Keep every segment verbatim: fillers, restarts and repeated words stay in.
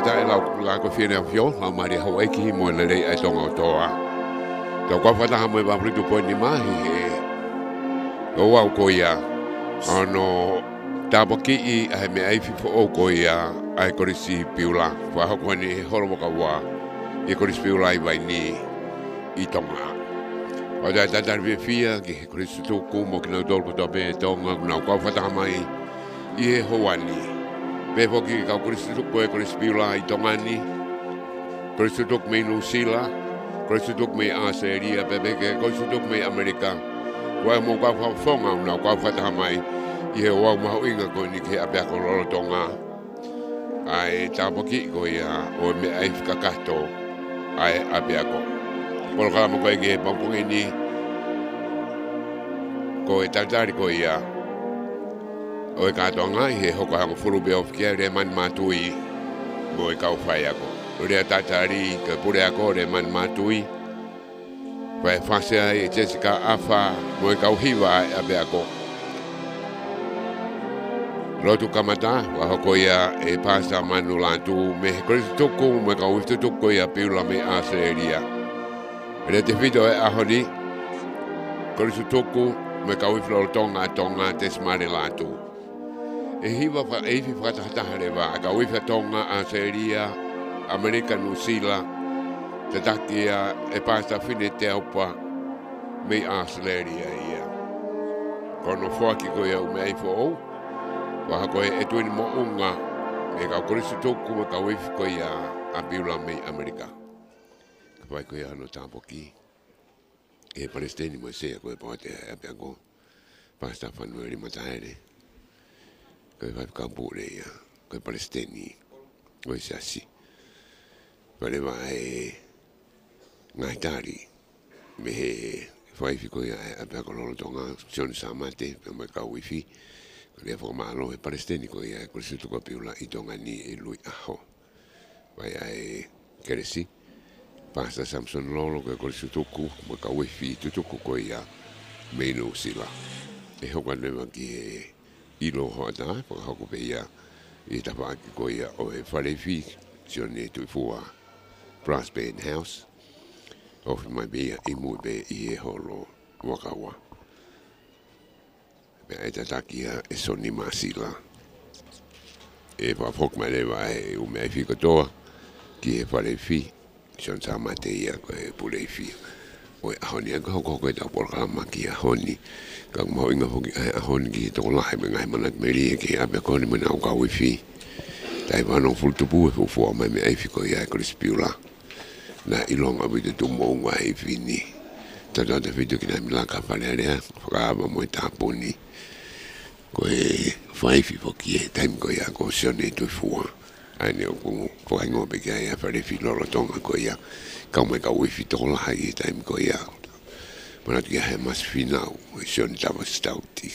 tata e lau la ko fiena fio la mari ho e ki mo le le ai tonga toa to ko fata ha mo ba fritu po ni mai e o wa ko ia ano tabo ki i ai me ai fo o ko ia ai ko si piula fa ho ko ni holo mo ka wa e ko si piula i vai ni i tonga o da tata vi fia ki ko si to ko mo ki no dol ko to be tonga na ko fata mai i e ho wani pe foki ka Kristo ko e Kristo pila i tongani Kristo tok me New Zealand Kristo tok me Australia pe pe ke Kristo tok me Amerika wa mo ka fa fonga na ka fa ta mai i wa ma inga ko ni ke ape ko lo tonga ai ta poki ko ya o me ai ka kato ai ape ko por ka mo ko ke pa ko ni ko e tatari ko ya o e katonga i he hoko hango furu be of kia re man matui mo e kau whai ako. O rea tatari ka pure ako re man matui. Whai whasea e Jessica Afa mo e kau hiwa e abe ako. Lotu kamata wa hoko ia e pasa manu lantu me he korisi tuku mo e kau wiftu tuku ia piula me Australia. Rea te whito e ahoni korisi tuku mo e kau wiflo tonga tonga te smare lantu. E hiwa fa e fi fa ta hare wa ka wifa tonga Australia America New Zealand te takia e pasta fine te opa me Australia ia kono foki ko ia me fo wa ko e tu ni mo unga e ka korisi toku ka wifa ko ia abiula me America ka pai ko ia no tampoki e palestini mo se ko e pote e ago pasta fa no ri mataere que vai ficar por aí, que palestini, vai ser assim. Vai vai ngaitari, me vai ficar a pega com o tonga, John Samate, me ka wifi, que é formado é palestini ko ia ko situ ko piula i tonga ni e lui aho. Vai ai cresci. Passa Samson Lolo que ko situ ku, me ka wifi tutu ko ia me no sila. E ho quando me ki i lo hoata po hoko pe ia i ta pa ko ia o e fare fi sione tu fua Prospect House of my be i mu be i e holo wakawa be ai ta takia e soni masila e pa fok ma le vai u me fi ko to ki e fare fi sion sa mate ia ko e pure fi o honi ko ko ko ta por kama ki honi ka mo inga hoki a honi ki to la me ngai mana me ri ki a be ko ni me na ka wifi dai va no ful tu pu fu fu ma me ai fi ko ia ko spiula na ilonga bi de tu mo ngai fini ta da de video ki na mi la ka pa le ya ka ba mo ta poni ko e fai fi fo ki e time ko ia ko sione tu fu ai ne ko ko ai no be ki ia fa le fi lo tonga ko ia ka mo ka wifi to la ai time ko ia Mana dia he mas final, e sion tava stauti.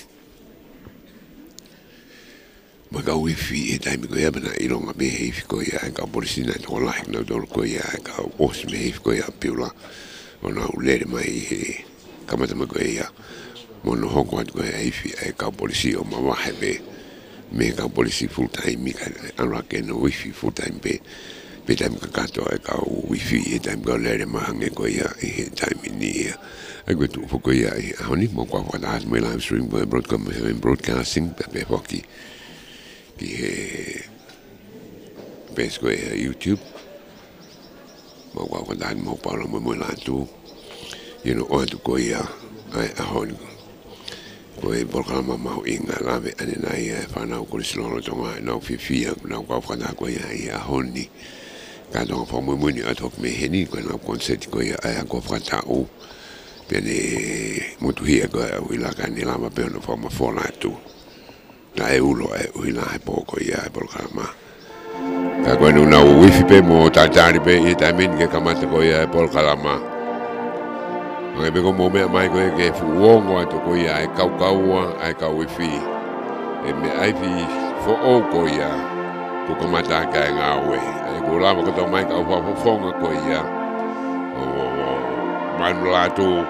Maka wifi e taimi ko ia bana ilonga me heifi ko ia, ka polisina to la hek no dol ko ia, ka os me heifi ko ia piula. Ona ulere mai he kamata ma ko ia. Mono hoko at ko heifi e ka polisi o ma wahe be. Me ka polisi full time mi ka anra ke no wifi full time be. Pe taimi ka kato e ka wifi e taimi ko lere ma hange ko ia e taimi ni ia. I go to Fukuya, honey, Mokwa, what I had my live stream by broadcasting, Pepe Hockey, the best way YouTube. Mokwa, what I had more power on my land too. You know, all to go here, I honey. Go a Bolkama Mau in, I love it, and then I found out good slow to now Fifi, now go for that way, I honey. Got on for my money, I took me henny when I concert go here, I go for that. Pene motu hia ko e uila ka ni lama pe no forma fola tu na e ulo e uila e poko ia e polkama ka ko no na wifi pe mo tatari pe i tamin ke kamata ko ia e polkama ngai be ko mo me mai ko ke fu wongo atu ko ia e kau kaua ai ka wifi e me ai fi fo o ko ia ko kamata ka ngawe e ko lama ko to mai ka fo fonga ko ia o manulato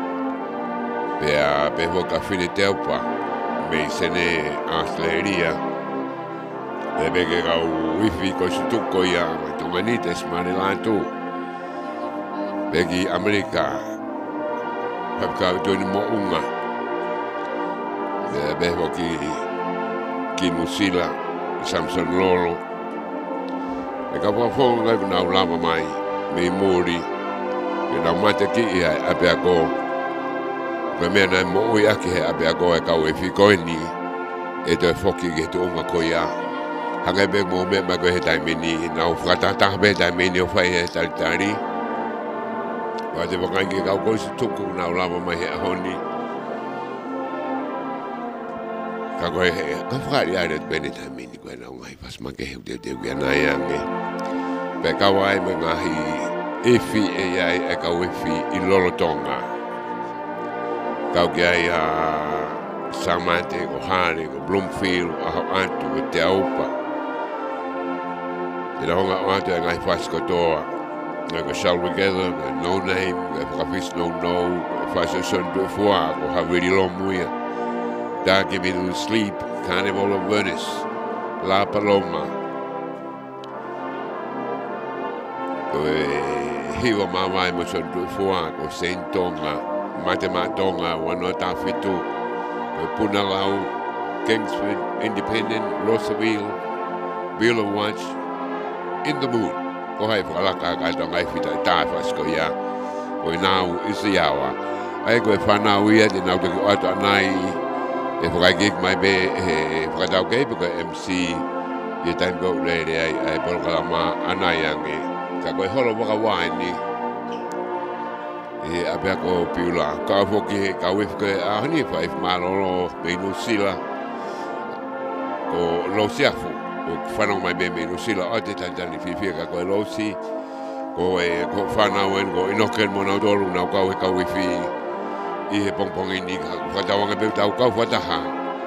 Pea pevo ka fine teupa me sene Australia e bege kau wifi ko sutuko ia tonganites mare lantu begi Amerika paka toni mo unga e be hoki kinusila Samson Lolo e ka po ngai na ulama mai me mori e na mate ki ia ape ako pe me na mo ia ki ape ako e ka wifi ko ni e te foki ge to unga ko ia hanga be mo me ma ko he taimini na o frata ta be taimini o fai e talitari wa te waka ki ka ko tuku na ulama mai he honi ka ko he ka fari are be taimini ko na ngai pas ma ke he de de ya na ya nge pe ka wai me ngahi e fi e ai e ka wifi i lolo tonga ka ke ai a Samante ko Hane ko Bloomfield a antu ko te aupa e la honga ante ngai fasko toa ngai ko Shall Together No Name ngai Fafis No No Fashion Son do Foa ko have really long muia da give me to sleep Carnival of Venice La Paloma ko e hiwa mawai mo son do Foa ko Saint Tonga Matema Tonga wano ta fitu Punalau, Kingsford, Independent, Roseville, Bill of Watch, In the Mood. Ko hai whakalaka ka to ngai whita tā whasko ia. Ko nāu isi awa. Ai koe whanau ia te nau te ki ato anai. E whakaigik mai be he whakatau kei puka M C. I time go rere ai ai polkalama anai ange. Ka koe holo waka waini. E apea ko piula ka foki ka wifke a hani five malolo me no sila ko lo siafu o fano mai be me no sila o te tantani fifi ka ko lo si ko e ko fana wen ko inoken mo na dolu na ka we ka wifi i he pongpong ini ka ka tawanga be tau ka fata ha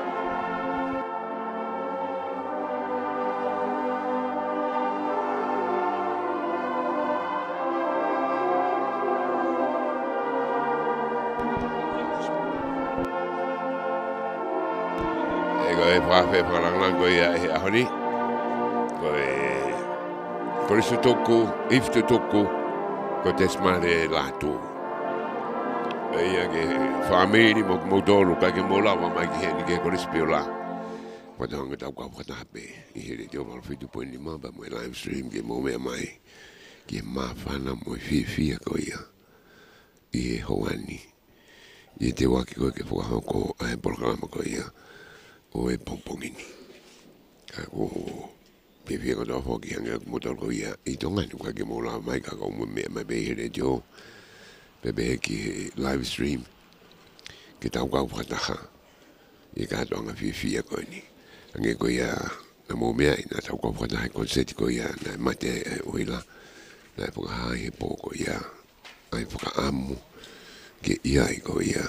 Fafe farangan ko ia he ahoni ko e ko risu toku iftu toku ko tesmare latu e ia ke family mo mo dolu ka ke mola wa mai ke ni ke ko rispiola ko ta ngata ko ko ta be i he de mo fitu po ni ma ba mo live stream ke mo me mai ke ma fana mo fi fi ko ia i hoani i te waki ko ke fo ko ai programa ko ia o e pompongini. Ka ko pepe ko to foki hanga motor ko ia i tonga ni ka ke mola mai ka ko mo me me be here jo bebe ki live stream ki tau ka fata i ka to nga fi fi ko ni ange ko ia na mo me na tau ka fata ko set ko ia na mate o ila na po ha e po ko ia ai po ka amu ke ia ko ia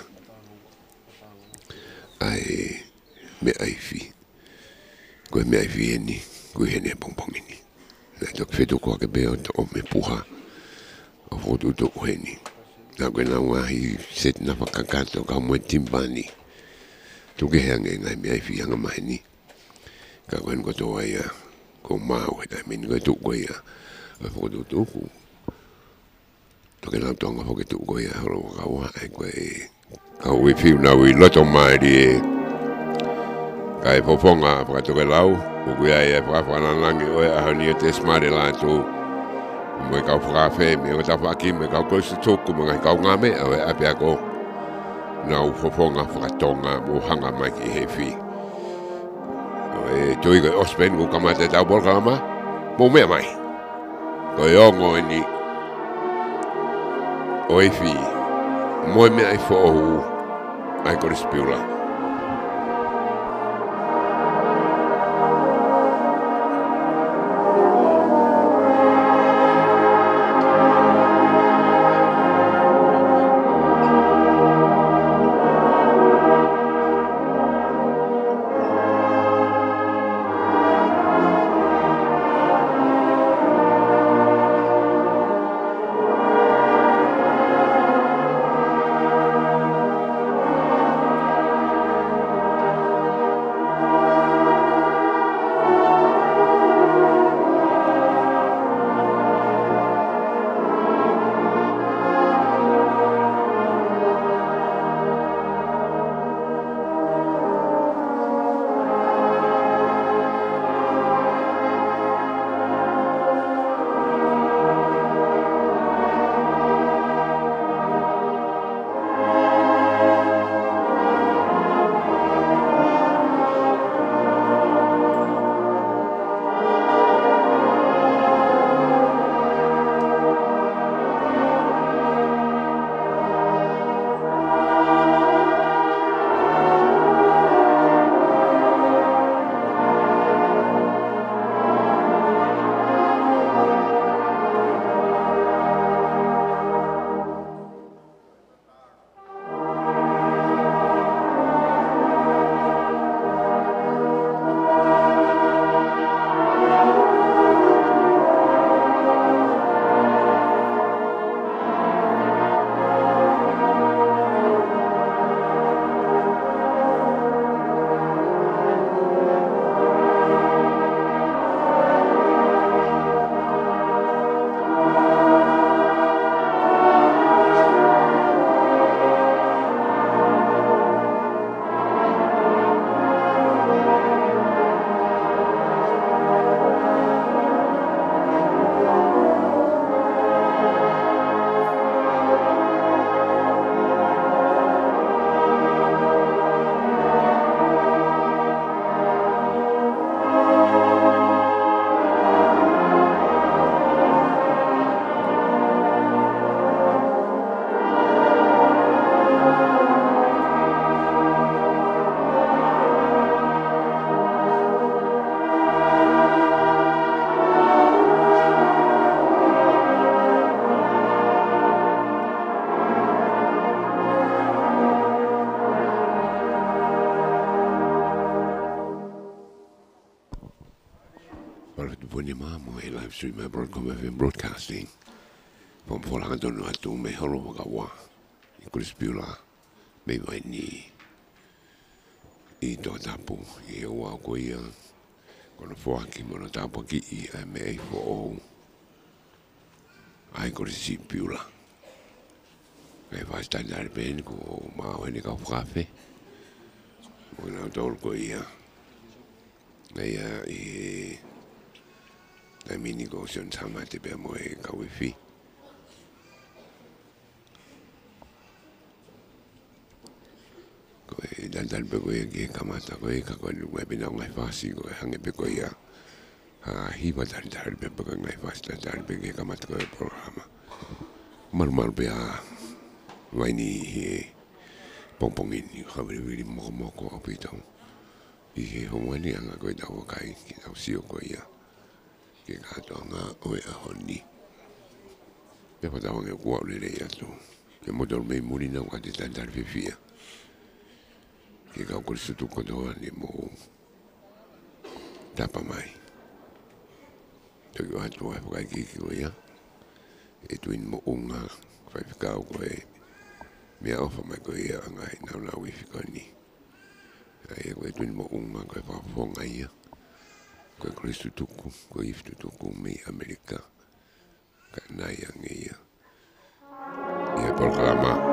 ai me ai fi ko me ai fi ni ko hene pompong ni na to fetu ko ke be o me puha o foto to heni na ko na wa hi set na pa kakato ka mo timbani tu ke hange ngai me ai fi hanga mai ni ka ko ko to ia ko ma o da min ko to ko ia o foto to ku to ke na to nga ko to ko ia ho ka wa ai ko e ka we fi na we loto mai di kai poponga pa to ke lau o ku ia e pa pa na langi o a ni te smare la to mo ka fra fe me o ta fa ki me ka ko se to ku mo ka nga me o a pe ko na o poponga fra tonga mo hanga mai ki he fi e to i o spen ku ka mate ta bol kama mo me mai ko yo ngo ni o e fi mo me ai fo ai ko respira mamo e live stream e Broadcom F M Broadcasting. Pom fola tonu atu me holo wakawa. I Chris Piula me vai ni i to tapu i o ko ia kono foaki mono tapu ki i a me ai fo o. Ai Chris Piula. E vai sta dar ben ko ma o ni ka kafe. Mo na tol ko ia. Ia i na mini ko sion sama te pe mo e ka wifi. Ko e dan dan pe ko e ke kamata ko e ka ko ni webi na ngai fasi ko e hange pe ko ia. Ha hi ba dan dan pe ko ngai fasi dan dan pe ke kamata ko e programa. Mar mar pe a vai ni e pompongin ni ka vi mo mo ko apitong. I he hongwani anga koe tau kai ki tau sio koe ia. Ke katoa ngā oe a honi. Pe patau nge kua ule rei atu. Ke motor mei muri nau ka te tantar whiwhia. Ke kau kore sutu kotoa ni mo tapa mai. Toki o atu ai whakai kiki koe ia. E tuin mo unga whai whikau koe. Mea ofa mai koe ia anga he nau nau wifi koe ni. Ai koe tuin mo unga koe whawhonga ia. Koe Kristu tuku, koe iftu tuku me Amerika. Ka nai ange ia. Ia programa.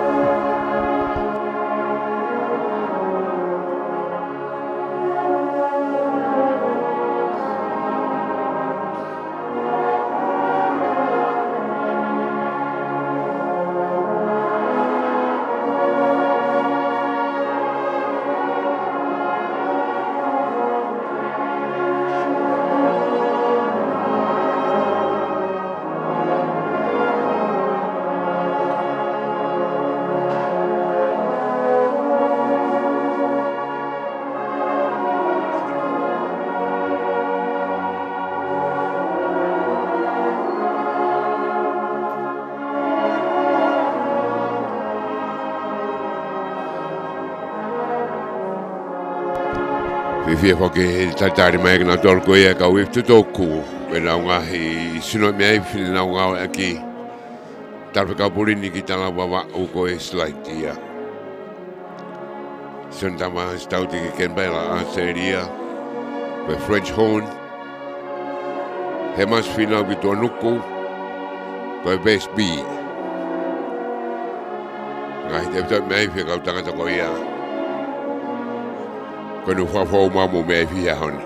Fia whake tatari mai na tolko ia ka wiftu toku. Pe nau ngahi sino mea i whini nau ngau aki. Tarpe ka purini ki tala wawa uko e slide ia. Son tama stauti ki ken baila a seria. Pe French horn. He mas whina ki tua nuku. Pe bass B. Ngahi te pita mea i whia kau tangata ko ia. Kono whawhau mamu mea i whia honi.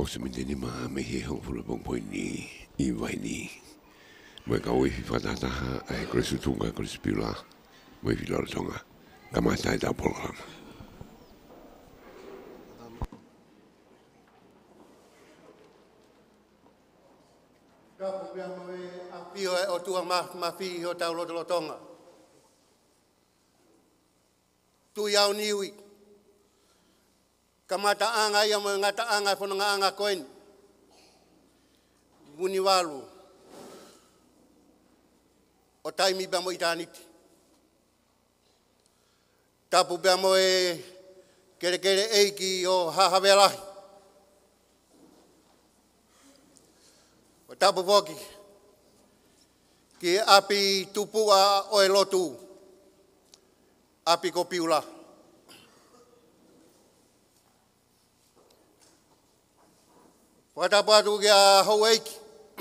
se mendeni ma me he hong fulu pong poi ni i vai ni. Mo ka ui fi fatataha ai Kristu tunga Kristu piula. Mo fi lor tonga. Kamata i da programa. Kapu pia mo e apio e o tua ma ma fi o tau lo tonga. Tu iau niwi. Kamata anga ia mo ngata anga fono anga koen. Muni walu. O taimi pia mo itaniti. Tapu pia mo e kere kere eiki o hahavelahi. O tapu voki. Ki api tupua o e lotu. Api ko piula. Watapu atu kia hau eiki.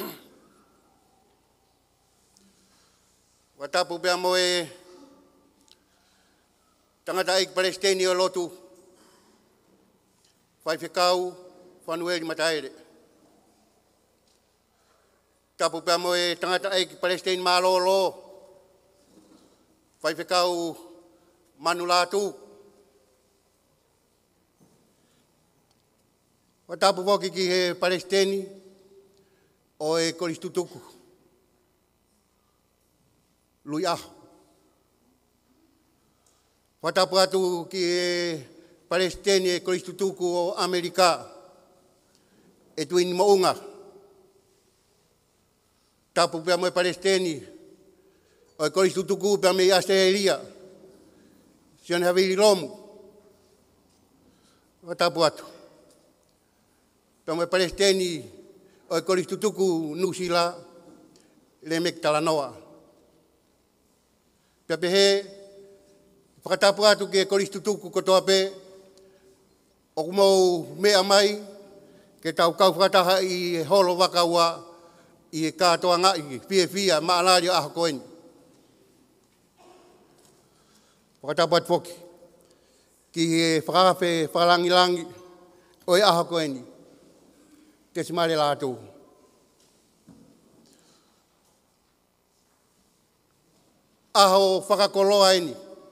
Watapu pia mo e tangata eiki Palestini o lotu. Whaifekau, whanueri mataere. Tapu pia mo e tangata eiki Palestini malolo. Whaifekau manulatu. Watapu voki ki he Palestini o e Koristutuku. Lui aho. Watapu atu ki e Palestini e Koristutuku o Amerika. E tuini mounga. Tapu pia mo e Palestini o e Koristutuku pia me i Australia. Sione havili lomu. Watapu atu. Pamo e Palestini o e Koristutuku nusila le mek talanoa. Pia pehe, whakatapu atu ke Koristutuku kotoa pe, o kumau mea mai, ke tau kau whakataha i holo wakaua i e kātoa ngai, fia fia, maalario aho koeni. Whakatapu atu foki, ki e whakawhawhe whakalangilangi o e aho koeni. Te simare lātou. Aho whakakoloa eni.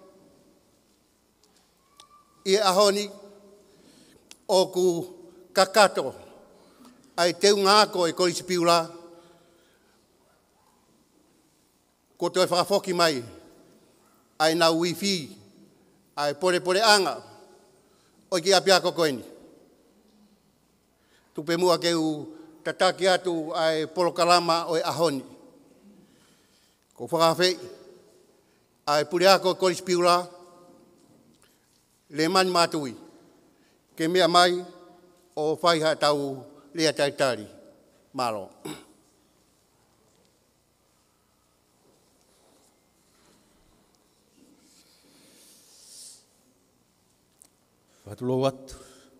I ahoni o ku kakato ai teu ngāko e Korisi Piula ko te whakafoki mai ai nā wifi ai pore pore anga o ki apiako koeni. Tupe mua keu tataki atu ai polokalama o e ahoni. Ko whakawhei, ai pureako Korisi Piula, le mani mātui, ke mea mai o whaiha tau lea taitari, malo. Whatulo watu.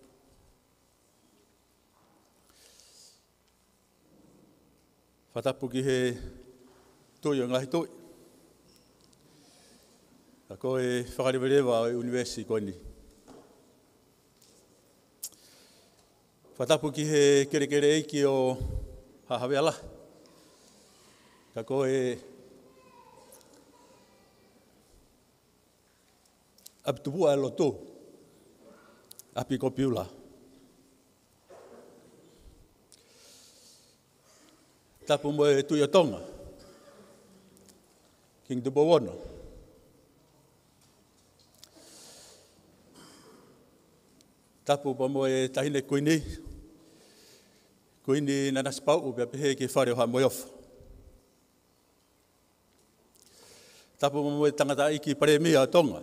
Whatapu ki he toi o ngahi toi. Ka koe whakarewerewa o University Koini. Whatapu ki he kere kere eiki o Hahaweala. Ka koe apitupua e loto. Api ko piula. Tapu mo e tui o tonga. King Tupowono. Tapu pa mo e tahine kuini. Kuini nanaspau upea pehe ke whare o ha moiofa. Tapu pa mo e tangata iki paremia o tonga.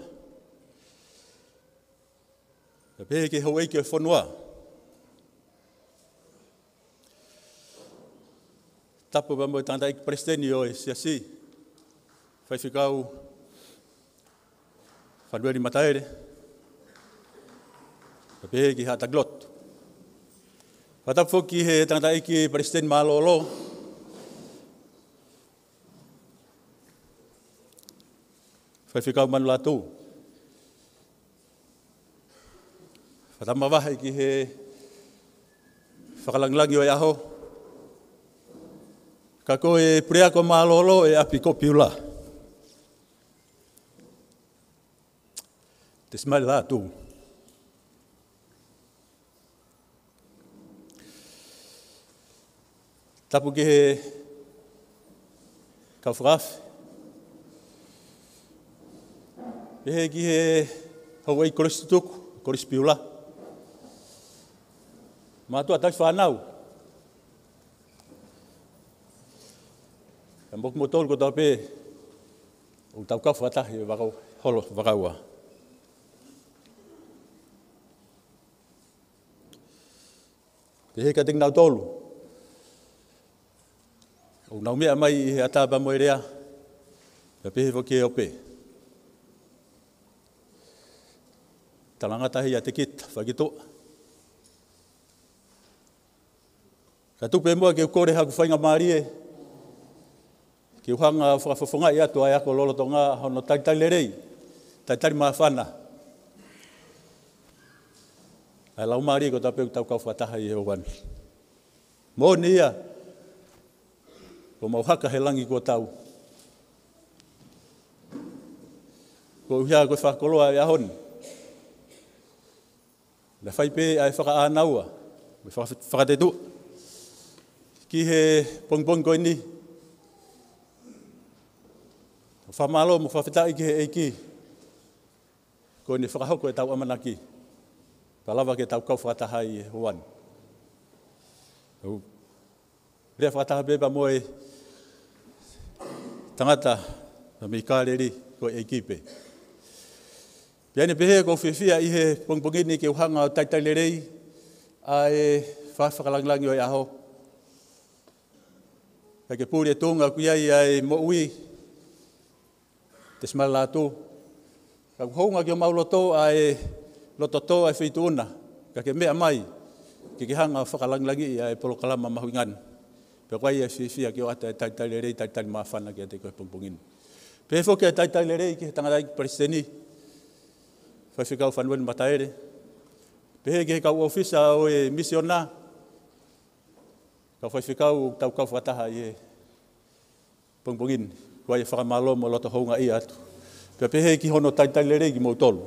Pehe ke hau eiki o whanua. Tapu pa mo e tangata iki Palestini o e siasi. Whaiwhikau whanueri mataere. Pehe ki hata glot. Whatapu ki he tangata iki Palestini malolo. Whaiwhikau manu lātou. Whatamawaha ki he whakalangilangi o e aho. Ka ko e prea ko malolo e api ko piula. Te smile la tu. Tapu ke he kawhakafi. E he ki he hauei korisi tuku, korisi piula. Mātua tai whanau. Ka moku mo tolu ko tau pē, o tau kau whatahi e wakau, holo wakaua. Pe he ka ting nau tolu. O nau mea mai i he ataba mo e rea, ka pe he waki e ope. Talangatahi a te kita, whakito. Ka tupe mua ke ukore haku whainga maari e, ki uhanga whakawhawhonga i atu ai ako lolo tonga hono taitai lerei, taitai maa whana. Ai lau maari ko tapeu tau kau whataha i hewan. Mō ni ia, ko mau haka he langi ko tau. Ko uhia ko whakoloa i ahon. Na whaipe ai whaka ānaua, me whakatetu. Ki he pongpong ko ini. Whamalo mo whawhitai ki he eiki. Ko ni whakahoko e tau amanaki. Palawa ke tau kau whakataha i hoan. Rea whakataha beba mo e tangata na mi kāreri ko eiki pe. Piane pehe ko whiwhia i he pongpongini ke uhanga o taitai lerei a e whawhakalanglangi o e aho. Ka ke pūre tōnga kuia i ai mo ui te smala tō. Ka kuhonga ki o mauloto a e loto tō ai whituuna. Ka ke mea mai ke ke hanga whakalanglangi i ai polokalama mahuingan. Pe kwai e whiwhia ki o ata e taitai lerei taitai mawhana ki a te koe pongpongini. Pehe whoke e taitai lerei ki he tangatai preseni. Whaiwhikau whanuan mataere. Pehe ke he kau ofisa o e misiona. Kau whaiwhikau tau kau whataha i e pongpongin. Kua e whakamalo mo loto hounga i atu. Pea pehe ki hono taitai lerei ki mau tolu.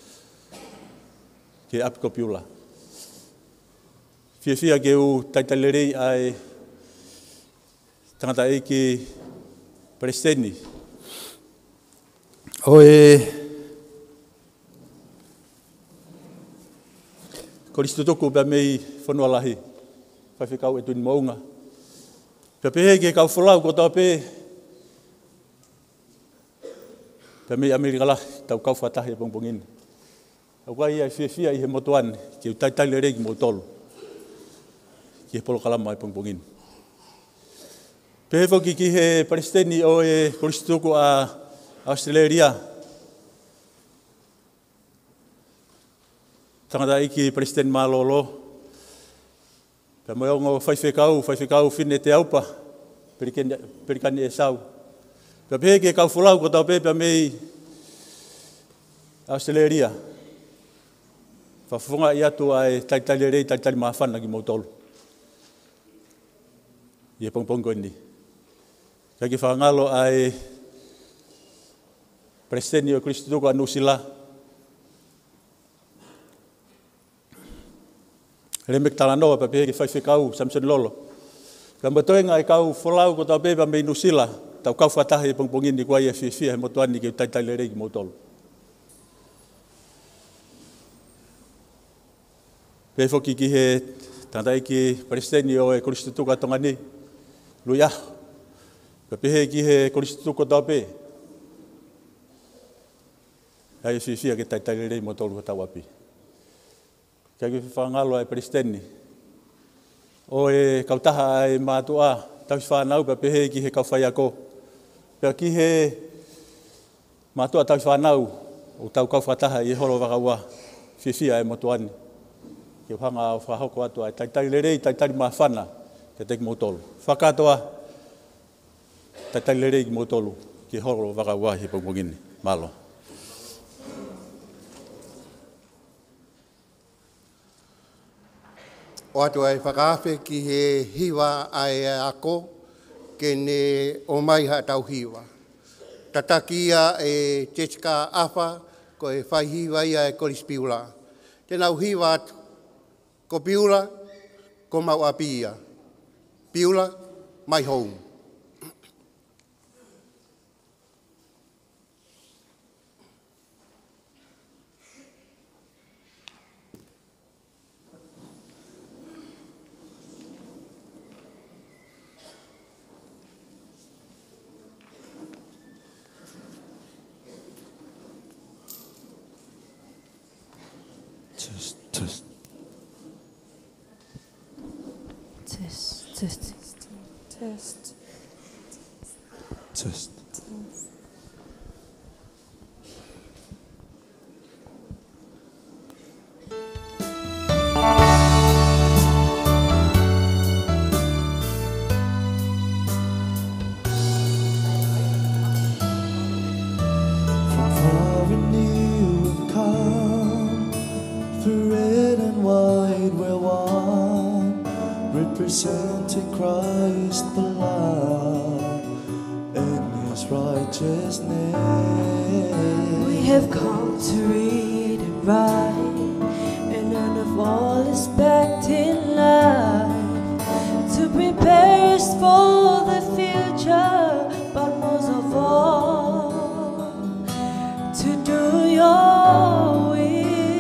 Ke apiko piula. Whiawhia ke u taitai lerei ai tangata e ki preseni. O e Koristo toko pia mei whanua lahi, whaiwhikau e tuni maunga. Pia pehe ke kau whalau ko tau pe, pia mei Amerika lahi, tau kau whatahi e pongpongini. Au kai ai whiawhia i he motuan, ki u taitai lerei ki mo tolu, ki he polo kalama e pongpongini. Pehe whoki ki he Palestini o e Koristo toko a Australia, tangata iki President Malolo. Pea moe ongo whaiwhekau, whaiwhekau whine te aupa, perikani e sau. Pea pehe ke kau whulau ko tau pepea mei Australia. Whawhunga i atu ai taitai lerei, taitai mawhana ki mautolu. I e pongpongo ini. Kaki whangalo ai President o Kristo tuko anusila. Remek talanoa pa pehe ki whaiwhekau Samson Lolo. Ka matoenga e kau wholau ko tau pepa mei nusila, tau kau whatahi e pongpongini kua ia whiwhia he motuani ki taitai lerei ki mautolu. Pehe whoki ki he tangai ki Palestini o e Koristo tuka tongani, luia. Ka pehe ki he Koristo tuka tau pe. Ai e whiwhia ki taitai lerei mautolu ko tau api. Kia ki whangalo ai Palestini. O e kautaha ai mātua, tau whanau pa pehe ki he kauwhai ako. Pea ki he mātua tau whanau, o tau kauwhataha i horo wakaua, whiwhia ai motuani. Ki hanga o whahoko atu ai taitai lerei, taitai mawhana, te teki mautolu. Whakatoa, taitai lerei ki mautolu, ki horo wakaua hi pongpongini. Malo. O atu ai whakawhi ki he hiwa ai ako, ke ne o mai ha tau hiwa. Tatakia e Jessica Afa, ko e whai hiwa ia e Koris Piula. Tēnau hiwa atu, ko Piula, ko mau a Pia. Piula, my home. Test, test. Test, test, test, Test. From far and near we've come, through red and white we're one, representing Christ the Lord and His righteousness. We have come to read and write and learn of all expected life, to prepare us for the future, but most of all, to do your will.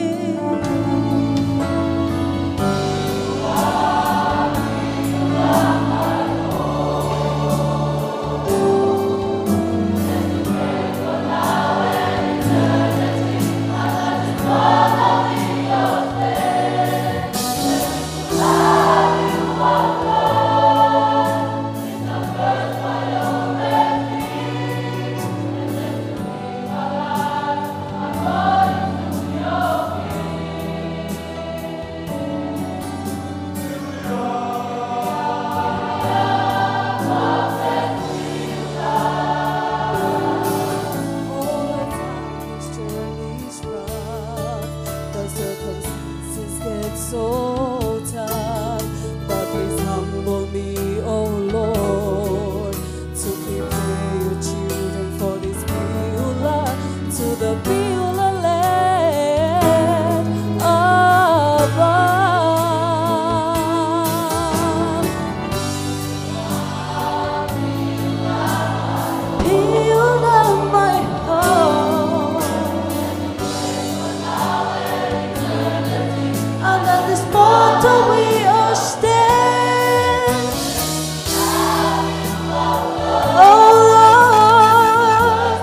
So tough, but please humble me, oh Lord, to prepare your children for this Beulah, to the Beulah land above. Beulah, my home. Under this motto we all stand. Oh Lord,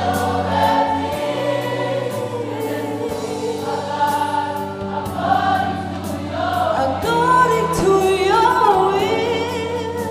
according to your will.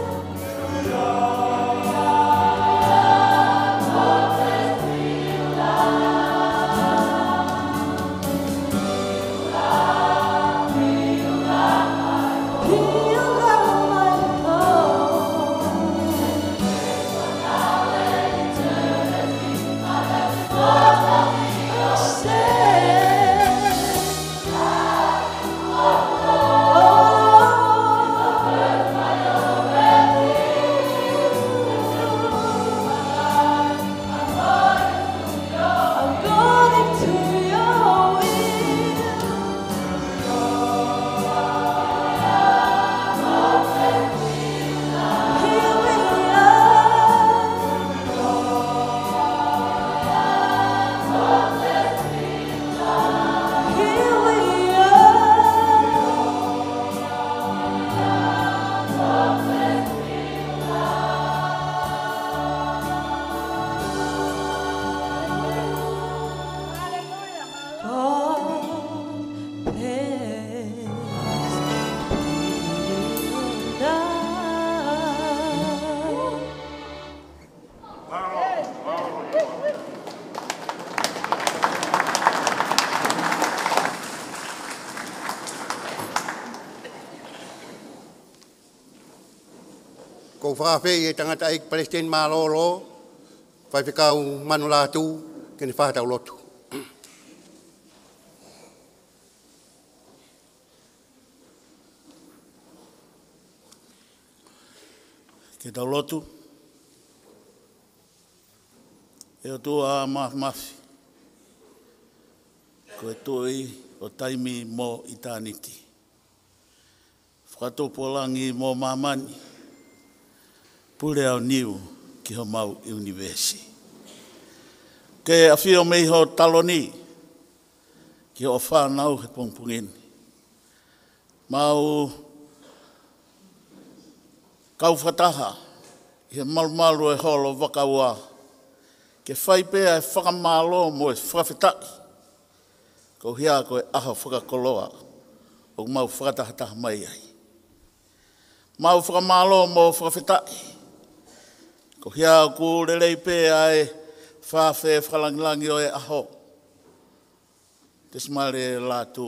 Ko whakawhi e tangata e Palestine Malolo, whai whikau manu lātu, ke ni whātau lotu. Ke tau lotu. E o tua mafi. Ko e toi o taimi mo i tāniti. Whakatopolangi mo mamani. Pule au niu ki ho mau universi. Ke a whio mei ho taloni. Ki ho whanau he pongpungeni. Mau kau whataha. I he malumalu e holo wakaua. Ke whaipea e whakamalo mo e whakawhetai. Ko hia ko e aha whakakoloa. O mau whakatahataha mai ai. Mau whakamalo mo whakawhetai. Ko hia ku lelei pea e whawhe whakalangilangi o e aho. Te smare lātu.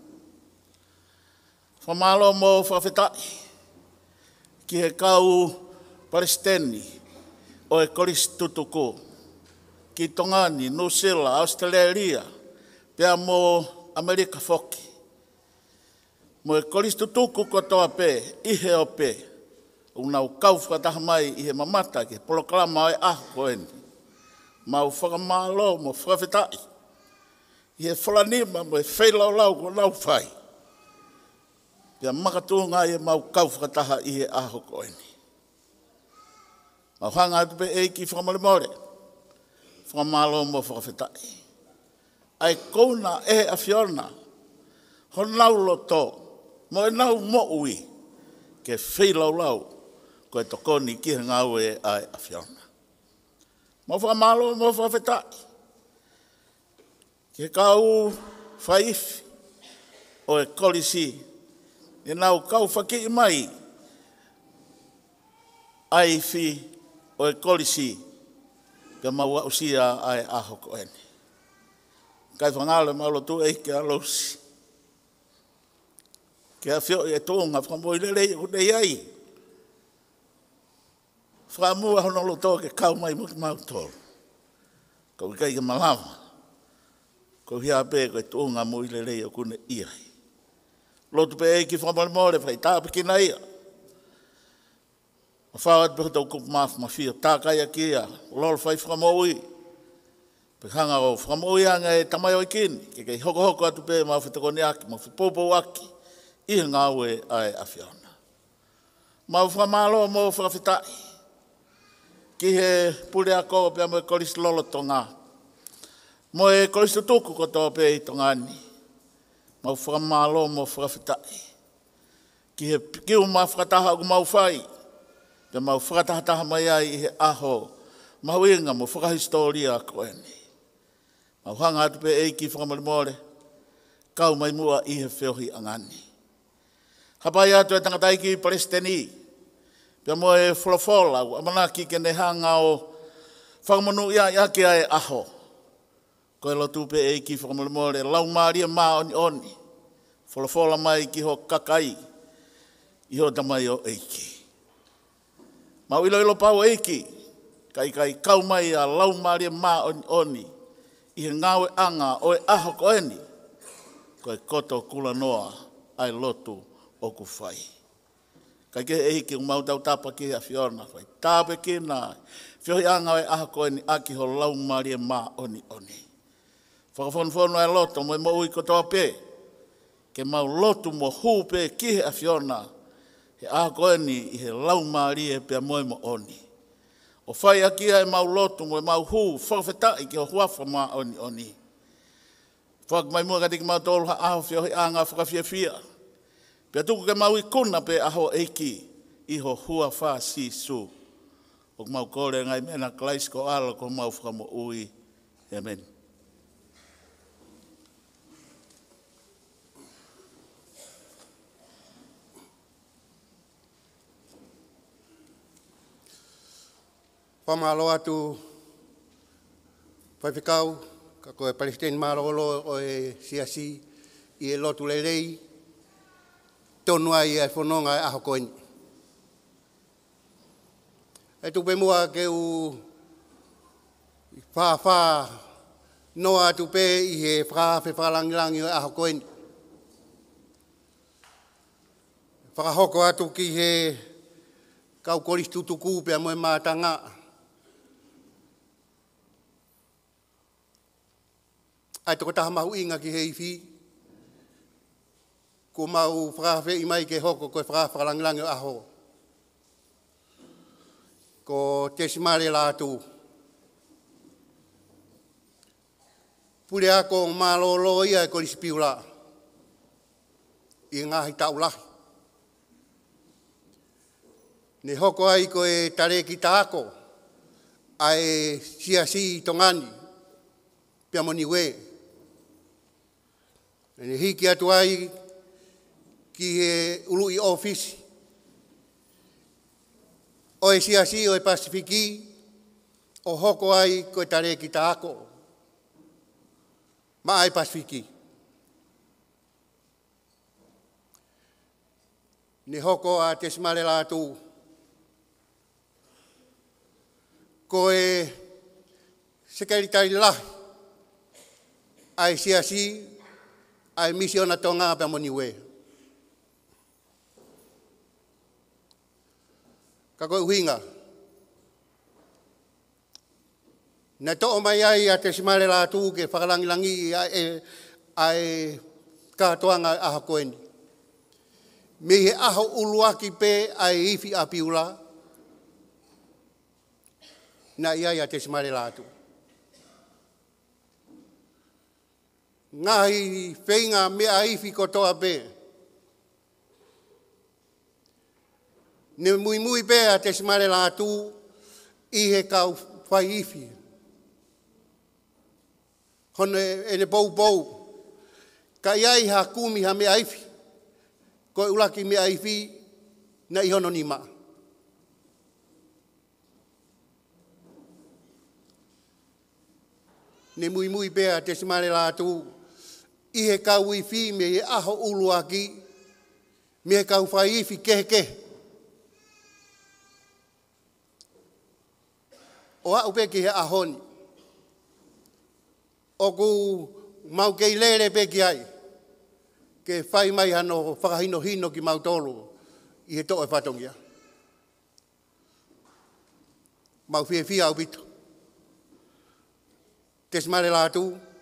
Whamalo mo whawhetai. Ki he kau Palestini o e koris tutuku. Ki Tongani, New Zealand, Australia, pea mo Amerika foki. Mo e koris tutuku kotoa pe, ihe o pe. Unau kau whakataha mai i he mamata ki he poloklama o e aho koeni. Mau whakamalo mo whakawhetai. I he whalanima mo e whailau ko nau whai. Pea makatunga i he mau kau whakataha i he aho koeni. Mau hanga atu pe eiki whakamale more. Whakamalo mo whakawhetai. Ai kouna e a Fiona. Ho nau loto. Mo e nau mo ui. Ke whailau lau. Ko e tokoni ki he ngau e ai a Fiona. Mo whakamalo mo whakawhetai. Ke kau whaifi. O e kolisi. E nau kau whaki mai. Ai fi. O e kolisi. Ka maua usia ai aho koeni. Kai whangale maulo tu eike a losi. Ke a whio e tōnga whakamoi lelei o nei ai. Whakamua hono lo tō ke kau mai muki mau tōru. Kau kai ke malawa. Ko hia pe ko e tōnga moi lelei o kune iai. Lotu pe eiki whakamole more whai tāpe ki na ia. Whawat pe tau kupu maafu mawhia. Tākai a kia. Lolo whai whakamoi. Pe hanga o whakamoi anga e tamai o ikini. Ke kei hoko hoko atu pe mau whitakoni aki. Mau whipopo aki. I ngā ue ai a Fiona. Mau whamalo mo whakawhetai. Ki he pule a koa pia mo e koris lolo tonga. Mo e koris tutuku kotoa pe i tongani. Mau whamalo mo whakawhetai. Ki he kiu ma whakataha ku mau whai. Pia mau whakatahataha mai ai i he aho. Mau inga mo whakahistoria koeni. Mau hanga atu pe eiki whakamalimore. Kau mai mua i he whiohi angani. Hapai atu e tangatai ki Palestini. Pia mo e wholofola, amanaki ke ne hanga o whakamanu ia ia ki ai aho. Ko e lotu pe e ki whakamalimore, lau maaria maa oni oni. Wholofola mai ki ho kakai. I ho tamai o eiki. Mau ilo ilo pau eiki. Kai kai kau mai a lau maaria maa oni oni. I he ngawe anga o e aho koeni. Ko e koto kula noa ai lotu o ku whai. Kai ke eiki umau tau tapa ki a Fiona whai. Tāpe ki nā. Whiohi anga o e aho koeni aki ho lau maaria maa oni oni. Whakafonfono e loto mo e mo ui kotoa pe. Ke mau lotu mo hū pe ki he a Fiona. He aho koeni i he lau maaria pe a moe mo oni. O whai aki e mau lotu mo e mau hū whakawhetai ki ho huafa maa oni oni. Whak mai mua katiki mau tolu ha aho whiohi anga whakawhia whia. Pea tuku ke mau i kuna pe aho eiki i ho hua wha si su. O mau kore ngai mena klais ko ala ko mau whakamo ui. Amen. Whamalo atu whaiwhikau, ka koe Palestine marolo o e siasi i e lotu lelei, tonua i e whanonga e aho koeni. E tupe mua ke u wha-wha noa tupe i he whakawhi whakalangilangi o e aho koeni. Whakahoko atu ki he Kau koristu tuku pia moe mātanga. Ai toko taha mahu inga ki heifi. Ko mau whakawhi i mai ke hoko koe whakawhalangilangi o aho. Ko tesimare lātu. Pule ako malolo ia e korisi piula. I ngahi taulahi. Ne hoko ai koe tare ki tāko. Ai siasi tongani. Pia moni we. Ne hiki atu ai ki he ulu i ofisi. O e siasi o e Pasifiki. O hoko ai koe tare ki tāko. Ma ai Pasifiki. Ni hoko a te simare lātu. Ko e sekretari lahi. Ai siasi, ai misiona tonga pe moni we. Ka koe uhinga. Na to'o mai ai a te simare lātu ke whakalangilangi ai, ai kātoanga aha koeni. Me he aho uluaki pe ai ifi a piula. Na ia ia te simare lātu. Ngahi whainga mea ifi kotoa pe. Ne mui mui pe a te simare lātu i he kau whai ifi. Hono e ne pou pou. Ka iai ha kumi ha mea ifi. Koe ulaki mea ifi na ihono ni maa. Ne mui mui pea te simare lātu. I he kau ifi me he aho uluaki. Me he kau whai ifi kehe kehe. O a upe ki he ahoni. O ku mau kei lere pe ki ai. Ke whai mai hano whakahino hino ki mau tolu. I he to e whatongia. Mau fie fie au bitu. Te simare lātu.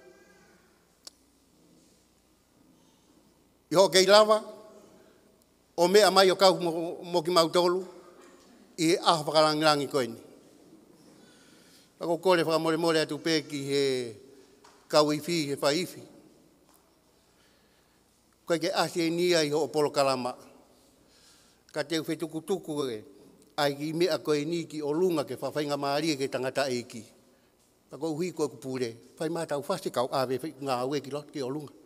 I ho kei lava. O mea mai o kau mo, mo ki mau tolu. I he aho whakalangilangi koeni. Ako kore whakamore more atu pe ki he kau ifi, he whai ifi. Koe ke asi e nia i ho opolo kalama. Ka teu whetuku tuku e. Ai ki mea koe ni ki o lunga ke whawhainga maaria ke tangata eiki. Ako uhi koe kupure. Whai mātau whasi kau awe ngā aue ki lot ki o lunga.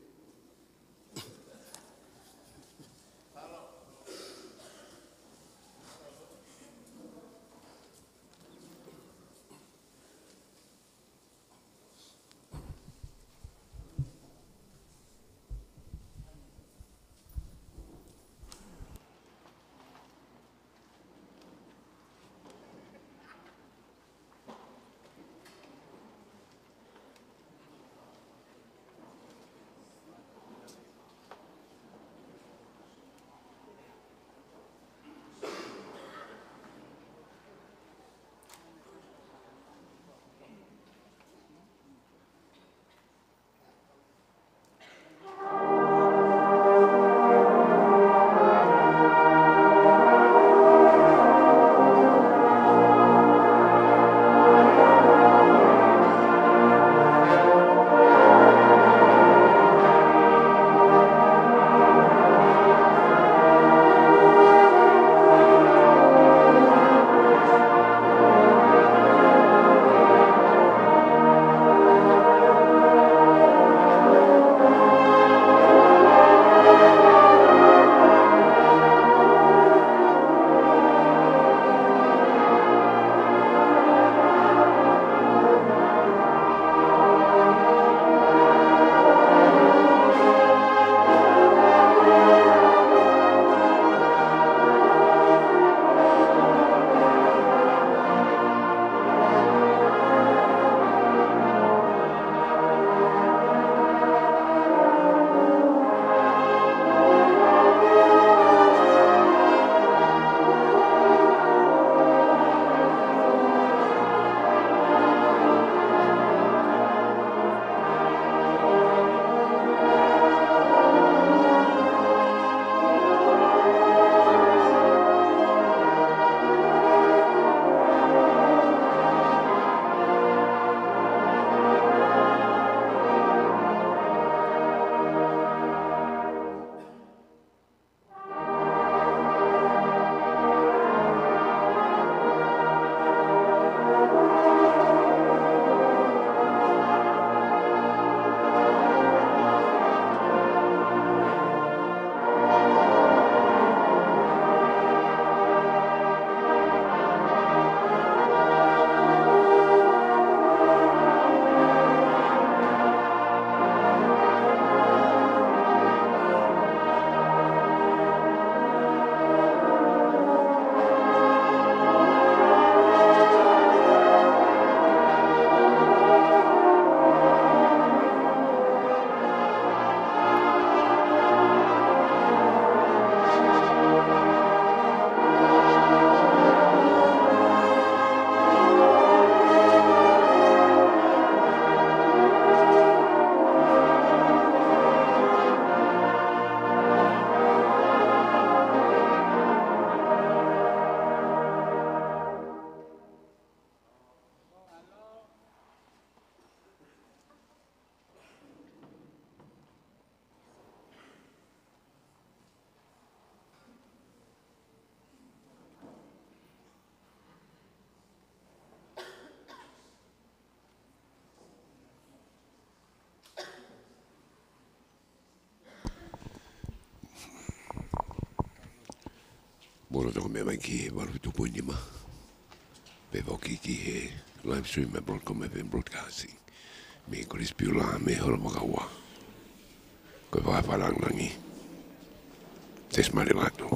Polo toko me mai ki walu tu poini ma. Pe voki ki he live stream me broadcom me broadcasting. Me ko rispiula me holo makawa. Ko va falang nangi. Ses mari latu.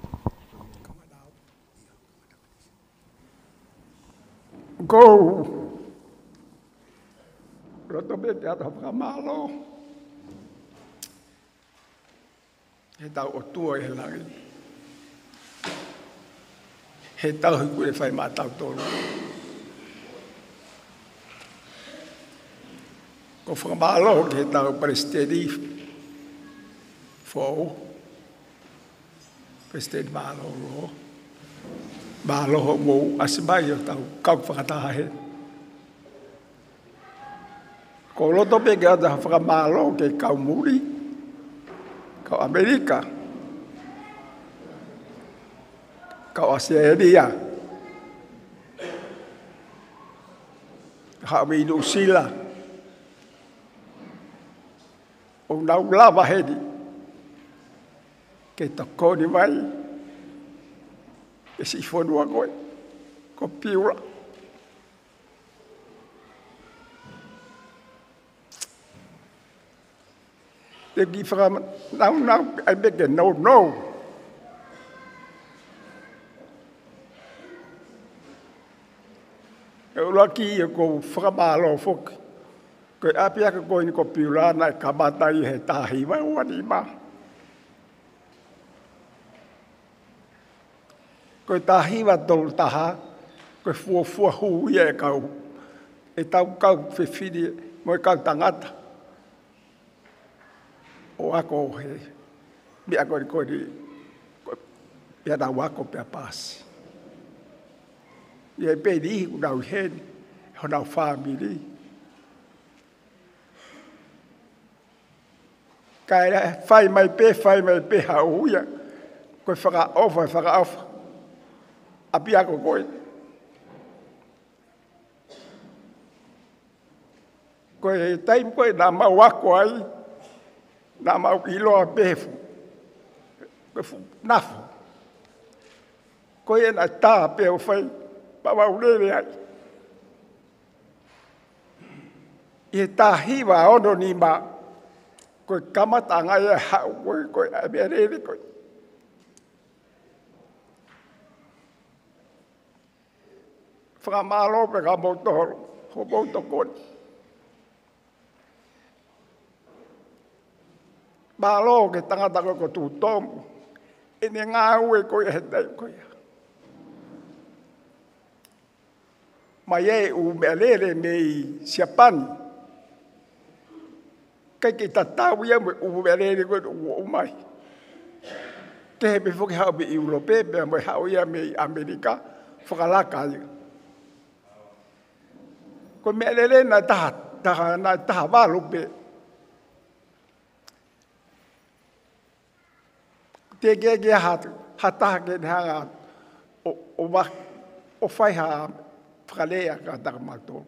Go. Roto be te ata whakamalo. He tau o tua e langi. He tau hiku e whai mā tau tōru. Ko whakamalo ki he tau prestedi fōu. Prestedi mālo roho. Mālo ho mō asimai o tau kau whakataha he. Ko loto pe ke ata whakamalo ke kau muri. Kau Amerika. Kau Australia. Kau New Zealand. O nau lava hedi. Ke toko ni mai. Ke si fonua koe. Ko piura. Te ki whaka nau nau ai meke no no. E ulaki e ko whakamalo whoki. Ko e api aka koe ni ko piurana e kamata i he tahi wai wani ma. Ko e tahi wa tolu taha. Ko e fua fua hu ia e kau. E tau kau whiwhiri mo e kau tangata. O ako he. Mi ako ni koe ni. Pia na wako pia pasi. Ia pe ni ihu nau hen. Ho nau whamiri. Kai whai mai pe, whai mai pe hauia. Koe whaka ofa, whaka ofa. Api ako koe. Koe taim koe nā mau wako ai. Nā mau iloa pefu. Koe fu nafu. Koe ena tā peo whai. Pawau lere ai. I tā hiwa ono ni ma. Koe kamata ngai e hau koe koe a mea rere koe. Whakamalo pe ka mautohoro. Ho mautokoni. Malo ke tangata koe ko tūtomu. E ne ngā ue koe he tei koe. Mai e u mea lere me i siapani. Kai ke tatau ia mo u mea lere koe u umai. Ke he me whuki hau me i Urope, mea mo hau ia me i Amerika, whakalaka ia. Ko mea lere na taha, taha, na taha walupe. Te ke ke hatu, hataha ke hanga o, o, o, o whai ha whakalea ka taka mātou.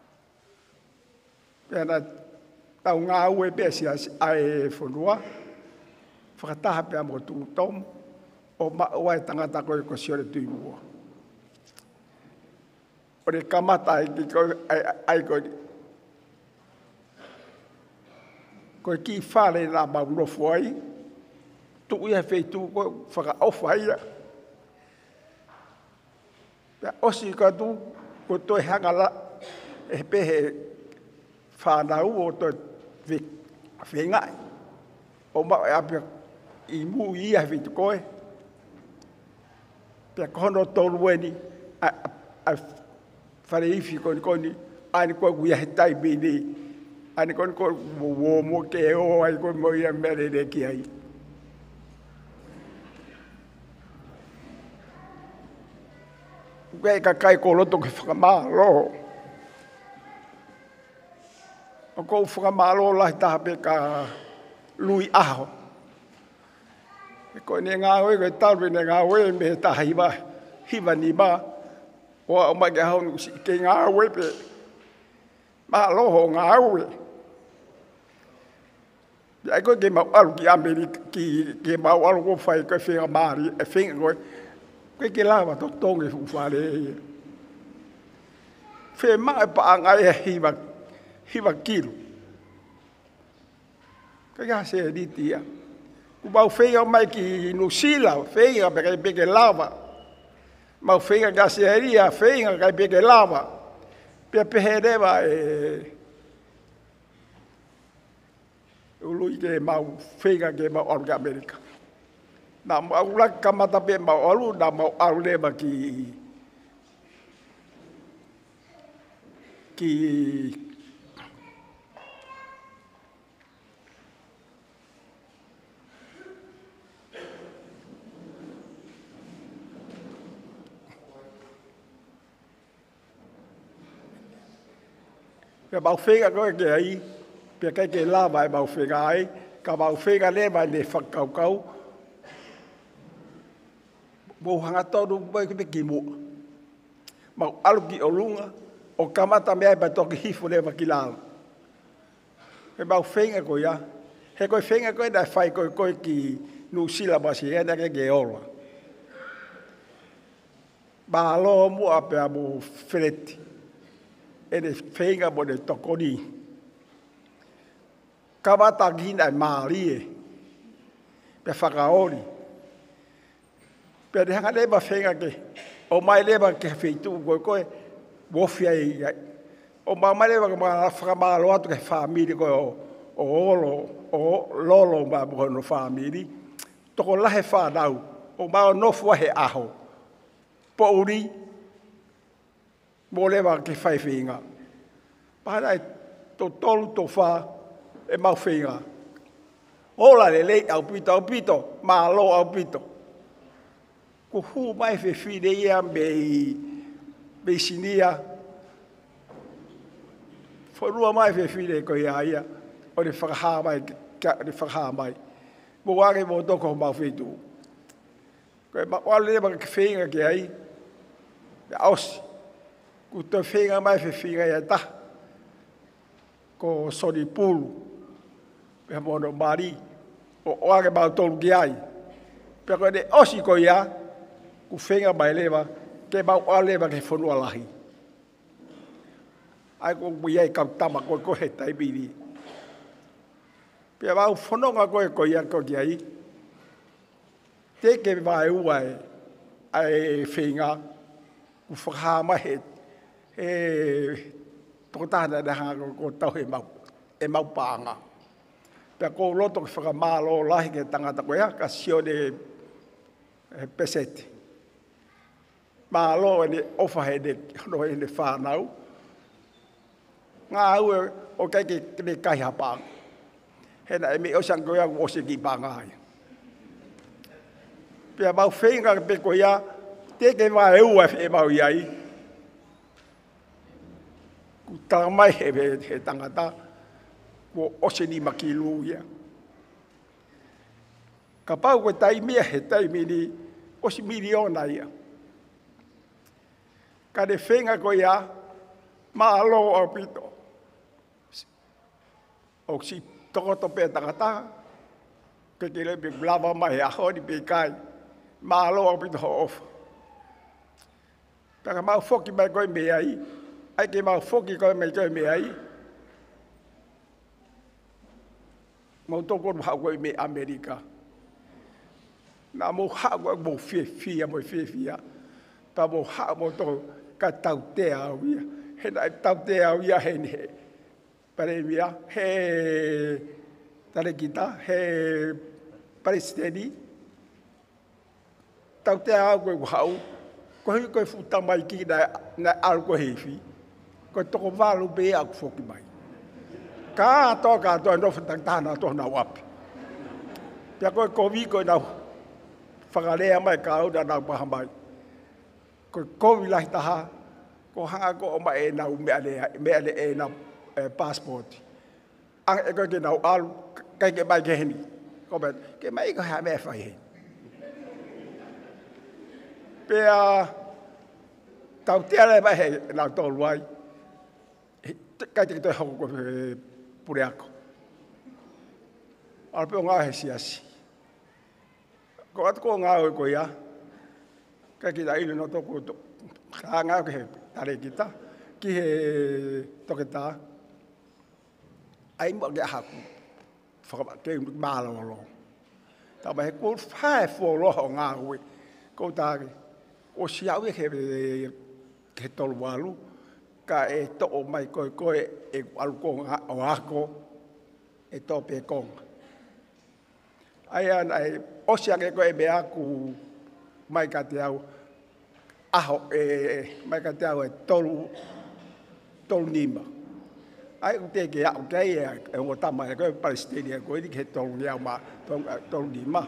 Pēna tau ngā ue pēsi ai whanua, whakataha pēa mo tūtom, o maua e tangata koe ko siore tui mua. O re kamata ai ki koe ai, ai koe ni. Koe ki whare nā maunofu ai, tu ia wheitu koe whakaofa ia. Pea osi ka tu, ko toi hangala e pehe whanau o toi whengai. O mau e apia i mu ia whitu koe. Pea kono tolu eni a whare iwhi koni koni, aini koe kuia he tai bini. Aini koni koe mo mo ke o ai koe mo ia mere re ki ai. Kei ka kai ko loto ke whakamalo. O kou whakamalo lahi taha pe ka lui aho. E koe ne ngā oe, koe taru ne ngā oe, me he taha hiwa, hiwa ni ma. O a omake hau nusi ke ngā oe pe. Ma loho ngā oe. Ia koe ke mau alu ki Amerika, ki ke mau alu ko whai koe whenga maari, e whenga koe, Koe ke lawa to tonge fu fale e. Fe ma e pa anga e hiwa, hiwa kilo. Kaya se di tia. Ku bau feiga mai ki nusila, feiga peke peke lava. Mau feiga ga se ria, feiga ga peke lava. Pe pehereva e ului ke mau feiga ke mau orga Amerika. Na mau la kamata pe mau alu na mau alu leba ki ki Pe mau feiga ko ke ai pe kai ke la vai mau feiga ai ka mau feiga le vai de fakau kau bo hanga todo bo ke ki mo mau alu ki olunga o kamata me ai ba to ki hifu le va ki la pe mau feiga ko ya he ko feiga ko da fai ko ko ki no sila ba si ena ke ke ola ba lo mo ape amo freti ele feiga bo de tokoni kabata gina marie pe fakaori pe de hanga leba feiga ke o mai leba ke feitu ko ko bo fiai o mai mai leba ma faka ma lo atu ke family ko o olo o lolo ba bo no family to ko la he fa dau o ma no fo he aho po uri mo leva ke fai finga para to tolu to fa e mau finga ola le le au pito au pito ma lo au pito ko hu mai fe fi de ia be be sinia forua mai fe fi de ko ia ia o de fa ha mai ka de fa ha mai mo wa ke mo to ko mau fe tu ko ma wa le ba ke finga ke ai aus ku te whenga mai whi whinga ia ta. Ko sori pulu. Pea mono mari. O oare mau tolu ki ai. Pea koe ne osi ko ia. Ku whenga mai lewa. Ke mau oa lewa ke whanua lahi. Ai ko kui ai kau tama koe koe he taimiri. Pea mau whanonga koe ko ia ko ki ai. Te ke mai ua e. Ai whenga. Ku whakahama he. E tokotana na hanga ko tau he mau e mau panga pe ko loto ke whaka malo lahi ke tangata ko ya ka sio de pesete malo e ofa he de no e de whanau ngā au o kai ke ne kai hapang he na e me o sang ko ya o se ki panga ai pe mau whenga pe ko ya te ke wa e ua e mau iai ku tamai he he tangata ko oseni makilu ia ka pau ko tai mia he tai mini osi miliona ia ka de fenga ko ia ma lo o pito o si toko to pe tangata ke ke le be blava mai a ho di pe kai ma lo o pito of ta ma foki mai ko me ai ai ke mau foki ko me ko me ai mau to ko ha ko me Amerika na mo ha ko mo fi fi mo fi fi ta mo ha mo to ka tau te au ia he na tau te au ia he ne pare via he tale kita he palestini tau te au ko hau ko ko futa mai ki na na al ko he fi ko toko valu be ak foki mai ka to ka to no fta tana to na wap ya ko ko vi ko na fagale mai ka o da na pa mai ko ko vi la ta ko ha ko ma e na me ale me ale e na passport ang e ko ke na al kai ke mai ke ni ko be ke mai ko ha me fa he pe a tau te ale ba he na to luai kai te te hoko ko pure ako alpe nga he siasi ko at ko nga ko ya Ka kita ilu no toko to. Ka nga ke tare kita ki he toketa. Ai mo ge haku. Fa ke ba lo lo. Ta ba ko fa fo lo nga we. Ko ta o sia we he ke tol walu ka e to o mai ko ko e alu ko o ako e to pe kong. Ai an ai o sia ke ko e be aku mai ka te au aho e mai ka te au e tolu tolu nima ai o te ke au ke e o tama e ko Palestina ko i ke tolu ya ma tolu nima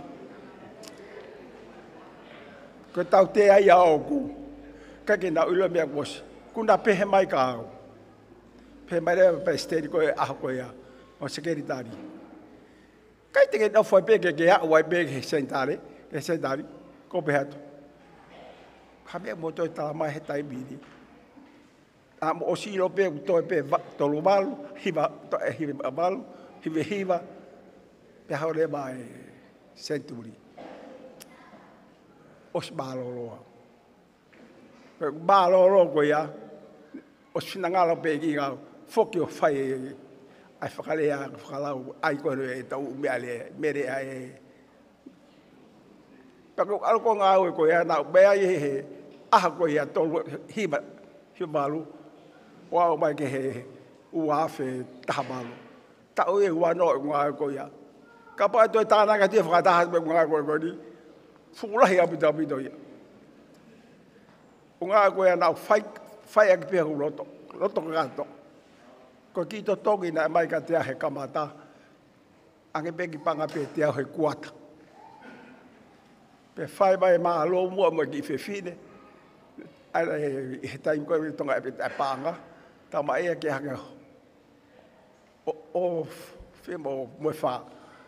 ko tau te ai au ku ka ke na ulo me was ku na pe mai ka pe mai le Palestina ko e aho ko ya o secretary kai te ke no foi pe ke ke au ai pe ke sentare ke sentare ko behato kami mo to ta mai he tai bidi am o si lo pe to pe to lo mal hiba to hiba mal hiba hiba pe ha le mai century os balo lo pe balo lo ko ya os finanga lo pe ki ga fokio fai ai fakale ya fakala ai ko e tau me ale mere ai Tako alko ngau ko ya na be ai he ah ko ya to hiba hibalu wa mai ke he u afe tabalu ta o e wa no ngau ko ya ka pa to ta na ka te fa ta be ngau ko ko ni fu la ya bi da bi do ya ngau ko ya na fai fai ak pe ro to ro to ga to ko ki to to gi na mai ka te he kamata ange be ki panga pe te he kuata pe fai mai ma lo mo mo ki fe fine ai e tai ko to nga pe panga ta mai ke ha o o fe mo mo fa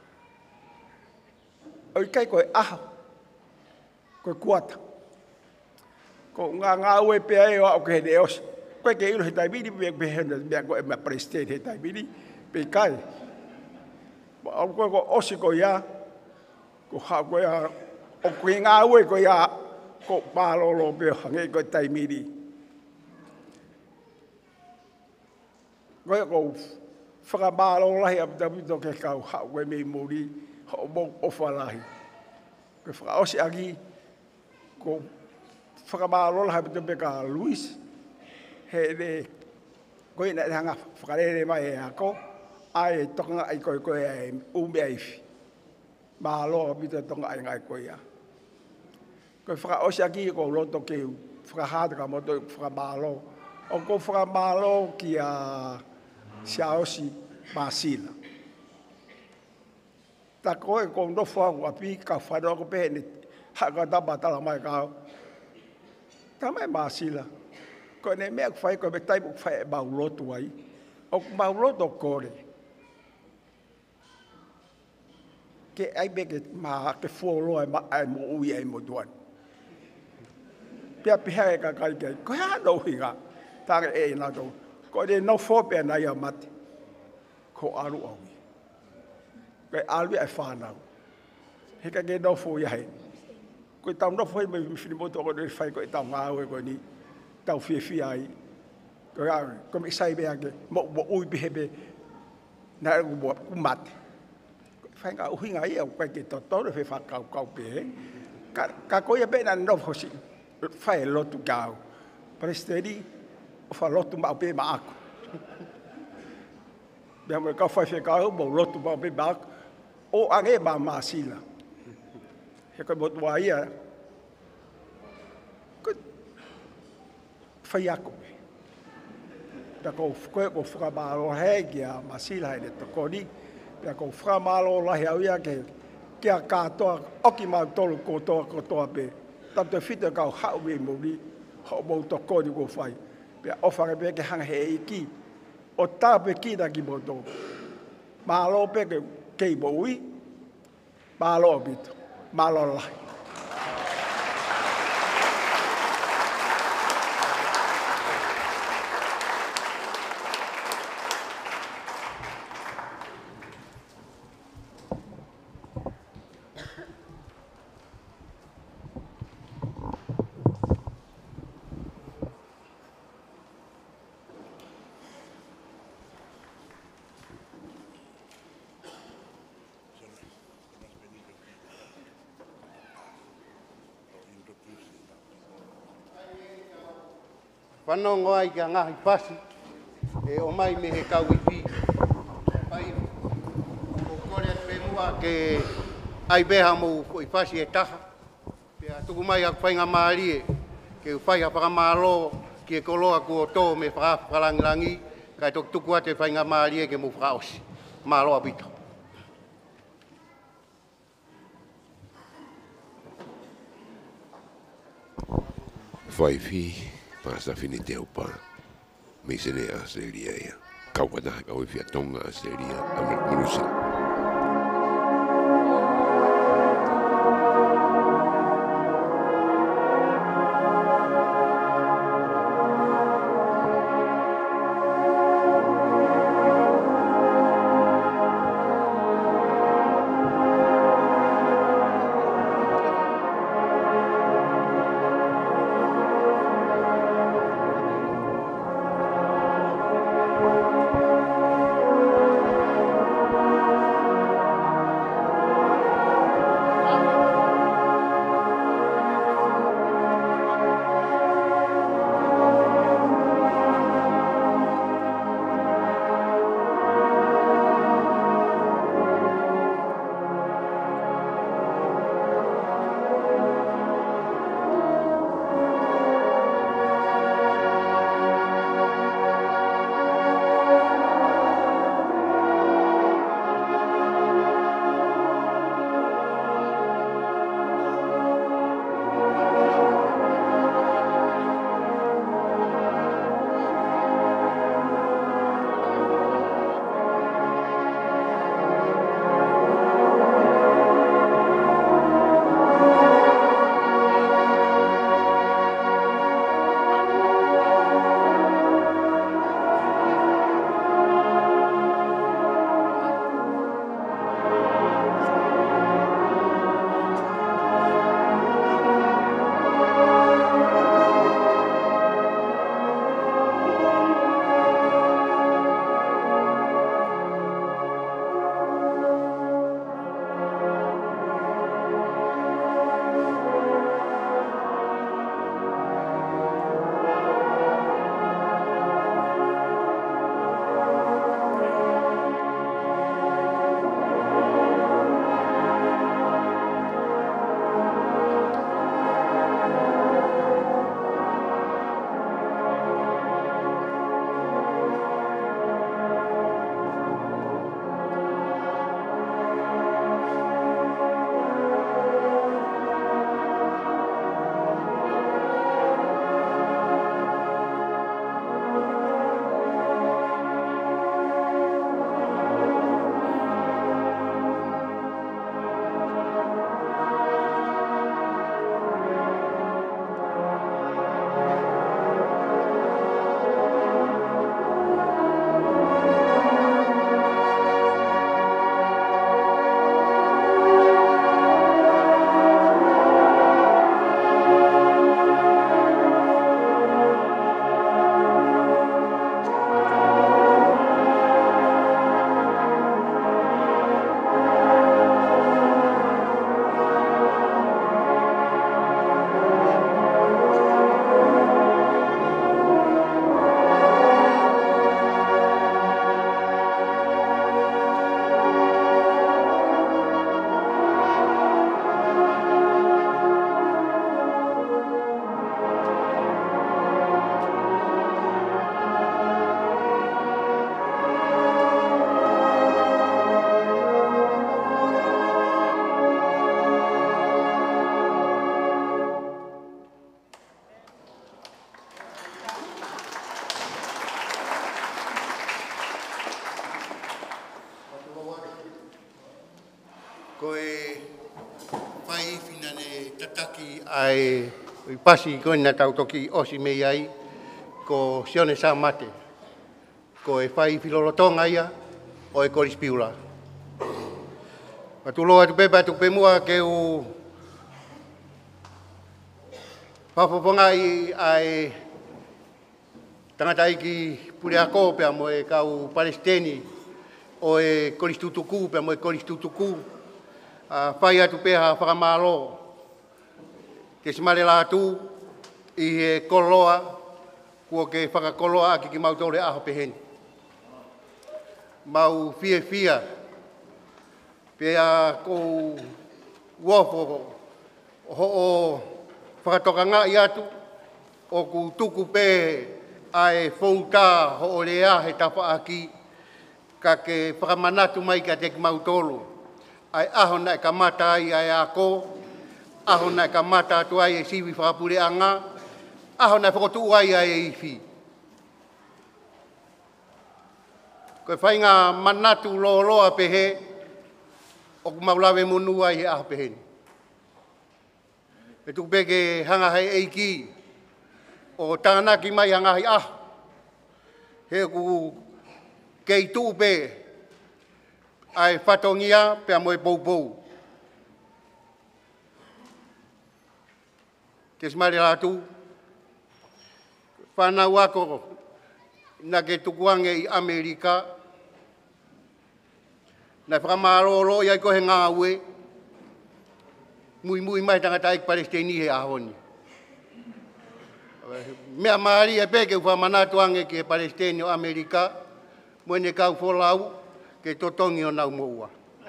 oi kai ko a ko kuata ko nga nga we pe ai o ke de os ko ke ilo tai bidi be be be ko ma preste he tai bidi pe kai o ko ko osi ko ya ko ha ko ya o kui ngā ue ko ia ko pālolo peo hange ko taimiri. Ko ia ko whakapālolo lahi a pita ke kau hau koe mei mori ho mok ofa lahi. Ko whakaosi aki ko whakapālolo lahi a pita pe ka Luis he re ko ina hanga whakarere mai e ako ai toka ai koe koe ai ume aifi. Mālo pita tonga ai ngai koe ia. Ko whakaosi aki ko loto ke whakahata ka moto whakamālo. O ko whakamālo ki a siaosi Masila. Ta koe ko nofo aku api ka whanau ko pēne haka tapa tala mai kao. Ta mai Masila. Ko ne mea kwhai ko me taipu kwhai e mau loto ai. O mau loto kore. Ke ai beke ma ke fuolo ai ma ai mo ui ai mo duan. Pia pia e ka kai kai. Ko ha no hinga. Ta e na to. Ko de no fo pe na ia mate. Ko aru au. Ko alu ai fa na. He ka ke no fo ia he. Ko tam no fo me fini mo to ko de fai ko tam nga we ko ni. Tau fi fi ai. Ko ga ko me sai be ake mo mo ui be be. Na ku mo ku mate. Fai ka uhi ngai au kai ke to to fe fa kau kau pe ka ka ko ia be na no hosi fai lo tu kau prestedi fa lo tu ma pe ma aku be mo ka fai fe kau mo lo tu ma pe ba o age ba Masila he ko mo tua ia ko fai aku da ko ko ko fra ba lo he kia Masila ele to ko ni pia ko whamalo lahi au ia ke kia kātoa oki mau tolu kotoa kotoa pe. Tanto e whita kau hau e mori ho mou to kōni ko whai. Pia ofare pe ke hanga he iki o tā pe ki na ki moto. Mālo pe ke kei mo ui, mālo abito, mālo lahi. Whanongo ai kia ngahi pasi, e o mai me he kau ipi. Pai, o kore atu e mua ke ai beha mo i pasi e taha. Pea tuku mai aku whainga maarie, ke whai hapaka maalo ki e koloa ku o tō me whakalangilangi, kai tok tuku ate whainga maarie ke mu whakaosi. Maalo apito. Fai fi, pasa fini te upa. Me sene a seria ia. Kau pada kau fia tonga a seria a manusia. ai i pasi ko na tau toki osi mei ai ko sione sa mate ko e fai filolotonga ia o e koris piula patuloa tu pepa tu pemua ke u papoponga i ai tangata iki pureako pe mo e kau palestini o e koris tutuku pe mo e koris tutuku a fai atu peha whakamalo ke simare la tu i e koloa kua ke whakakoloa aki ki mautore aho peheni. Mau fia fia, pea kou uopo ho o whakatoka ngā i atu, o ku tuku pē ai whautā ho o lea he tapa aki, ka ke whakamanatu mai ka te ki mautolo. Ai aho nai ka mata ai ai a ko, aho nai ka mata atu ai e siwi whakapure anga, aho nai whakotu ai ai e iwi. Koe whai ngā manatu lo loa pehe, o ku maulawe monu ai he aho peheni. E tuku peke hanga hei eiki, o tānaki mai hanga hei aho. He ku kei tuu pe, ai whatongia pea moe pou pou. Te smari rātu, whanau ako na ke tukuange i Amerika, na whakamārolo iai kohe ngā ue, mui mui mai tangata ik Palestini he ahoni. Mea maari e peke uwha manatu ange ke Palestini o Amerika, moene kau wholau ke totongi o nau moua.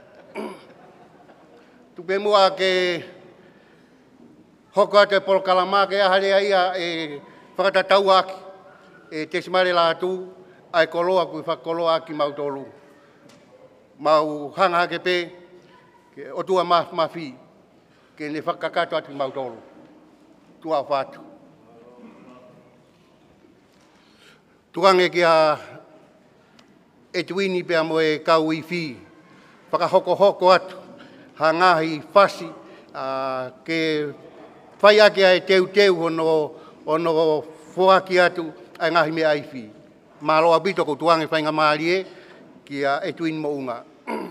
Tupe mua ke hoko ate polokalama ke aharea ia e whakatatau aki, e te simare lātu, ai koloa kui whakoloa aki mautolu. Mau hanga ke pe, ke otua ma mawhi, ke ne whakakato ati mautolu. Tua whatu. Tuange kia e tuini pea moe kau i whi, whakahoko hoko atu, ha ngahi whasi, uh, ke whai ake ai teu teu ono, ono whoaki atu, ai ngahi mea i whi. Māloa bito ko tuange whainga maari e, kia e tuini mo unga.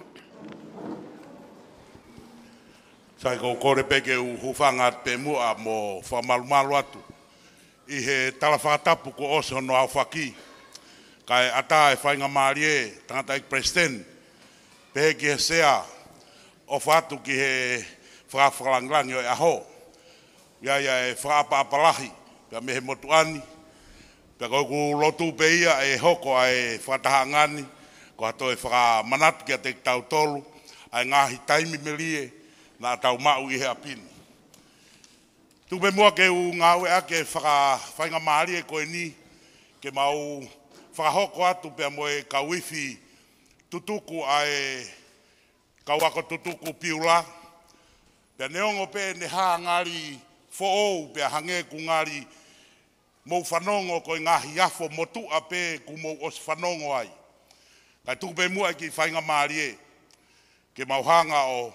Sai ko kore peke u hufanga pe mua mo whamalumalu atu. I he talawhatapu ko ose hono au whaki. Kai ata e whainga maari e, tangata ik president, pehe ki he sea, o whatu ki he whakawhakalanglangi o e aho. Ia ia e whakapapalahi, pia mehe motuani, pia koku lotu pe ia e hoko ai whakatahangani, ko hato e whakamanatu ki a te tau tolu, ai ngahi taimi melie, na tau mau i he apini. Tupe mua ke u ngāwe ake whaka maari e koe ni, ke mau whakahoko atu pia moe ka wifi tutuku ai kawako tutuku piula. Pia neongo pe ne haa ngari fo'ou pia hange ku ngari mou whanongo koe ngahi afo motu a pe ku mou os whanongo ai. Kai tupe mua ki whainga maari e, ke mau hanga o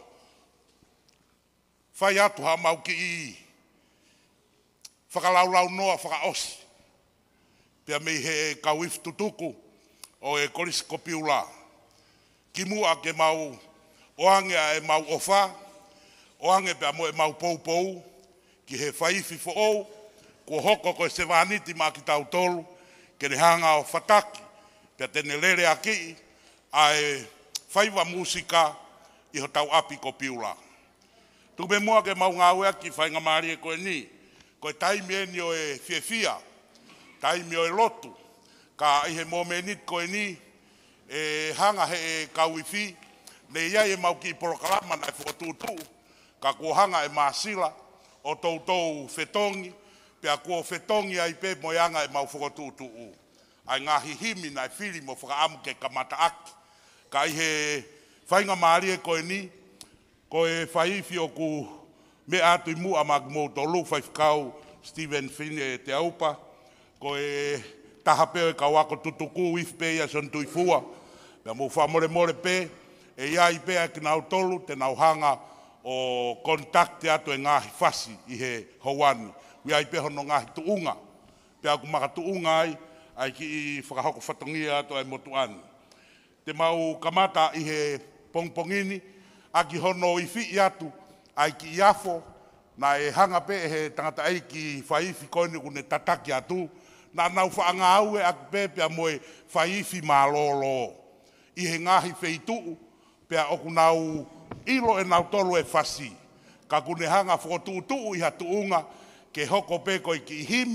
whai atu ha mau ki i whakalaulau noa whakaosi. Pea mei he kawif tutuku o e koris kopiula. Ki mua ke mau oange a e mau ofa, oange pea mo e mau pou pou, ki he whaifi fo ou, ko hoko ko e se wāniti mā ki tau tolu, ke ne hanga o whataki, pea tene lere a ki, a e whaiwa musika i ho tau api kopiula. Tupe mua ke mau ngā wea ki whainga maari e koe ni, koe taimi e ni o e fie fia, taimi o e lotu, ka ihe momenit koe ni, e hanga he e kauifi, ne iai e mau ki porokalama na e whakatutu, ka kua hanga e maasila, o toutou whetongi, pea kua whetongi ai pe moianga e mau whakatutu u. Ai ngahi himi na e whiri mo whakaamu ke kamata aki, ka ihe whainga maari e koe ni, koe whaifi o ku me atu i mua magmo tolu whaifkau Stephen Finn e te aupa, koe tahapeo e kawako tutuku wifpe ia son tuifua, pea mo whamore more pe, e iai pe ki nau tolu te nau hanga o kontakte atu e ngahi whasi i he hauani. Iai pe hono ngahi tuunga, pea ku maka tuunga ai, ai ki i whakahoko whatongia atu ai motuani. Te mau kamata i he pongpongini, aki hono i whi atu, ai ki iafo, na e hanga pe he tangata ai ki whaifi koine kune tataki atu, na nau whaanga aue aki pe pea moe whaifi mālolo. I he ngahi wheituu, pea oku nau ilo e nau tolu e whasi. Ka kune hanga whakotuutuu i hatuunga, ke hoko pe koe ki himi,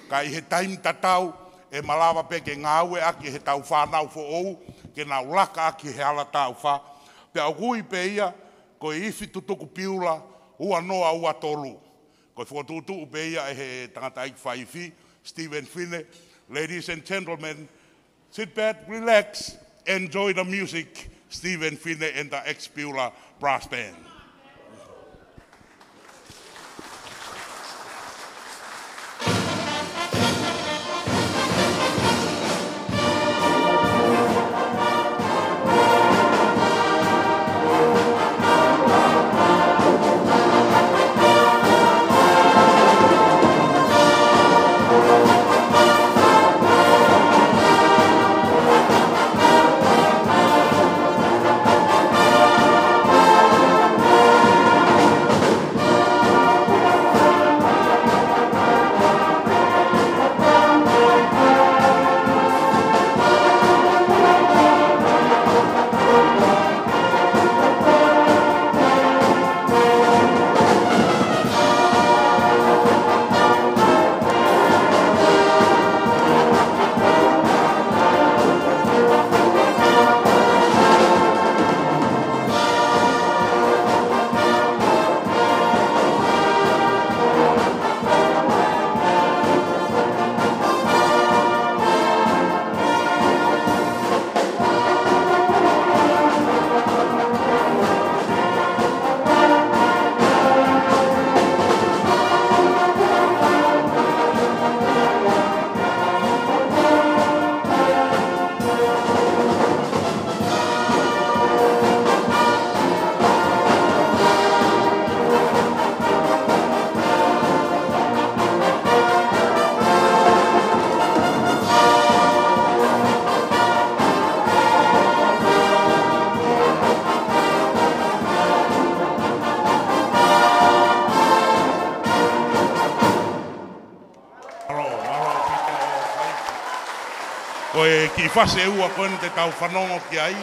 Ka i he taim tatau, e malawa pe ke ngāue aki he tau whanau fo ou, ke nau laka aki he ala tau wha. Pe au hui pe ia, ko i ifi tutuku piula, ua noa ua tolu. Ko i whotutu pe ia e he tangata ik whaifi, Stephen Fine. Ladies and gentlemen, sit back, relax, enjoy the music, Stephen Fine and the ex-Piula Brass Band. Ki whase ua koen te tau whanongo ki ai,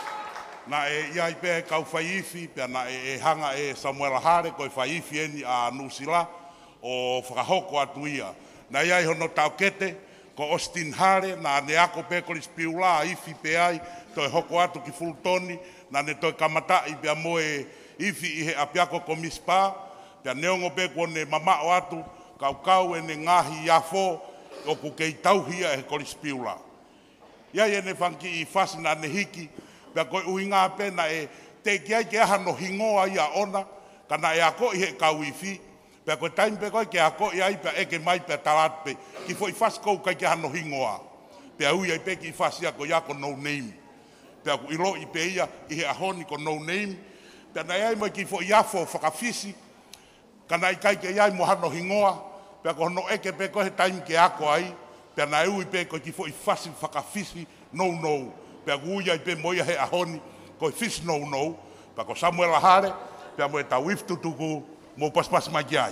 na e iai pē kau whaiifi, pia na e, e hanga e Samuela Hare, koe whaiifi eni a Nusila, o whakahoko atu ia. Na iai hono tau kete, ko Austin Hare, na ne ako pē koris piula, ifi pē ai, toi hoko atu ki Fultoni, na ne toi kamatai pia moe ifi i he apiako ko mispa, pia neongo pē kone mamao atu, kau kau e ne ngahi iafo, o ku kei tauhia e koris piula. Ia e ne whanki i whasina ne hiki, pia koe uinga pena e te kiai ke aha no hingoa ia ona, kana e ako i he kau i whi, pia koe taim pe koe ke ako i ai pia eke mai pia talat pe, ki fo i whas kou kai ke aha no hingoa, pia ui ai pe ki i whasia ko ia ko no name, pia ko ilo i pe ia i he ahoni ko no name, pia na iai mai ki fo i afo whakawhisi, kana i kai ke iai mo hano hingoa, pia ko no eke pe koe he taim ke ako ai, pia na ui pe koe ki fo i whasi whakawhisi no no, pia ui ai pe moia he ahoni koe fish no no, pia ko Samuela Hare, pia mo e tau iftu tuku mo paspas mai ki ai.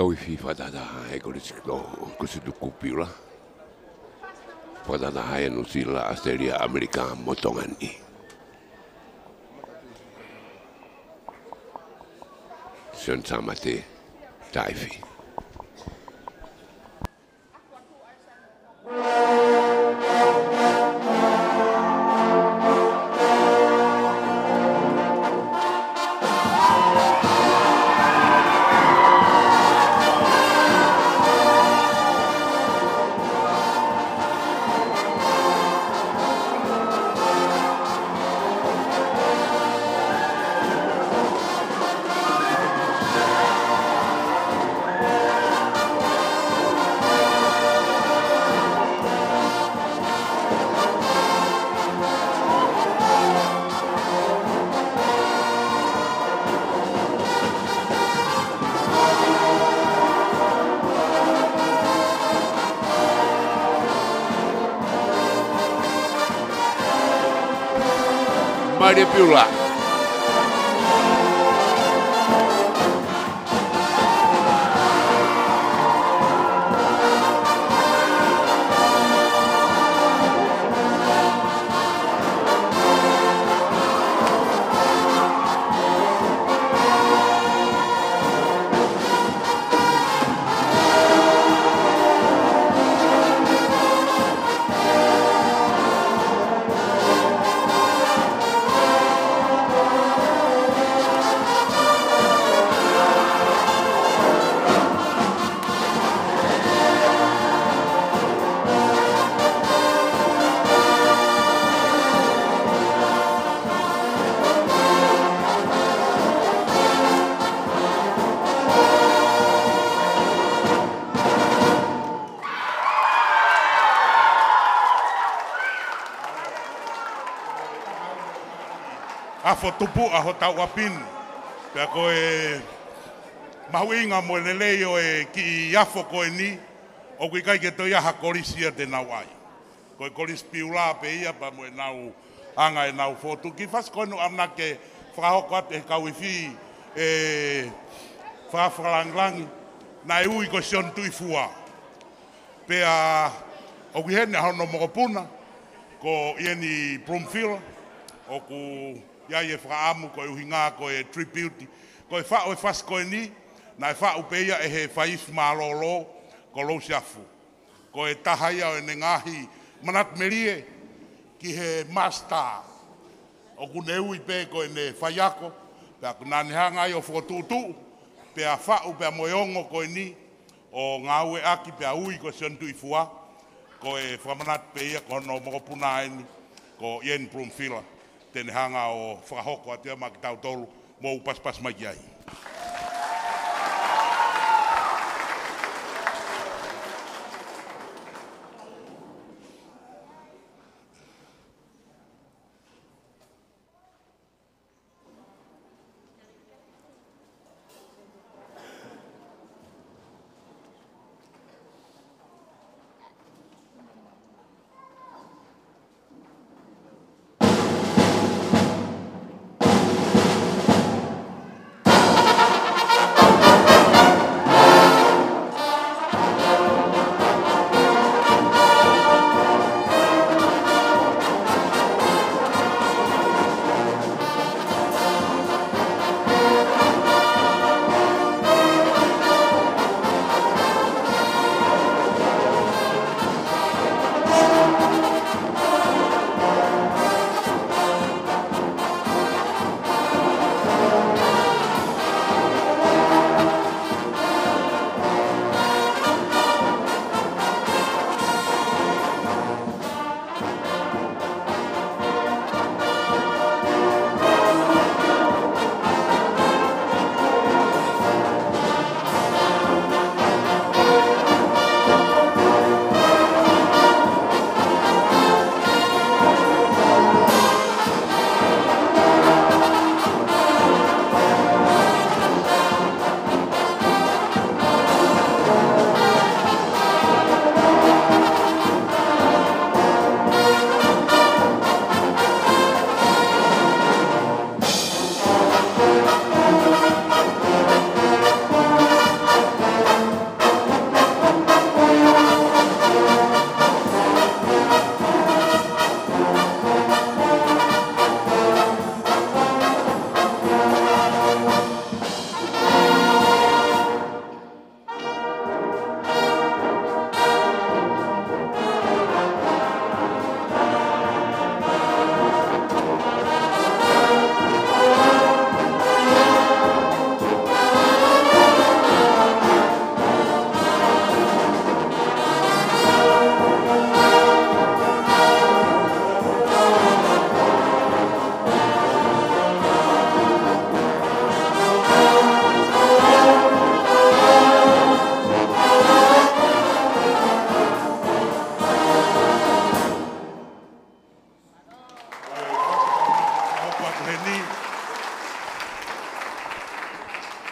Kawifi whatataha e korituku piula. Whatataha e New Zealand, Australia, Amerika, motongani. Sion samate taifi. Maria Piula. Afo tupu aho tau apin. Pea koe mahuinga mo lelei o e ki iafo koe ni o kui kai ke toi aha korisia te nau ai. Koe koris piula pe ia pa mo e nau anga e nau fotu. Ki fas koe no amna ke whahoko ate e kawifi e whawhalanglangi na e ui ko sion tui fua. Pea o kui hene hono mokopuna ko ieni Broomfield o ku ia e whaamu ko e uhinga ko e tribute ko e whao e whas ko e ni na e whao peia e he whaif malolo ko lo siafu ko e tahaia o e nengahi manat merie ki he master o ku ne ui pe ko e ne whaiako pea ku nane hanga i o whotutu pea whao pea moeongo ko e ni o ngāue aki pea ui ko siontu i fua ko e whamanat peia ko no mokopuna eni ko ien Broomfield tene hanga o whakahoko atia maki tau tolu mō upaspas mai ai.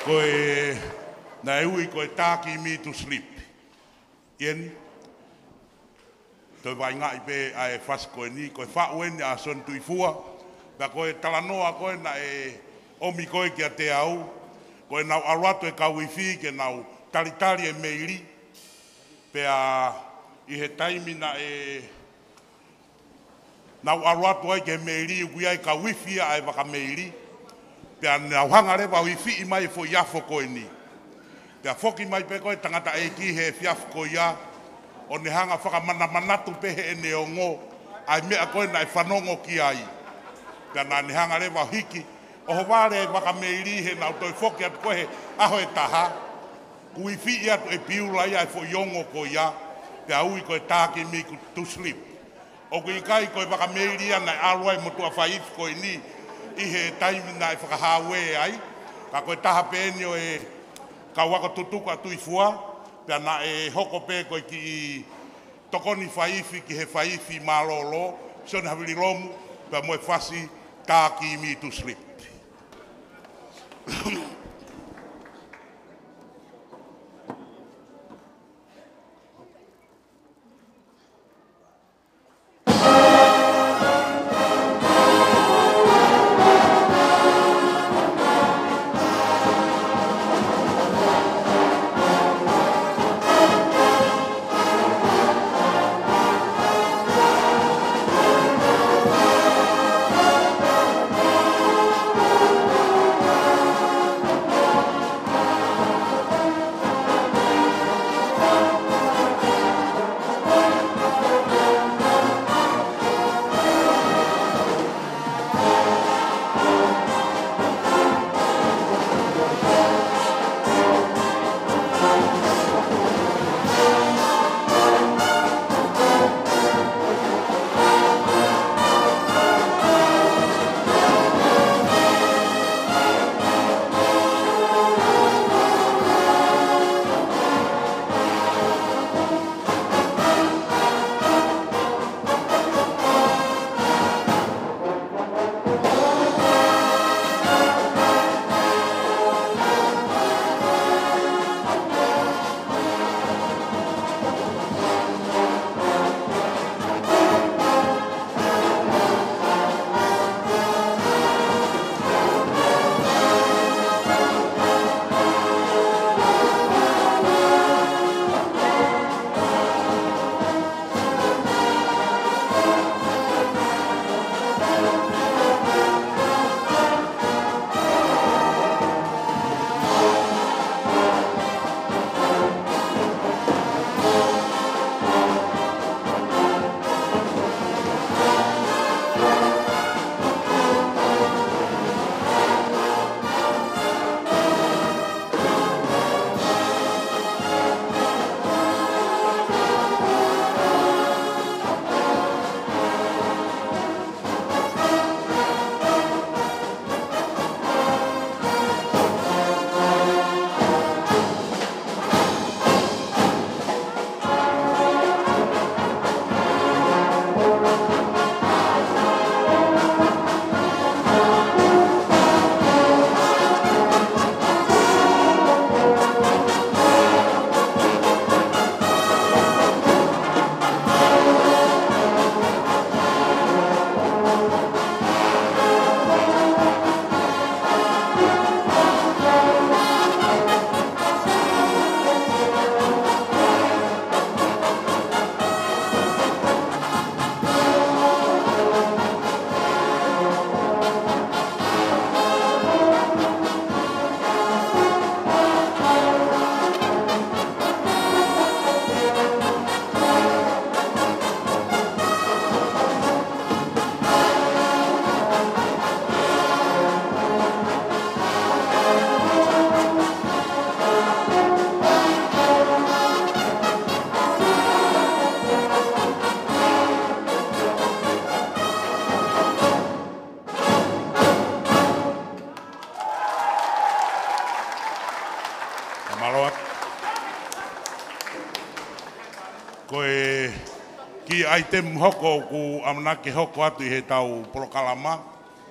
Koe na ui koe tāki me to sleep. Ieni. Toi vai ngai pe ai fas koe ni koe whauen a son tui fua. Pea koe talanoa koe na e omi koe kia te au. Koe nau aruato e kau iwi ke nau talitali e meiri. Pea i he taimi na e nau aruato ai ke meiri ui ai kau iwi ai waka meiri. Pea nau hangare wau iwi i mai fo iafo koe ni. Pea foki mai pe koe tangata e ki he fiaf koe ia. O ne hanga whakamana manatu pehe e ne ongo. Ai mea koe na e whanongo ki ai. Pea na ne hanga rewa hiki. O ho ware e waka meiri he nau toi foki atu koe he aho e taha. Kui whi atu e piula ia e fo iongo ko ia. Pea ui koe tāke mi ku to sleep. O kui kai koe waka meiri ana e alua e motua whaif koe ni. I he taimi na e whakahawe ai. Ka koe taha pēni o e ka waka tutuka tui fua. Pea na e hoko pē koe ki i tokoni whaifi ki he whaifi malolo. Sone hawiri lomu. Pea moe whasi tāki mi to sleep. Koe ki ai te hoko ku amanake hoko atu i he tau Polokalama.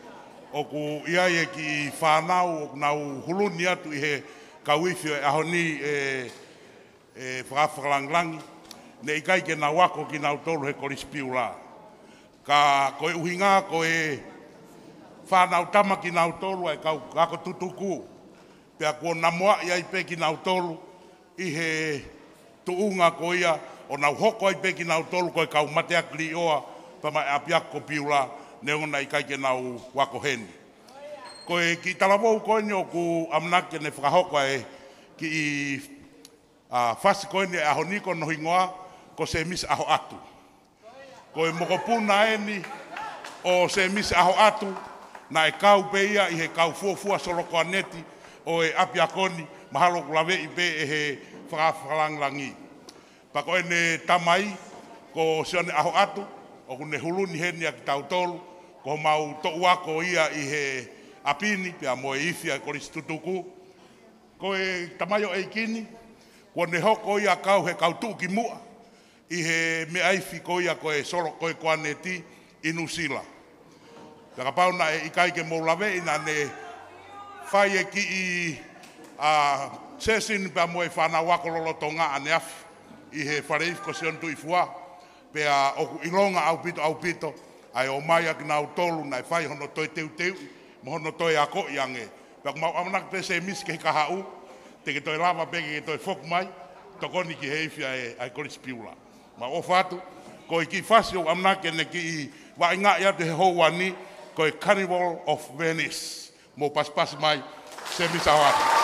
o ku ia e ki whanau o nau huluni atu i he kauifi e ahoni e, e whakawhakalangilangi. Ne i kai ke nā wako ki nau tolu he korispiu la. Ka koe uhinga koe whanau tama ki nau tolu e kau kako tutuku. Pea kua namoa i ai pe ki nau tolu i he tuunga ko ia o nau hoko ai pe ki nau tolu koe kau mateak li oa pa mai apiak ko piu la ne ona i kai ke nau wako heni. Koe ki talavou koe ni o ku amnake ne whakahoko e ki i uh, whasi koe ni aho niko no hingoa ko se mis aho atu. Koe mokopuna eni o se mis aho atu na e kau pe ia i he kau fuafua soloko aneti o e apiakoni mahalo kulawe i pe e he whakawhakalanglangi. Pa koe ne tamai ko se one aho atu o kune huluni heni a ki tautolu ko mau to'uako ia i he apini pia mo e ifi a korisi tutuku. Koe tamayo e kini ko ne hoko ia kau he kau tuu ki mua i he me aifi ko ia koe solo koe koaneti i Nusila. Pia pau na e ikai ke moulawe ina ne whai e ki i a sesin pia mo e whana wako lolo tonga ane afi i he whareif ko sion tu i fua. Pea oku ilonga au pito au pito ai o mai ak nau tolu nai whai hono toi teu teu mo hono toi ako iange. Pea kumau amanak pe se mis ke kahau te ke toi lava pe ke toi fok mai tokoni ki heifia e ai korispiula. Ma o fatu ko i ki fasi o amanak e ne ki i wa inga ia te he houani ko i Carnival of Venice mo paspas mai se mis awatu.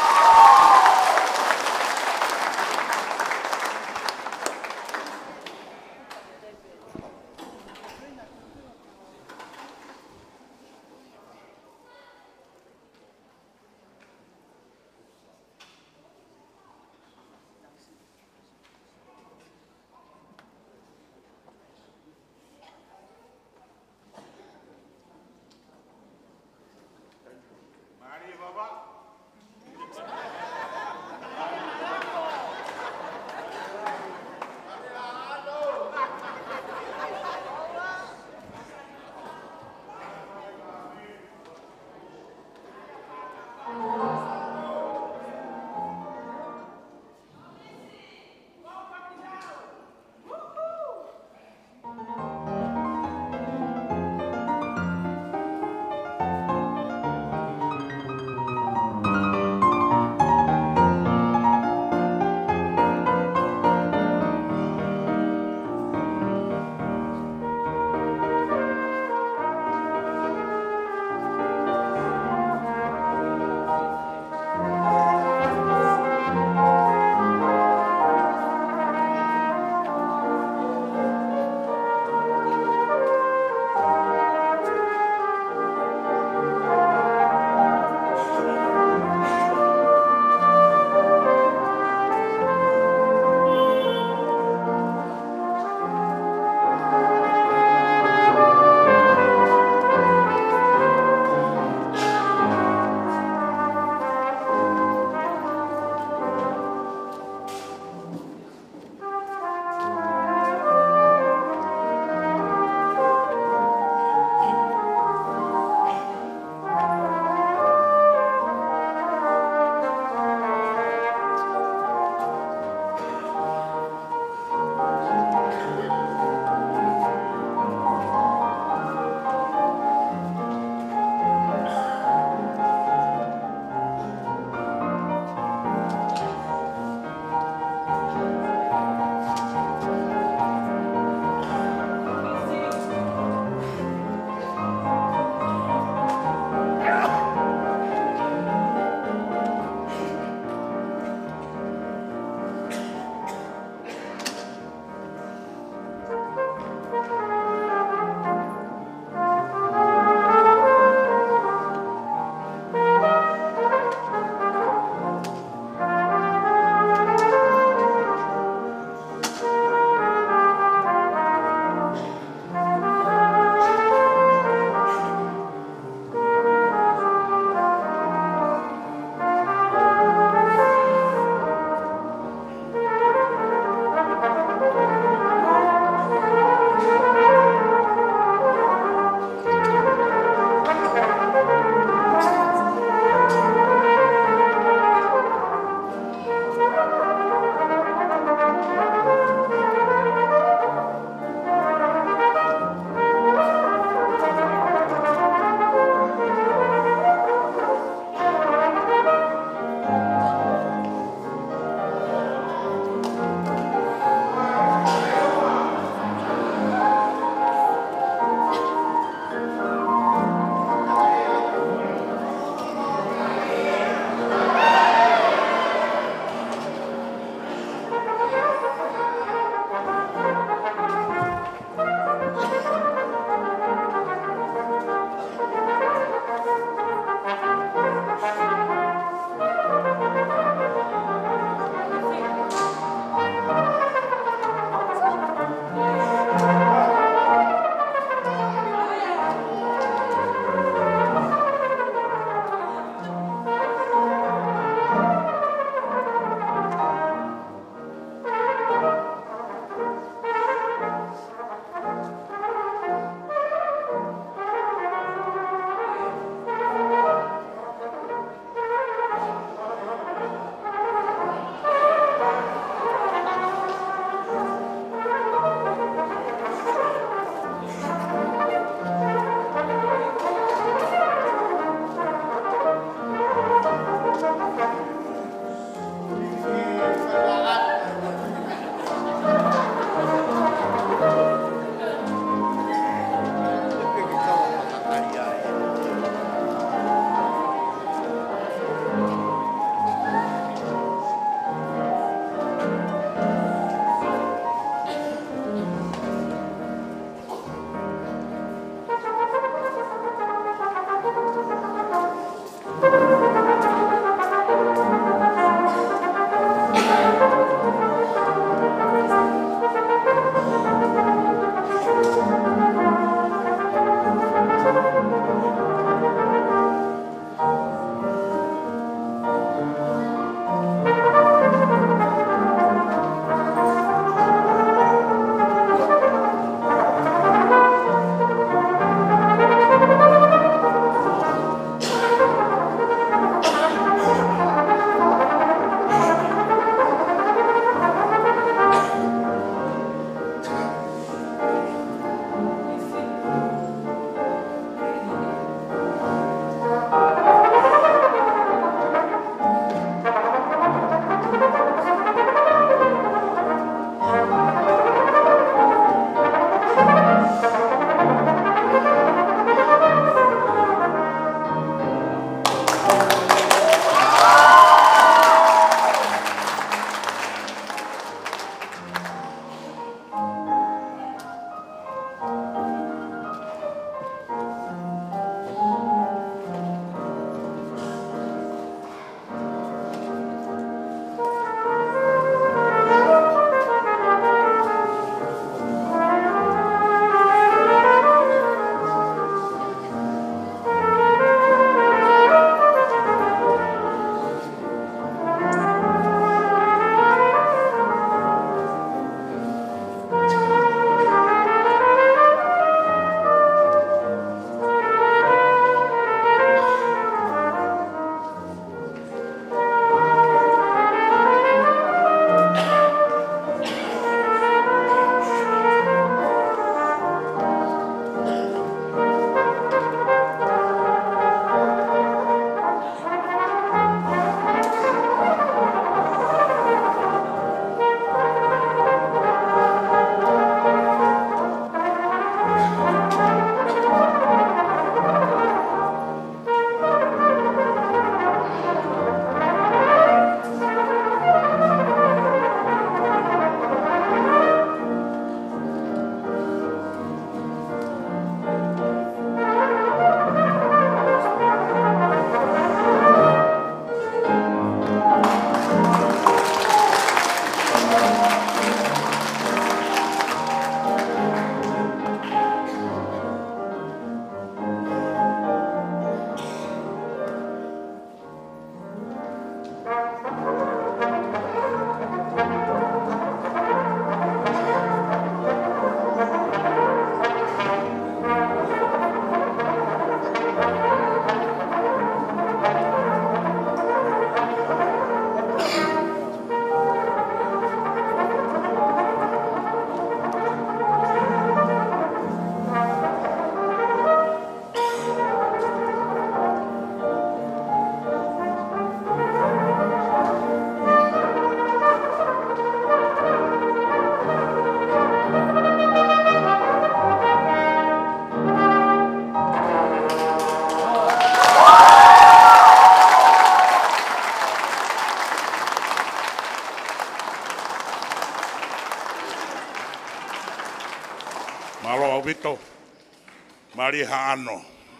Vito. Maria Ano.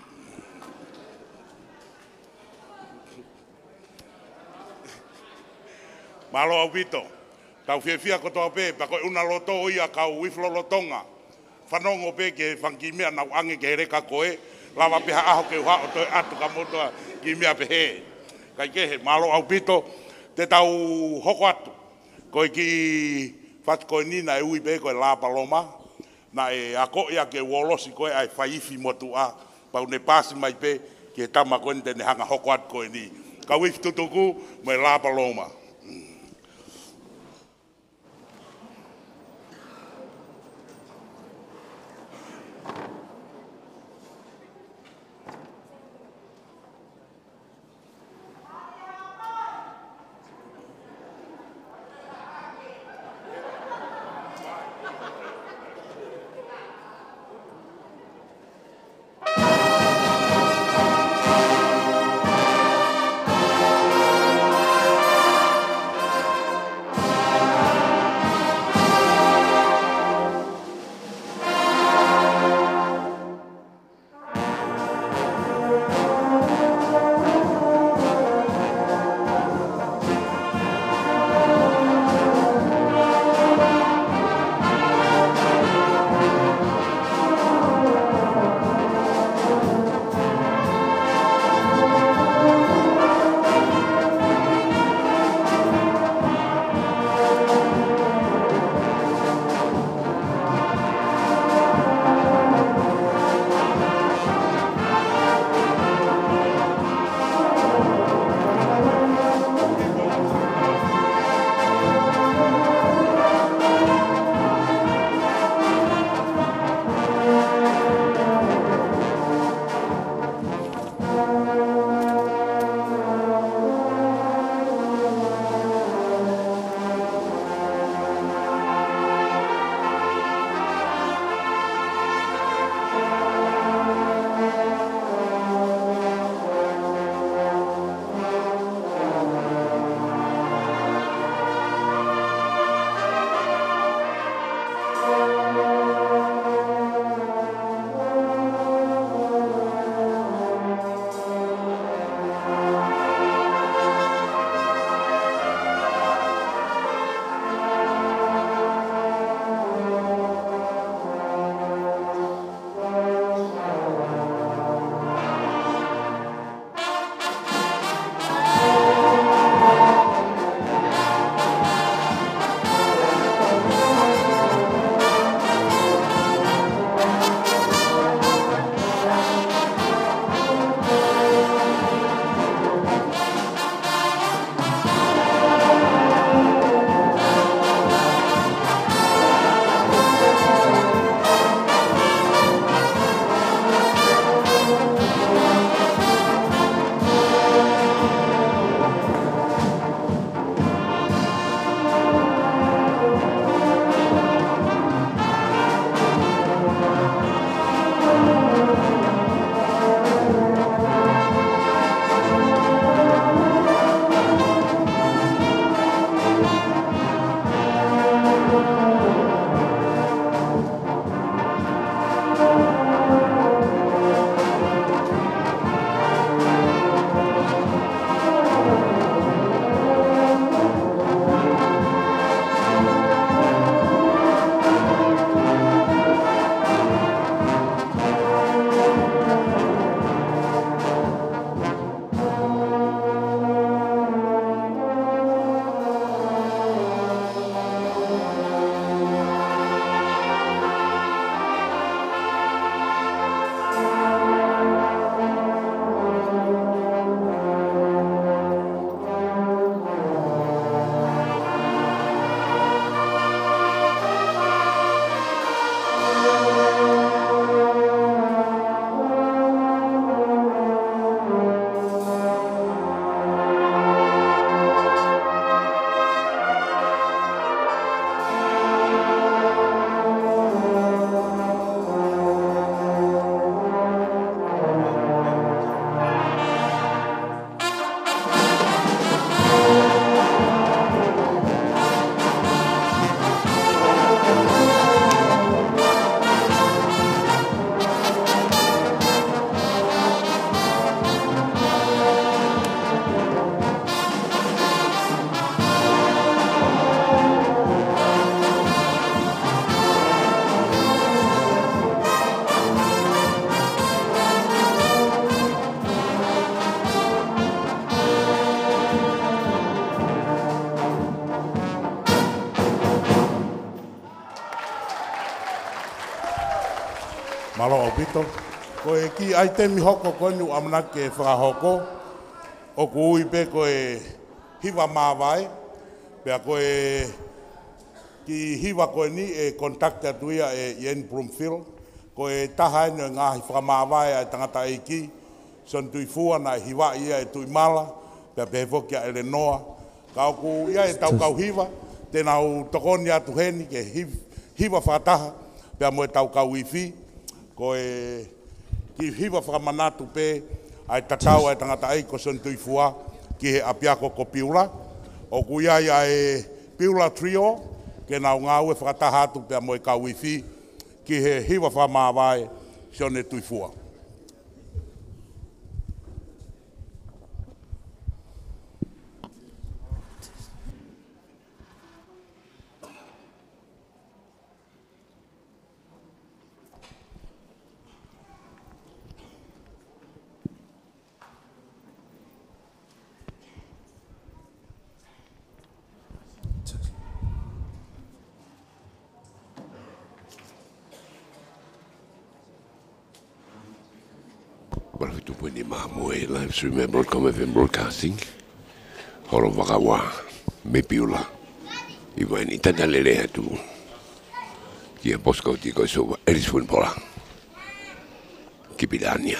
Malo au Vito. Tau fia fia kotoa pe, pako una loto ia kau wiflo lotonga. Whanongo pe ke whankimea nau ange ke reka koe, lawa peha aho ke uha o toi atu ka motoa ki mea pehe. Kai kehe, malo au Vito, te tau hoko atu. Koe ki whatkoe nina e ui pe koe la paloma, na e ako ia ke wolosi koe ai whaifi motu a, pau ne pasi mai pe, ke tama koe ne hanga hoko atu koe ni. Ka wifi tutuku, mai la paloma. Oh Malo o pito. Ko e ki ai te mi hoko konu amana ke whakahoko. O ku ui pe ko e hiwa mawai. Pea ko e ki hiwa ko ni e kontakte atuia e Ian Broomfield. Ko e taha ino ngāhi whakamawai ai tangata e ki. Son tui fua na hiwa ia e tui mala. Pea pehefoki a Eleanor. Ka oku ia e tau kau hiwa. Tēnā u tokoni atu heni ke hiwa whataha. Pea mo e tau kau iwi. Ko e ki hiwa whakamanatu pe ai tatau ai tangata ai ko son tui fua ki he apiako ko piula. O ku ia ia e piula trio ke nau ngā ue whakataha atu pea mo e kau iwi ki he hiwa whamawai son e tui fua. Barfitu puni mamu e live stream e Broadcom F M Broadcasting. Horo wakawa me piula. Iwa ni tata lele hatu. Kia posko tiko so eris fun pola. Kipidania.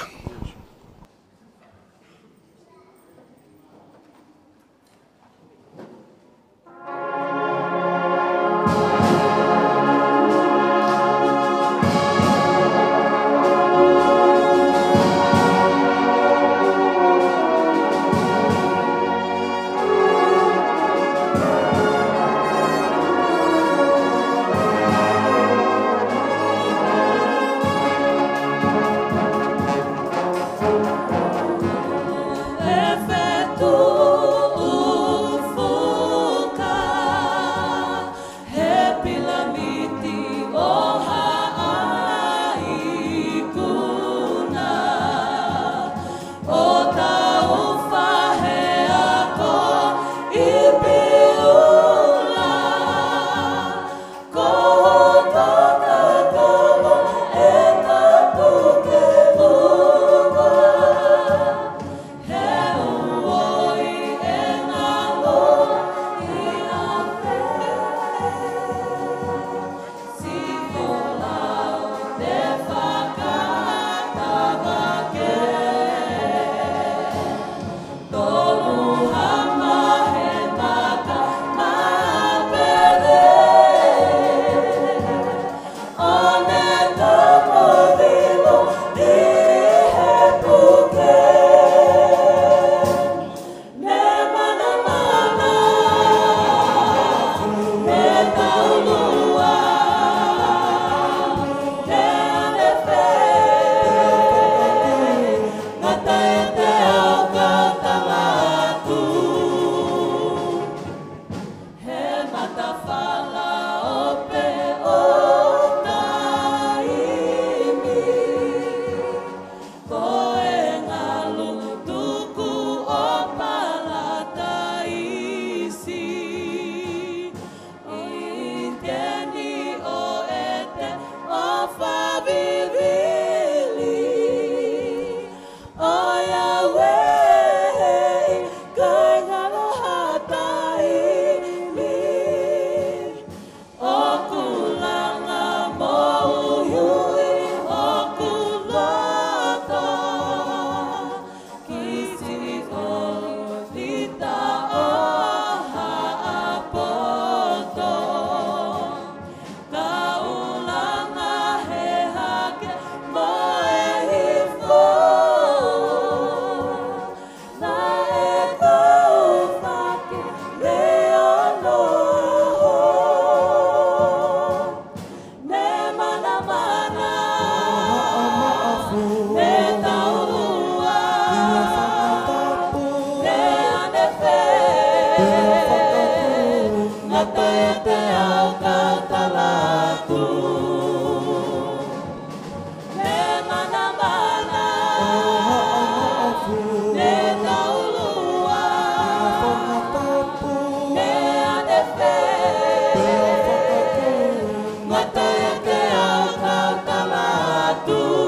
Mata te au ka talatu.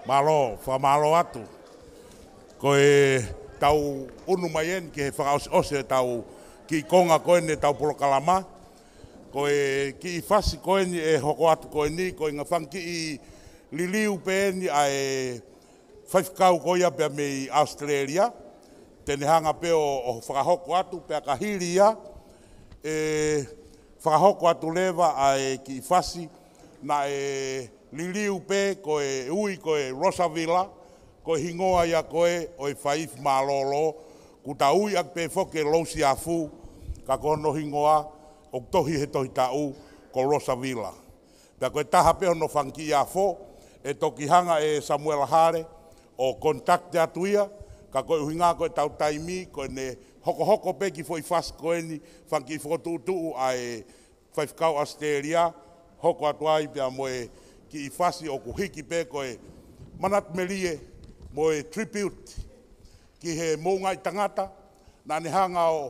malo, whamalo atu. Ko e tau unu mai en ki he whakaose ose tau ki konga koe ne tau polokalama. Ko e ki i whasi koe ni e hoko atu koe ni, ko e ngā whanki i liliu pe ni a e whaifkau koe ia pia me i Australia. Tene hanga pe o, o whakahoko atu pia ka hiri ia. E whakahoko atu lewa a e ki i whasi na e liliu pe ko e ui ko e Rosavilla. Ko hingoa ia koe o i whaif malolo, ku ta ui ak pe foke lousi a fu, ka kono hingoa, o tohi he tohi tau, ko Rosavilla. Pea koe taha pe ono whanki a fo, e toki hanga e Samuel Hare, o kontakte atu ia, ka koe uhinga koe tau taimi, koe ne hoko hoko pe ki foi fas koe ni, whanki fotu utu a e whaifkau Australia, hoko atu ai pea moe ki i fasi o kuhiki pe koe manat melie, mo e tribute ki he moungai tangata, na ne hanga o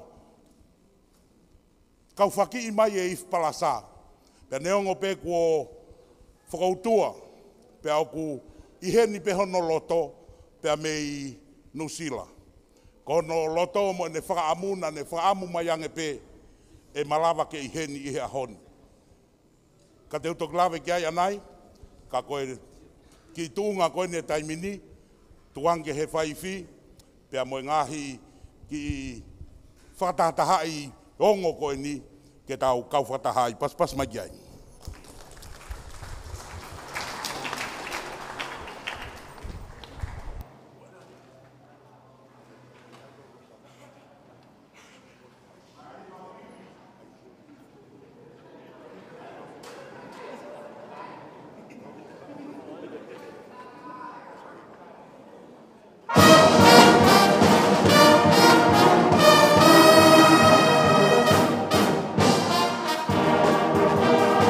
kauwhaki i mai e if palasa. Pea neongo pe kua whakautua, pea o ku i heni pe hono loto, pea me i Nusila. Ko no loto mo ne whakaamuna, ne whakaamu mai ange pe, e malawa ke i heni i hea honi. Ka te utok lawe ki ai anai, ka koe ki tuunga koe ne taimini, tuange he whaifi, pea moe ngahi ki whakatahai ongo koe ni, ke tau kau whakatahai, pas pas mai ai. Thank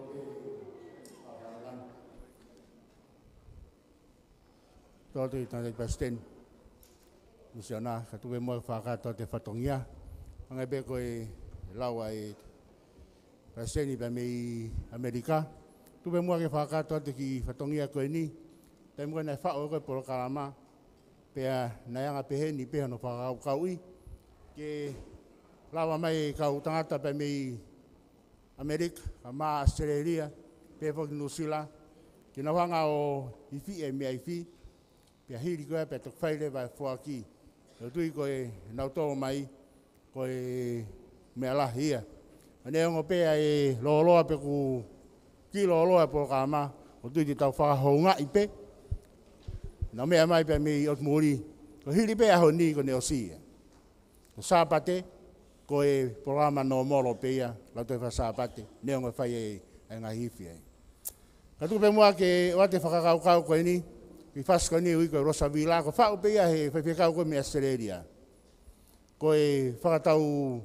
Toto i tana i pasten. Misiona, ka tuwe mo whakato te whatongia. Angai be koe lawa e pasten i pa mei Amerika. Tuwe mo ke whakato te ki whatongia koe ni. Tai mua nei whao koe poro karama. Pea naianga pehe ni peha no whakau kaui. Ke lawa mai kau tangata pa mei Amerika, a maa Australia, pe whaki New Zealand. Ke na wanga o iwi e mea iwi. Pea hiri koe pe tok whaile vai whuaki. Nau tui koe nau tō mai koe mea lahi ia. Ane ongo pea e looloa pe ku ki looloa po kāma. O tui te tau whakahounga i pe. Nau mea mai pe mei ot muri. Ko hiri pea ho ni ko ne o si ia. Ko sāpate koe programa no moro pe ia. Lau toi wha sāpate. Ne ongo whai e ngā hifi ai. Ka tupe mua ke wate whakakaukau koe ni. Ki whasko ni ui koe rosa vila, ko whao pe ia he whaiwhekau koe me Australia. Koe whakatau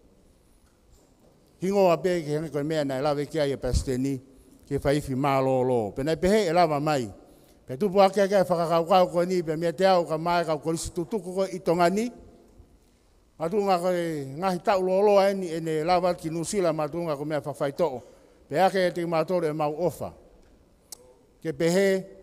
hingoa pe ke hanga koe mea nai lawe kia ia pasteni, ke whaiwhi mālolo. Penai pehe e lawa mai. Pe tupu ake ake whakakaukau koe ni, pe mea te au ka mai kau korisi tutuku koe i tonga ni. Matunga koe ngahi tau loloa eni ene lawa ki nusila matunga koe mea whawhaitoo. Pe ake e te mātore e mau ofa. Ke pehe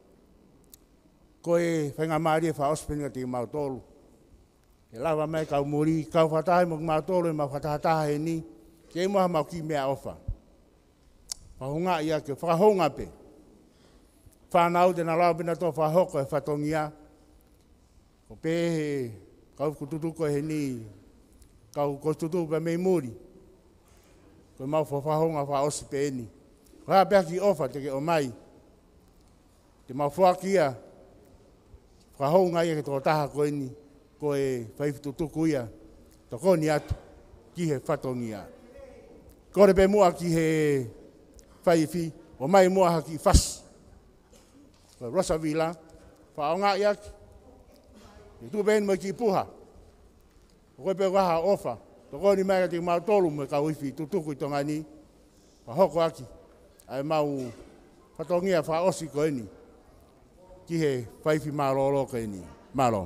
koe whainga maari e whaospinga te mau tolu. E lawa mai kau muri, kau whatahe mo mau tolu e mau whatahataha he ni, ke imaha mau ki mea ofa. Whahunga ia ke whakahonga pe. Whanau te na lau bina tō whahoko e whatongia. Ko pehe, kau kututuko he ni, kau kostutuko pe mei muri. Koe mau whahonga whaosi pe eni. Ko haa pea ki ofa te ke o mai. Te mau whakia, whahounga ia ke tō taha koe ni, koe whaifututuku ia, tō koni atu, ki he whatongia. Kore pe mua ki he whaifi, o mai mua haki whas. Koe rosa vila, whaonga ia ki, e tu ben mo ki puha. Koe pe waha ofa, tō koni mai ka te mau tolu mo ka uifi tutuku i tonga ni, whahoko aki, ai mau whatongia whaosi koe ni. Ki he whaifi mālolo koe ni. Mālo.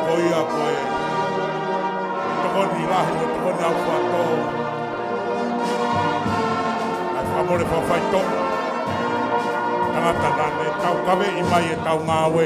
ia koe. Tokoni lahi o tokoni au whato. Ai whamore whawhaito. Tangata nane, tau kawe i mai e tau ngāwe.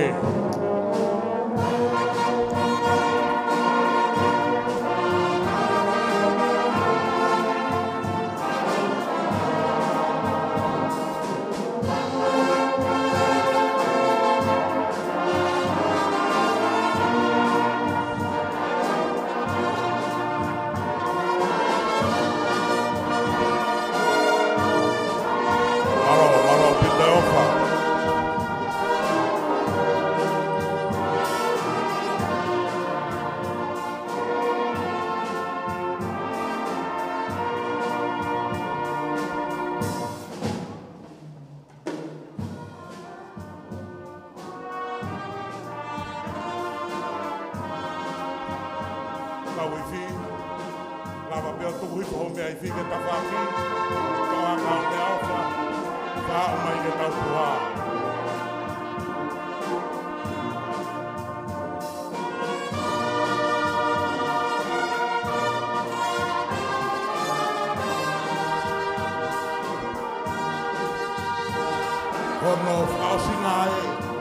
Ono whaosinga e.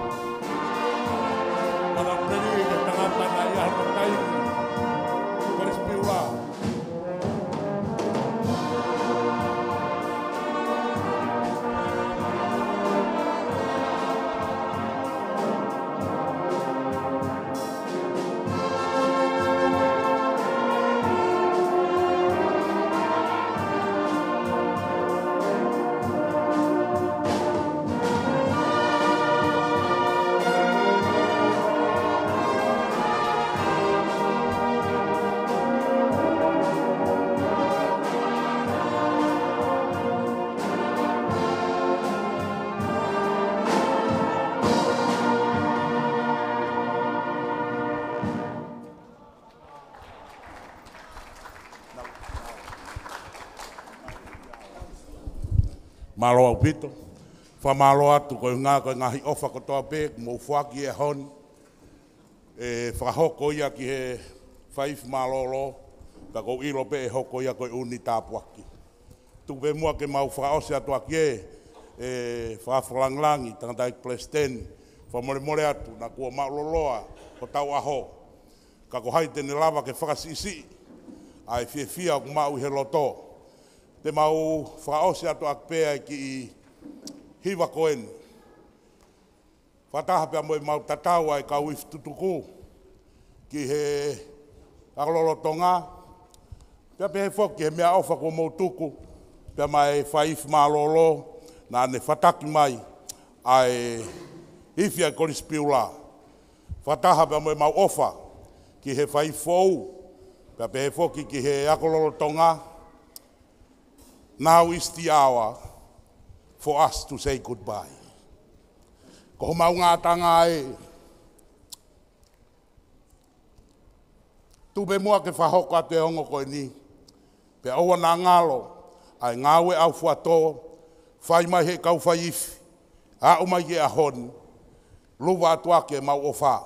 Mana peri e tangata na i aho tai. Koris piula. Malo au pito. Fa malo atu ko ngā ko ngahi ofa ko toa pe mo fuaki e hon. E fa hoko ia ki he faif malo lo. Ka ko iro pe e hoko ia ko uni tapuaki. Tu pe mua ke mau fa ose atu aki e e fa franglangi tangata ik plesten. Fa more more atu na kua malo loa ko tau aho. Ka ko haite ni lava ke whakasisi. Ai fie fia ku mau he loto. Te mau whaose atu akpea ki i hiwa koen. Whataha pia mo i mau tatau ai ka uif tutuku ki he akalolotonga. Pia pe he whoki he mea ofa ko mou tuku. Pia mai whaif malolo na ne whataki mai ai ifi ai koris piula. Whataha pia mo i mau ofa ki he whaif fou. Pia pe he whoki ki he akalolotonga. Now is the hour for us to say goodbye. Ko mau ngā tanga e. Tu be mua ke whahoko atu e ongo koe ni. Pe aua nā ngalo ai ngāwe au fuato. Whai mai he kau whai ifi. A umai ke ahon. Luwa atu ake mau o wha.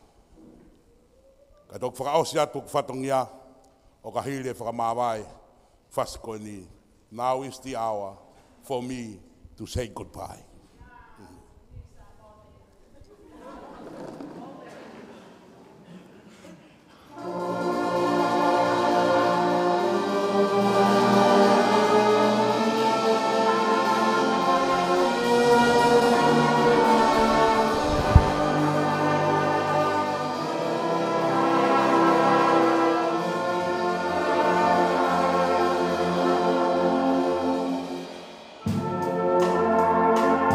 Ka tok whakaosi atu ku whatongia. O ka hile whakamawai. Whasi koe ni. Now is the hour for me to say goodbye. Thank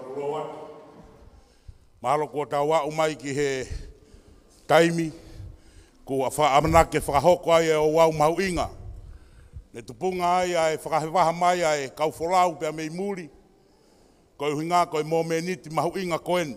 wharoa. Mahalo kua tawa umai ki he taimi, kua wha amanake whakahoko ai o wau mau inga. Ne tupunga ai ai whakahewaha mai ai kau wholau pia mei muri, koe huinga koe mō meniti mahu inga koen.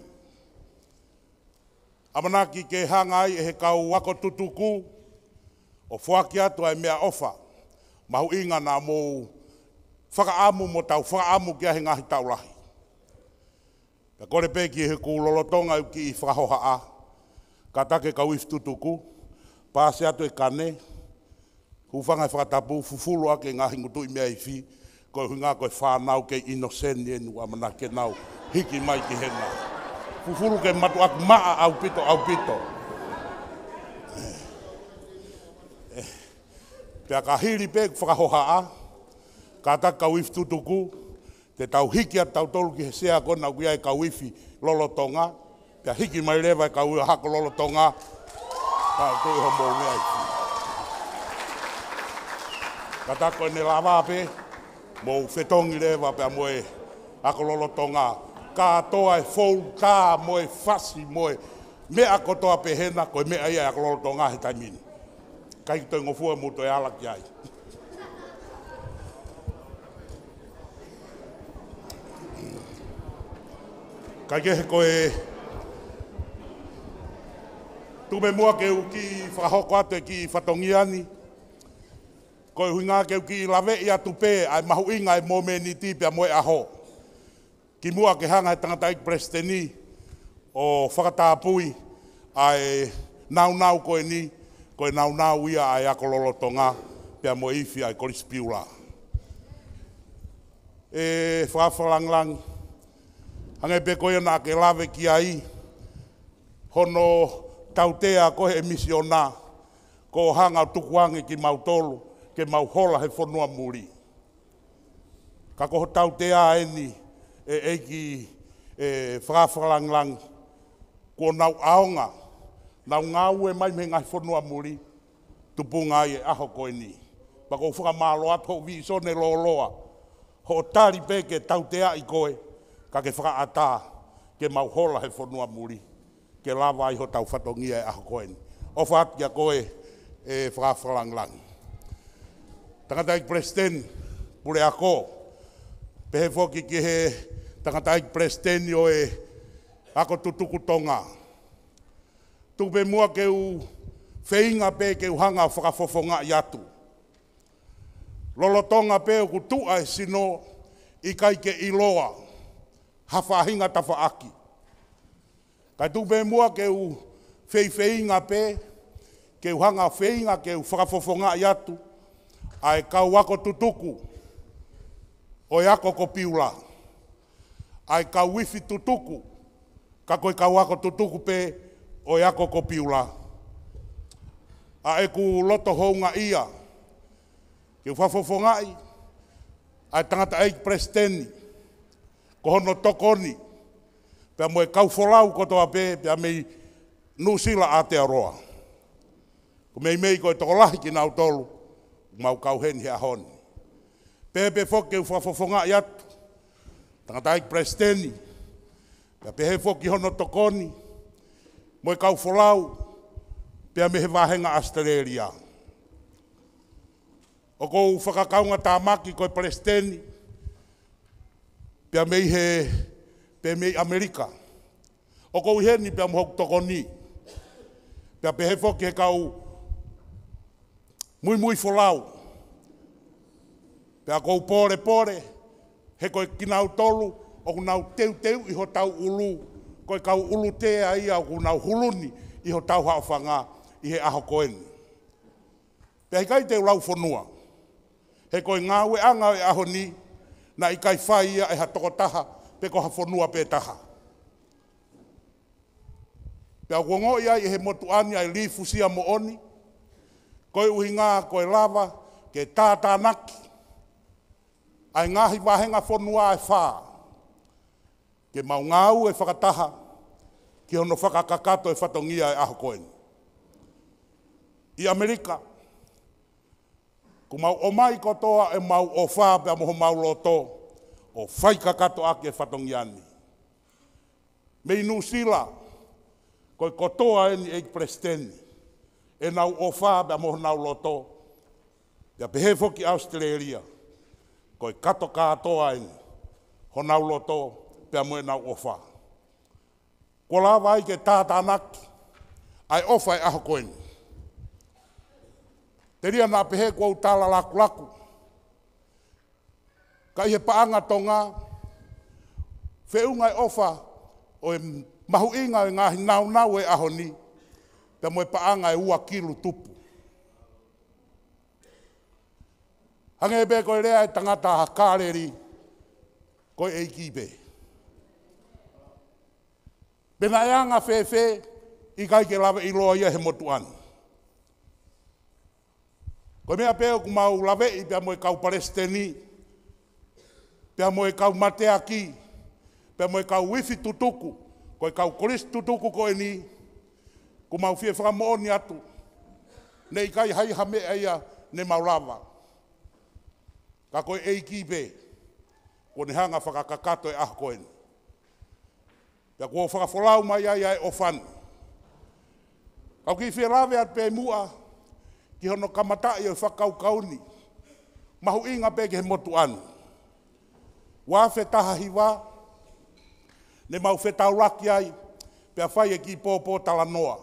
Amanaki ke hanga ai e he kau wako tutuku, o whaki atu ai mea ofa, mahu inga nā mō whakaamu mo tau whakaamu kia he ngahi taulahi. Ka kore pē ki he ku lolotonga u ki i whakahoha a, ka take kau if tutuku, pāse atu e kane, hufanga e whakatapu, fufulu ake ngahi ngutu i mea i whi, koe hunga koe whanau ke inoseni enu amana ke nau, hiki mai ki hena. Fufulu ke matu aku maa au pito au pito. Pea ka hiri pē ku whakahoha a, ka taka kau if tutuku, te tau hiki a tau tolu ki he sea kona kui ai kau ifi lolotonga, pea hiki mai lewa e kau ia hako lolotonga, tau tui ho mou mea i. Ka tako e ne lawa pe, mou whetongi lewa pea moe hako lolotonga, ka toa e fou, ka moe fasi, moe mea kotoa pe hena, koe mea ia hako lolotonga he taimini. Kai ki toi ngofua muto e ala ki ai. Kai ke he koe tume mua ke u ki whakahoko atu e ki whatongiani. Koe huinga ke u ki lawe i atu pē ai mahu inga e mō meni ti pia moe aho. Ki mua ke hanga he tangata ik presteni o whakatāpui ai nau nau koe ni, koe nau nau ia ai ako lolotonga pia moe iwi ai koris piula. E whakawhalanglang, hange pe koe na ke lawe ki ai, hono tautea koe emisiona, ko hanga tukuange ki mautolu, ke mauhola he whanua muri. Ka koho tautea eni, e eiki e whakawhalanglang, ko nau aonga, nau ngau e mai me ngai whanua muri, tupunga ai e aho koe ni. Pako whakamalo ato vi sone lo loa, ho tari pe ke tautea i koe, ka ke whakaata ke mauhola he whanua muri, ke lawa i ho tau whatongia e aho koe ni. O whaatia koe e whakawhalanglang. Tangata ik presten, pure ako, pehe whoki ki he tangata ik presten o e ako tutuku tonga. Tupe mua ke u wheinga pe ke u hanga whakafofonga i atu. Lolotonga pe u kutua e sino i kai ke iloa, hawhahinga tawa aki. Kai tupe mua ke u whei wheinga pe, ke u hanga wheinga ke u whakafofonga i atu, ai kau wako tutuku, o yako ko piula. Ai kau wifi tutuku, ka koe kau wako tutuku pe, o yako ko piula. A e ku loto hounga ia, ke u whafofongai, ai tangata eik presteni, ko hono tokoni, pea moe kau wholau kotoa pe, pea mei nusila a te aroa. Ko mei mei koe tokolahi ki nau tolu, mau kau hen he ahoni. Pepe foke u whafofonga i atu, tangata eik presteni, pea pehe foki hono tokoni, moe kau wholau, pea mehe wahenga Australia. O kou whakakaunga tāmaki koe presteni, pea mei he, pea mei Amerika. O kou heni pea mohok tokoni, pea pehe foki he kau mui mui wholau. Pea kou pore pore, he koe kinau tolu, o kunau teu teu iho tau ulu, koe kau ulu tea ia o kunau huluni, iho tau haofanga i he aho koeni. Pea hi kai te ulau whanua, he koe ngāwe anga e aho ni, na i kai whai ia e ha toko taha, pe ko ha whanua pe taha. Pea kuongo ia i he motu ani ai li fusia mo oni, koe uhi ngā koe lava, ke tātānaki, ai ngahi wahenga whanua e whā, ke mau ngāu e whakataha, ki hono whakakakato e whatongia e aho koeni. I Amerika, ku mau o mai kotoa e mau o whā pea moho mau loto, o whaikakato ake e whatongiani. Me Nusila, koe kotoa eni e Presteni, e nau ofa be mo nau loto, ya pehe foki Australia, koe kato katoa eni, ho nau loto, pe mo nau ofa. Ko la vai ke tātānaki, ai ofa e aho koeni. Te ria nā pehe kua utala laku laku. Ka ihe paanga tonga, whiunga e ofa o e mahu inga e ngahi nau nau e aho ni, pe mo e paanga e ua kilu tupu. Hange e be koe rea e tangata ha kāreri, koe e kipe. Pena e anga whewhe, i kai ke lawe i loa ia he motu anu. Koe mea peo ku mau lawe i pia mo e kau Palestini, pia mo e kau Mateaki, pia mo e kau wifi tutuku, koe kau koris tutuku koe ni, ku mau fie whakamooni atu, ne i kai hai hame eia ne mau lava. Ka koe e kipe, ko ne hanga whakakakato e ah koe ni. Pia kua whakafolau mai ai ai o whanu. Kau ki whia lawe at pe mua, ki hono kamatai o whakau kauni, mahu inga pe ke he motu anu. Wā whetaha hiwa, ne mau whetau laki ai, pia whai e ki pōpō tala noa.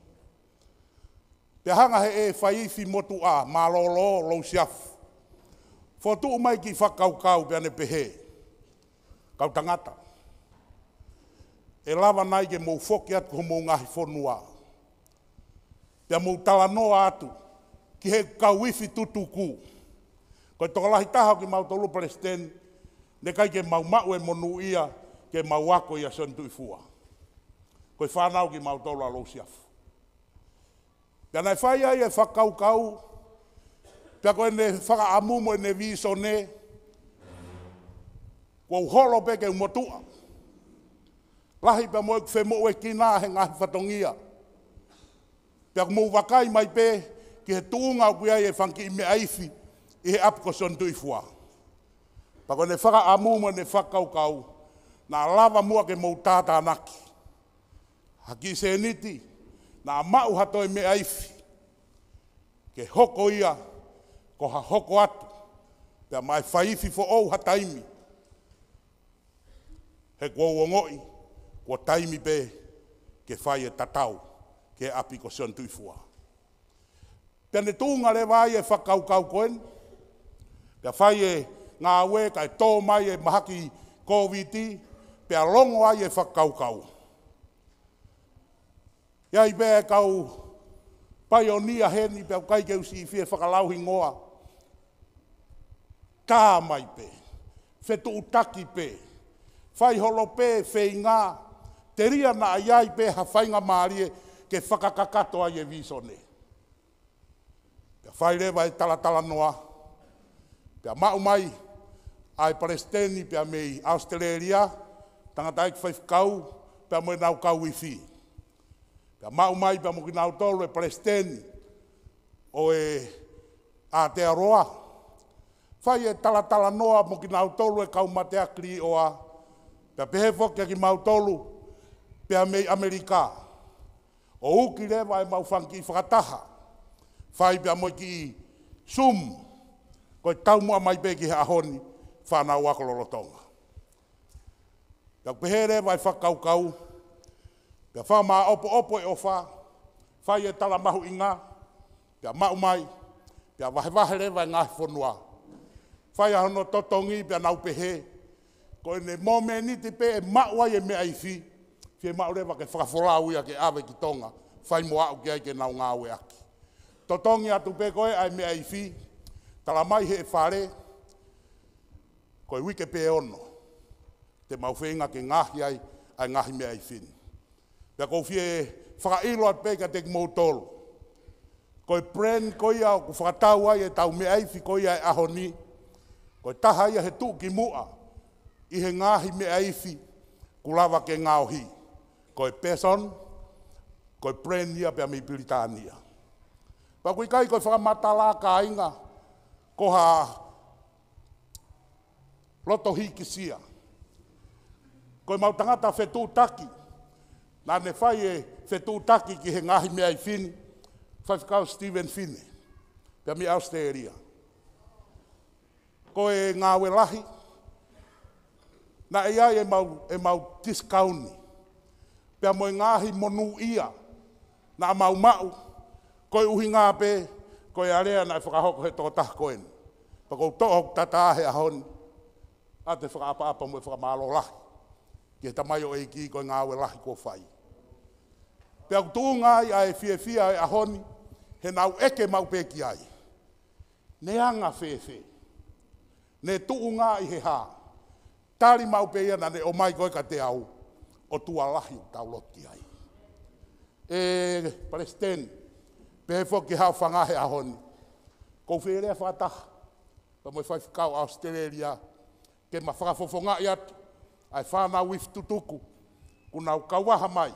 Pia hanga he e whai iwi motu a, mā lolo, lou siafu. Whotu umai ki whakau kau pia ne pehe, kau tangata. E lava nai ke mou whoki atu ko mou ngahi whonua. Pia mou tala noa atu, ki he kau wifi tutuku. Koe tokalahi taha ki mau tolu Palestine, ne kai ke mau mau e monu ia, ke mau wako ia sontu i fua. Koe whanau ki mau tolu a lousiafu. Pia nai whai ai e whakau kau, pia koe ne whaka amumo e ne viso ne, kua uholo peke umotua. Lahi pia moe kwe mo e kina he ngahi whatongia. Pia mo wakai mai pe ki he tuunga o kuia e whanki i me aifi i he apko sontu i fua. Pako ne whaka amuma ne whakau kau na lava mua ke mou tātā naki. Haki se niti na mau hato i me aifi ke hoko ia ko ha hoko atu. Pia mai whaifi fo ou hataimi. He kua uongoi. Kua taimi pe ke whai e tatau ke api ko sontu i fua. Pia ne tūnga le vai e whakau kau koen. Pia whai e ngā ue kai tō mai e mahaki COVID. Pia longo ai e whakau kau. Iai bea kau paionia heni pia kai ke usi i fie whakalauhi ngoa. Tā mai pe. Whetu utaki pe. Whai holo pe whei ngā. Te ria na iai pe ha whainga maarie ke whakakakato ai e visone. Pia whai rewa e talatala noa. Pia mau mai ai Palestini pia mei Australia. Tangatai ki whaifkau pia mo nau kau i whi. Pia mau mai pia mo ki nau tolu e Palestini o e Aotearoa. Whai e talatala noa mo ki nau tolu e kau matea kri o a. Pia pehe whokia ki mau tolu pia mei Amerika. O uki rewa e mau whanki i whakataha. Whai pia mo ki sum. Koe tau mua mai pe ki he ahoni whanau wako lolotonga. Pia pehe rewa e whakau kau. Pia wha maa opo opo e ofa. Whai e tala mahu inga. Pia mau mai. Pia wahe wahe rewa e ngahi whonua. Whai ahono totongi pia nau pehe. Koe ne mōme niti pe e maua e mea i whi. Fie mau rewa ke whakafolau ia ke awe ki tonga. Whai mua au ki ai ke nau ngā ue aki. Totongi atu pe koe ai mea i whi. Tala mai he e whare. Koe wike pe ono. Te mau whenga ke ngahi ai ai ngahi mea i whi. Pea kou fie whakailo at pe ka te ki mou tolu. Koe pren koe au ku whakatau ai e tau mea i whi koe ai ahoni. Koe taha ia he tuu ki mua. I he ngahi mea i whi. Kulawa ke ngauhi. Koe person, koe prenia pia mi Britania. Pa kui kai koe whakamatala ka inga, ko ha loto hiki sia. Koe mau tangata whetu taki, Nā ne whai e whetūtaki ki he ngahi mea i whini, whaiwhikau Stephen Fine, pia mi Australia. Ko e ngāwe lahi, na e ai e mau, e mau tiskauni, pia mo e ngahi monu ia, na mau mau, ko e uhi ngā pē, ko e area na e whakahoko he toko taha koen. Pa kou tohok tatahe a honi, a te whakaapa-apa mo e whakamalo lahi. Ki he tamai o e ki ko e ngāwe lahi ko whai. Pea kutunga ai a e fie fia e a honi, he nau eke mau pē ki ai. Ne anga whewhe. Ne tuunga i he hā. Tari mau pē ia na ne o mai koe ka te au, o tua lahi o tau loti ai. E Palestine, pe he whoki hau whangahe a honi. Kou wherea whataha, pa mo e whaiwhikau Australia, ke ma whakafofonga i atu, ai whanau wif tutuku, kuna u kauaha mai,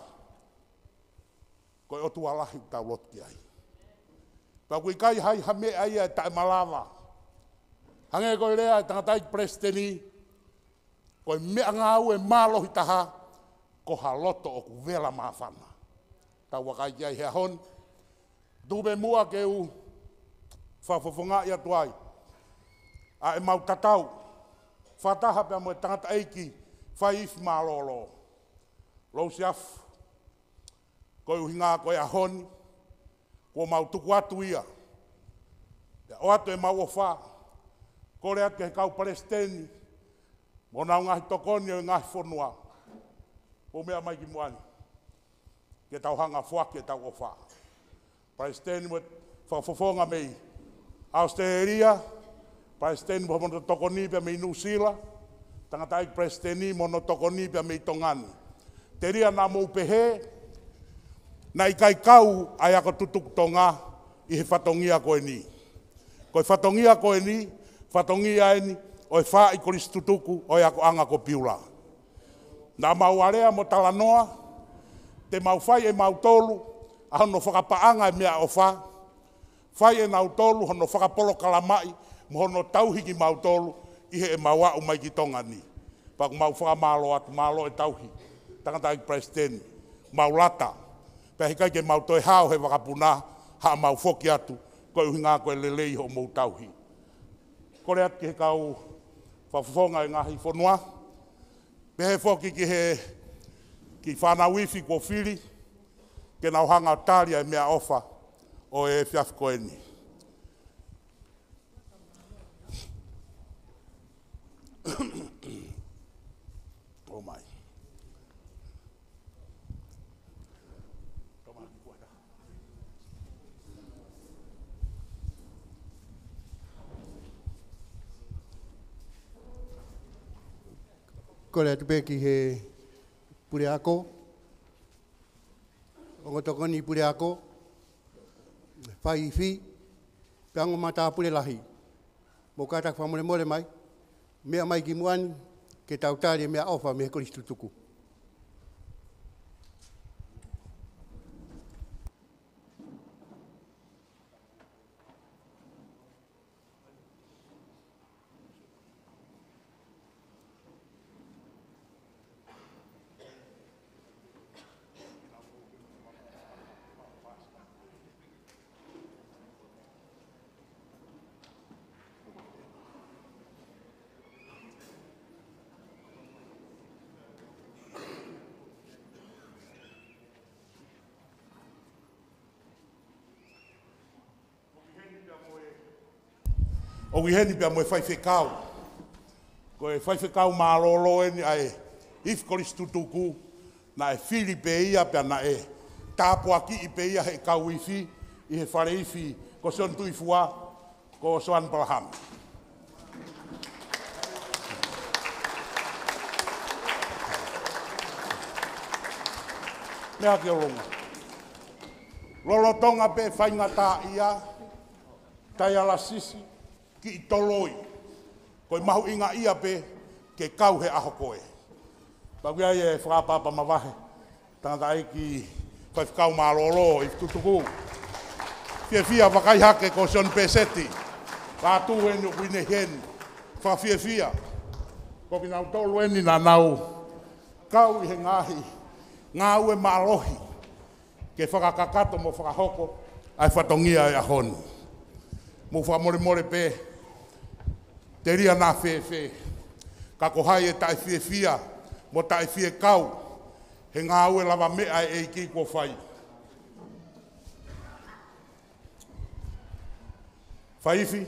ko e o tua lahi o tau loti ai. Pa kui kai hai hame ai e tae malawa. Hange koe rea e tangatai Presteni, ko e mea ngāu e mālohi taha, ko ha loto o ku vela mawhana. Tau wakai ai hea hon. Tube mua ke u whafofonga i atu ai. A e mau tatau. Whataha pia mo e tangata eiki, whai ifi mālolo. Lou siaf. Ko e uhinga ko e a honi. Ko mau tuku atu ia. O atu e mau o wha. Ko rea ke he kau Palestini. Mo nau ngahi tokoni o ngahi whonua. O mea mai ki muani. Ke tau hanga whake e tau o wha. Palestini mo whakafofonga mei. Australia. Palestini mo mono tokoni pia mei New Zealand. Tangatai Palestini mono tokoni pia mei Tongani. Te ria nā mou pehe. Na i kai kau ai ako tutuk tonga i he whatongia koe ni. Koe whatongia koe ni, whatongia e ni, o e wha i koris tutuku o e ako anga ko piula. Nā mau area mo talanoa, te mau whai e mau tolu, a hono whakapaanga e mea o wha. Whai e mau tolu, hono whakapolo kalamai, mo hono tauhi ki mau tolu, i he e mau au mai ki tonga ni. Paku mau whakamalo atu, malo e tauhi, tangata i Presteni, mau lata. Pea kai ke mau toi hao he wakapuna, haa mau whoki atu, koe uhinga koe lelei ho mou tauhi. Kore atu ki he kau whawhonga i ngahi whonua. Pe he whoki ki he ki whanau iwi ko whiri, ke nau hanga taria e mea ofa o e whiaf koe ni. Oh my. Ko rea tupe ki he pure ako. O ngotokoni pure ako. Whai iwi. Peango mata pure lahi. Mo kātak whamore more mai. Mea mai ki muani. Ke tautari mea ofa me he koristu tuku. O wiheni pia mo e whaiwhekau. Ko e whaiwhekau mārolo e ni ai if koris tutuku na e whiri pe ia pia na e tāpua ki i pe ia he kau iwi i he whare iwi ko son tui fua ko Swan Palaham. Mea ki o longa. Lolotonga pe whainga tā ia tai ala sisi ki i toloi, koe mahu inga ia pe, ke kau he aho koe. Paku ai e whakapapa mawahe, tangata ai ki whaifkau mārolo i tutuku. Fia fia wakai hake ko Sean Peseti, wātū eni o kuine hen, wha fia fia. Ko ki nau tolu eni na nau, kau i he ngahi, ngā ue maalohi, ke whakakakato mo whakahoko, ai whatongia e ahoni. Mo whamore more pē, te ria nā whewhe, ka kohai e tae whie whia, mo tae whie kau, he ngā ue lava mea e ki kua whai. Whaiwhi,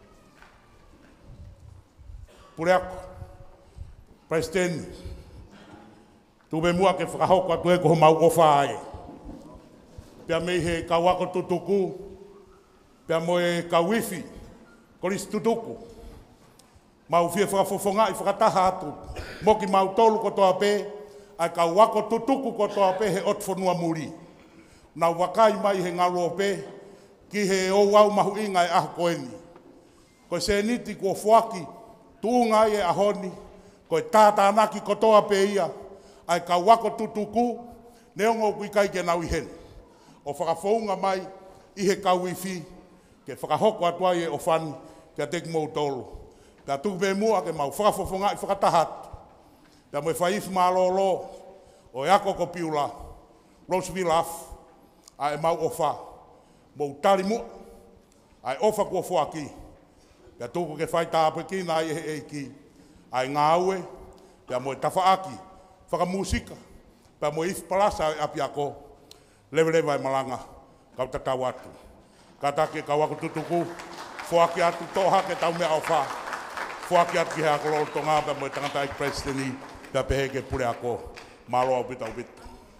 Pureako, Presidente, tu me mua ke whakahoko atu e ko mau ofa ai. Pea mei he kauako tutuku, pea mo e kauifi, korisi tutuku. Mau fia whakafofonga i whakataha atu, mo ki mau tolu kotoa pē, ai kauako tutuku kotoa pē he otfonua muri. Nau wakai mai he ngalo pē, ki he o au mahu inga e aho koeni. Ko se niti kua whaki, tuunga e ahoni, ko e tātānaki kotoa pē ia, ai ka wako tutuku, neongo kui kai ke nau i hen. O whakafounga mai, i he kauifi, ke whakahoko atua i e o whani, kia teki mou tolo. Pea tuku me mua ke mau whakafofonga i whakatahatu. Pea moe whaifi maa lo lo, o e ako ko piula, Roseville af, a e mau ofa, mou tari mua, a e ofa kua whaki. Pea tuku ke whai tāpe ki nā i he eiki, a e ngā ue, pea moe tawhaaki, whakamusika, pea moe ifi palasa e api ako, lewe lewa e malanga, kau tatau atu. Katake kau aku tutuku, whaki atu toha ke tau mea au wha, whaki atu ki hea koloro tonga, pea moe tangata i presidenti, pea pehe ke pure ako, malo au bita au bita.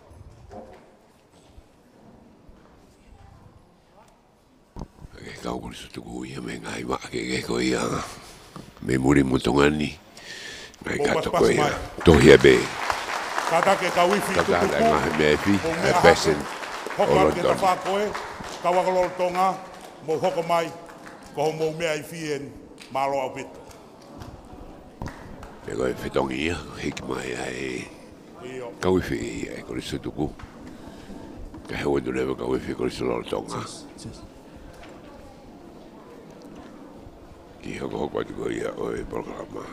Kau kuri tutuku ia me ngai wa ke ke ko ia, me muri mutongani, ngai kato ko ia, tohia be. Katake kau ifi tutuku, Katake ngai me ifi, e pesen, hoko ke ta whakoe, kau akaloro tonga, mo hoko mai, ko ho mo mea ifi en, malo au bita. E koe whitongi ia, hiki mai ai, kau ifi ia e kuri tutuku, ka hewa tu lewa kau ifi kuri loro tonga. Ki hoko hoko atu ko ia o e programa.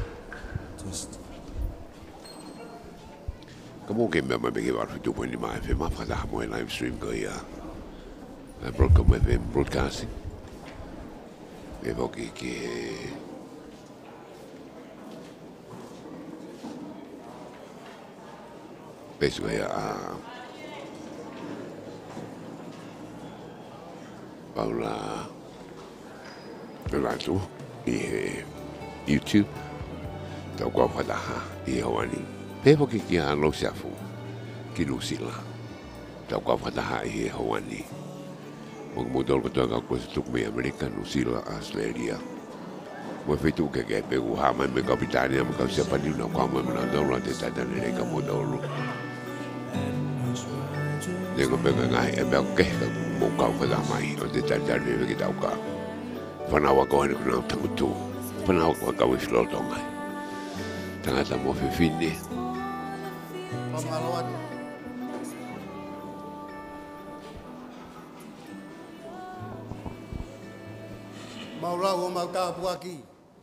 Ka mō ke mea mai me ke waru tu poini mai whi ma whataha mo e live stream ko ia. E broadcast F M broadcasting. E woki ki he... Pesi ko ia a... Paula... Pelatu i he YouTube, tau kua whataha i hawani. Pepo ki ki a lo siafu ki Nusila, tau kua whataha i he hawani. Moku modol katoa kau kua tuk me Amerika, Nusila, Australia. Mo whetu ke ke pegu hamai me kapitania mo kau siapani una kua mo mena daula te tatane reka modolu. Neko pega ngai e bea keha mo kau whataha mai o te tatane reka tau kau. Whanawa koe ni kuna tamutu, whanawa koe kau i whilotongai. Tangata mo whiwhine. Pamalo atu. Maulau o mau tāpu aki.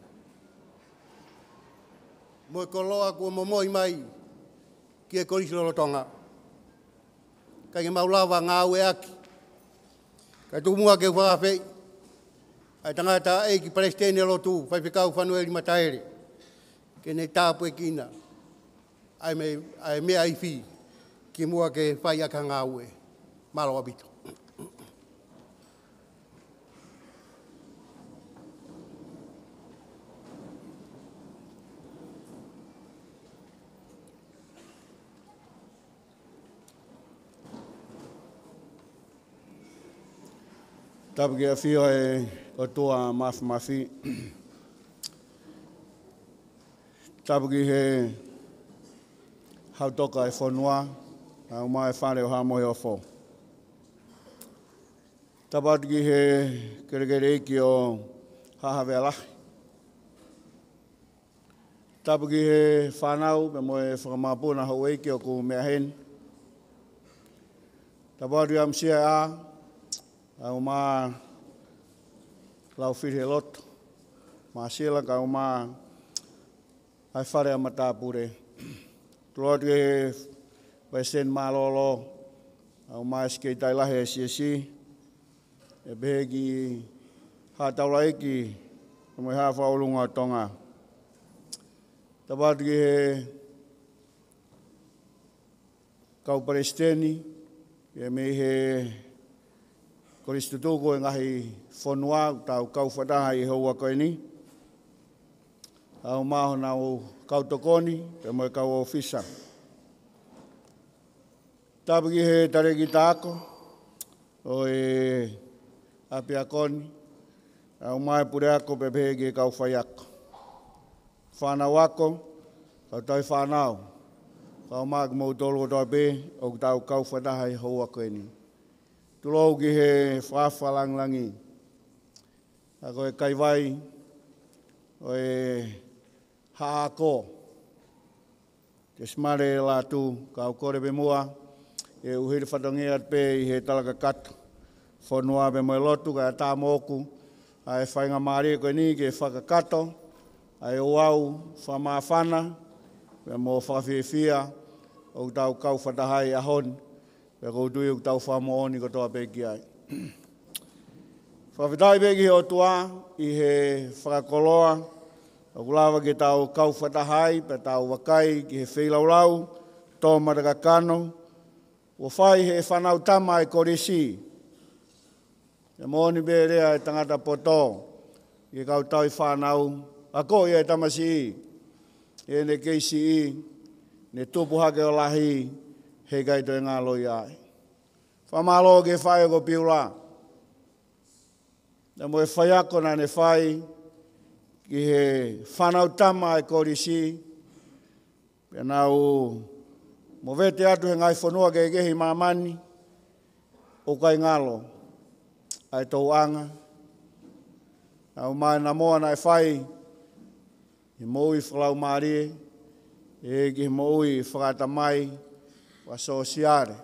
Mo e koloa kua momoi mai ki e korisi lolotonga. Kai e maulawa ngā ue aki. Kai tukumua ke whakawhei. Ai tangata e ki Palestine lotu, whai whikau whanua e lima taere. Ke ne tāpu e kina. Ai me, ai mea i whi, ki mua ke whai aka ngā ue. Malo abito. Tapu ki a whio e o tua mafi mafi. Tapu ki he hautoka e whanua, a uma e whare o hamohi o who. Tapu atu ki he kerekere iki o hahawe alahi. Tapu ki he whanau, pe mo e whakamapuna hau eiki o ku mea hen. Tapu atu am sia a, a uma lau whiri he loto. Ma sila ka uma ai whare a matapure. Tolo atu he Paisen malolo au mais ke tai lahe si si e begi ha taula iki mo ha fa ulunga tonga tabat ge kau presteni e me he Koristutuko ngahi fonua tau kau whataha i haua koe ni. Au maho nau kau tokoni, pe moe kau ofisa. Tapiki he tareki tāko, o e api akoni, au mai pure ako pe pehegi kau whai ako. Whanau ako, kau tai whanau, kau maa ki mau tolo toi pe, o tau kau whataha i haua koe ni. Tulou ki he whawhalanglangi. A koe kaiwai, o e haako. Te smare la tu, ka au kore be mua, e uhiri whatongi at pe i he talaka katu. Whanua be moe lotu, ka tā moku, a e whainga maari koe ni ke whakakato, a e oau, whamawhana, be mo whawhiwhia, o tau kau whatahai ahon, pe kou tui u tau whamooni ko toa peki ai. Whawhitai peki o tua i he whakakoloa, o kulawa ki tau kau whatahai, pe tau wakai ki he whilaulau, tō matakakano, o whai he whanau tama e korisi. E mooni be rea e tangata poto, i kau tau i whanau, a ko i e tamasi i, e ne keisi i, ne tupu hake o lahi, he kai toi ngā loi ai. Whamalo ke whai ko piula. Na mo e whai ako na ne whai ki he whanau tama e korisi. Pena u mo vete atu he ngai whanua ke kehi mamani. O kai ngalo. Ai tau anga. Au mai na moa na e whai. He moui whalau maari. E ki he moui whakata mai. Wa sosiare.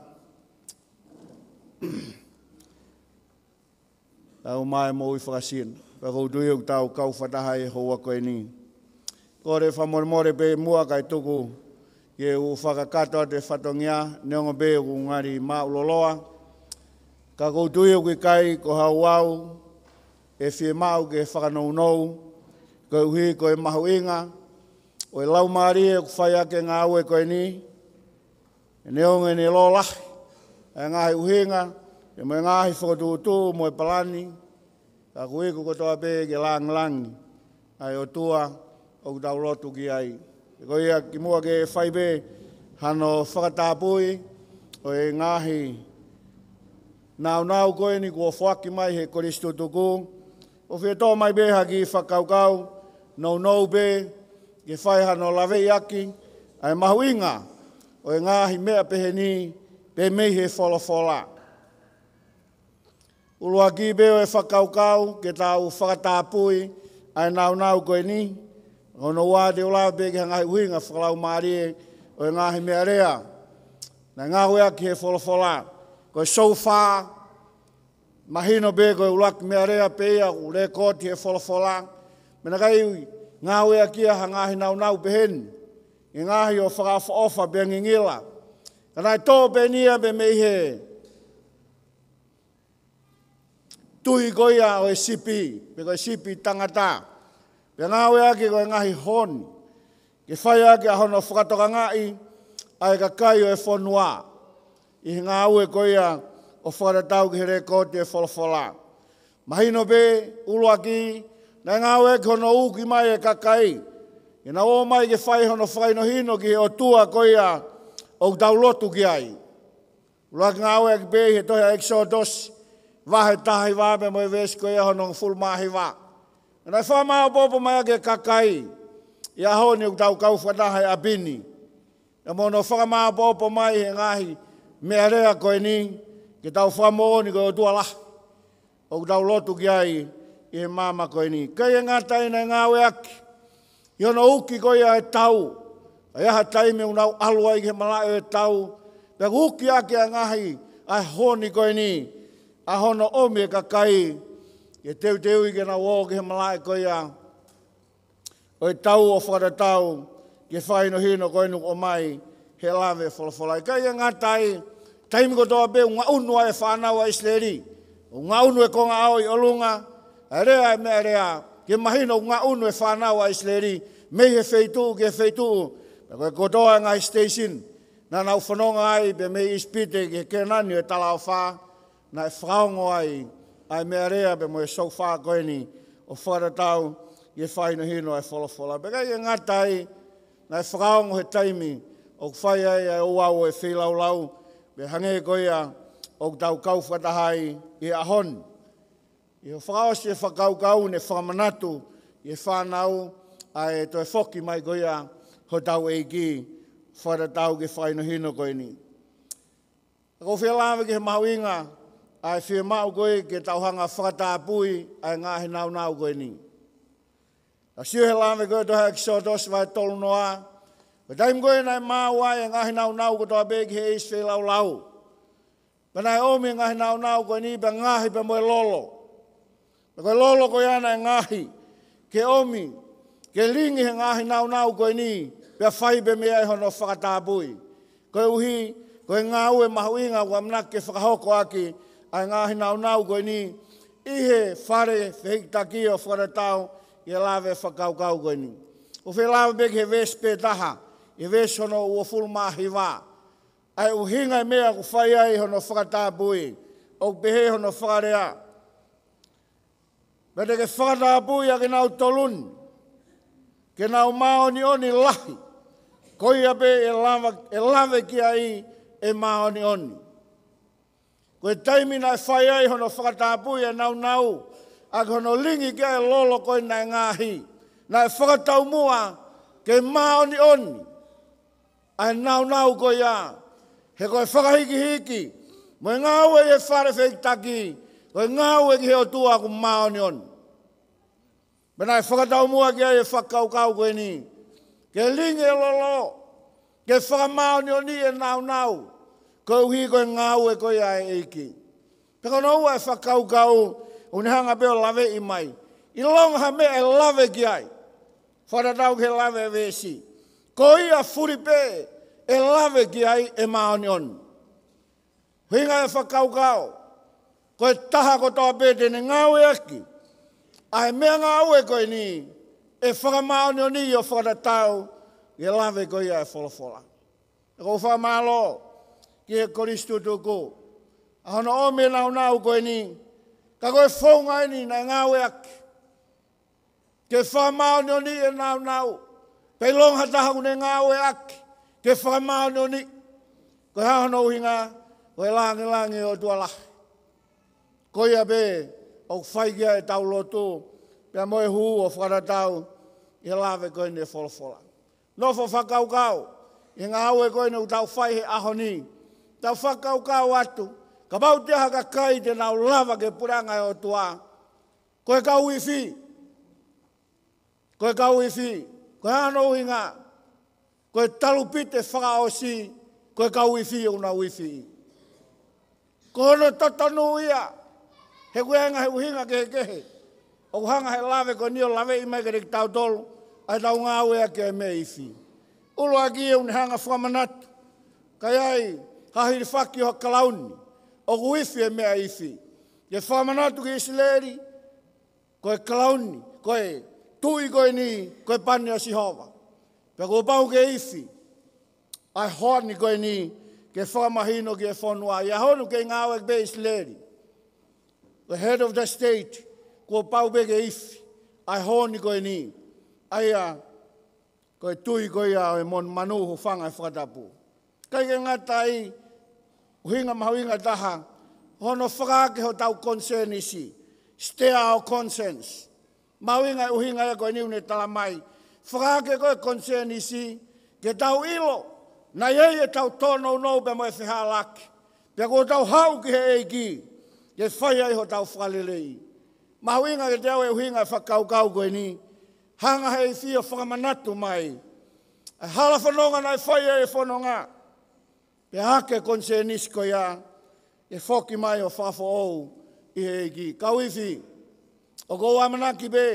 Tau mai mo i whakasina. Ka kou tui au tau kau whatahai hoa koe ni. Kore whamoremore pe mua kai tuku. Ye u whakakato te whatongia. Neongo pe u ngari mauloloa. Ka kou tui au ki kai ko hau au. E whie mau ke whakanou nou. Ko uhi ko e mahu inga. O e lau maari e ku whai ake ngā ue koe ni. E neonge ne lola, e ngahi uhinga, e moe ngahi whakatuutu, moe palani, ka kuiku kotoa pe ke lang langi, ai o tua, o tau lotu ki ai. E ko ia ki mua ke whai pe, hano whakatāpui, o e ngahi, nau nau koe ni kua whaki mai he koristu tuku, o whia tō mai pe haki whakaukau, nau nau pe, ke whai hano lawei aki, ai mahu inga, o e ngahi mea pehe ni, pe mei he wholofola. Ulua ki beo e whakaukau, ke tau whakatāpui, ai nau nau koe ni, ono wā te ula pe ke ngahi uhinga whakalau maari e, o e ngahi mea rea. Na ngā wea ki he wholofola, koe so far, mahino be koe ulaki mea rea pe ia, u re koti he wholofola, mena kai ui, ngā wea kia ha ngahi nau nau peheni, i ngahi o whakawhaofa pe ngingila. Kanai tō pe nia pe mei he tui goia o e sipi, pe koe sipi tangata. Pe ngā wea ki koe ngahi honi, ke whai ake a hono whakatoka ngai, ai ka kai o e whonua. I ngā ue koia o whakatatau ki he rekoti e wholofola. Mahino pe ulua ki, na ngā ue ki hono uki mai e kakai. E na o mai ke whai hono whaino hino ki o tua koia o tau lotu ki ai. Ulua ki ngā ue ki pe he tohia Exodus, wahe tahi wāpe mo e vesi koia hono full mahi wā. E na wha maa popo mai ake kakai, i a honi o tau kau whanahai a bini. E mono whaka maa popo mai he ngahi mea rea koe ni, ke tau whamooni koe o tua lah. O tau lotu ki ai, i he mama koe ni. Kei e ngā taina ngā ue aki. Iono uki koia e tau, a iaha taime unau alua i ke malao e tau, pe uki ake a ngahi a honi koe ni, a hono ome e kakai, e teu teu i ke na wō ke malao koia, o e tau o whakatatau, ke whaino hino koe nuk o mai, he lawe whalafola. Kai e ngatai, taimi ko toa pe unga unua e whanau a Isleri. Unga unu e konga au i olunga, a rea e mea rea, ke mahino unga unu e whanau a Isleri, mei he feitu, ke feitu, koe kotoa ngai station, na nau whanonga ai, pe mei ispite, ke ke nani e tala o wha, na e whaongo ai, ai mea rea, pe mo e sau wha koe ni, o wharatau, i e whaino hino e whalafola. Pe kai e ngatai, na e whaongo he taimi, o whai ai e uau e whilau-lau, pe hange koe a, o tau kau whatahai i ahon. I o whakaosi e whakau-kau ne whamanatu i e whanau a e toi whoki mai koe a ho tau e ki wharatau ke whaino hino koe ni. Ko whialawe ke he mahuinga a e whia mau koe ke tauhanga whakatapui a e ngāhi nau-nau koe ni. A siu he lawe koe toha Exodus vai tolu noa. Ko taim koe nai mau ai e ngāhi nau-nau ko toa beki he is whilau-lau. Panai omi ngahi nau-nau koe ni pa ngahi pa moe lolo. Pa koe lolo koe ana e ngahi. Ke omi, ke lingi he ngahi nau-nau koe ni, pa whai pe mea e hono whakatāpui. Koe uhi, koe ngā ue mahuinga kua mnake whakahoko aki, ai ngahi nau-nau koe ni, ihe whare whihitaki o wharatau, i lawe whakaukau koe ni. O whi lawe beki he vespe taha, i ves hono ua fulmahi wā. Ai uhinga mea ku whai ai hono whakatāpui, o pehe hono whakarea. Pete ke whakatāpui a ke nau tolun, ke nau maoni oni lahi, koi ape e lawe, e lawe ki ai e maoni oni. Koe taimi nai whai ai hono whakatāpui a nau nau, a hono lingi ki ai lolo koi nai ngahi, nai whakatau mua ke maoni oni, ai nau nau koi a, he koe whakahiki-hiki, mo e ngāue e whare whitaki, koe ngāue ki he o tua ku maoni on. Pena e whakatau mua ki ai e whakaukau koe ni, ke lingi e lolo, ke whakamaoni oni e nau nau, koe uhi koe ngāue koe ai eiki. Peka noua e whakaukau, unihanga peo lawe i mai, i longa me e lawe ki ai, wharatau ke lawe e vesi, koe ia furipe, e lawe ki ai e maoni on. Hinga e whakaukau, koe taha ko toa pete ne ngāue aki, ai mea ngāue koe ni, e whakamaoni oni o wharatau, e lawe koe ia e wholafola. E kou whamalo, ki e koristu tuku, a hono ome nau nau koe ni, ka koe whaunga ni na ngāue aki, ke whakamaoni oni e nau nau, pei longa taha kune ngāue aki, ke whakamaoni oni, koe hahano uhinga, koe langi langi o tualahi. Koe a be, o whaikia e tau lotu, pia moe hu o whakaratau, i lawe koe ne wholafola. Nofo whakaukau, i ngā aue koe ne tau whaihe aho ni, tau whakaukau atu, ka pau te haka kai te nau lava ke puranga e o tua, koe kau i whi, koe kau i whi, koe hahano uhinga, koe talupite whakaosi, koe kau i whi o na wifi. Ko hono tatanu ia, he kuenga he uhinga ke he kehe, o hanga he lawe ko nio lawe i mai kere ki tau tolu, ai tau ngā wea ke me i whi. Ulo aki e uni hanga whamanatu, kai ai hahiri whaki o kalauni, o kuifi e mea i whi. Ke whamanatu ki Isileri, koe kalauni, koe tui koe ni, koe pani o Sihova. Pea ko pau ke ifi, ai honi koe ni, ke whakamahino ki e whanua, ia honu ke ngāwe be Isileri. The head of the state, ko pau be ke ifi, ai honi koe ni, ai a, koe tui koe a e mon manu hu whanga e whakatapu. Kai ke ngata i, uhinga mahuinga taha, hono whakaake ho tau concern isi, stay our conscience. Mahuinga uhinga e koe niu ne talamai, whakaake koe concern isi, ke tau ilo, na iei e tau tono no pe mo e whihalaki, pe ko tau hau ki he eiki, ke whai ai ho tau whalelei. Mahuinga ke te au e uhinga e whakaukau koe ni, hanga hei whio whakamanatu mai, e hala whanonga nai whai ai e whanonga, pe hake concern isi koe ia, e whoki mai o whafo ou i he eiki. Kau iwi, o kou amanaki be,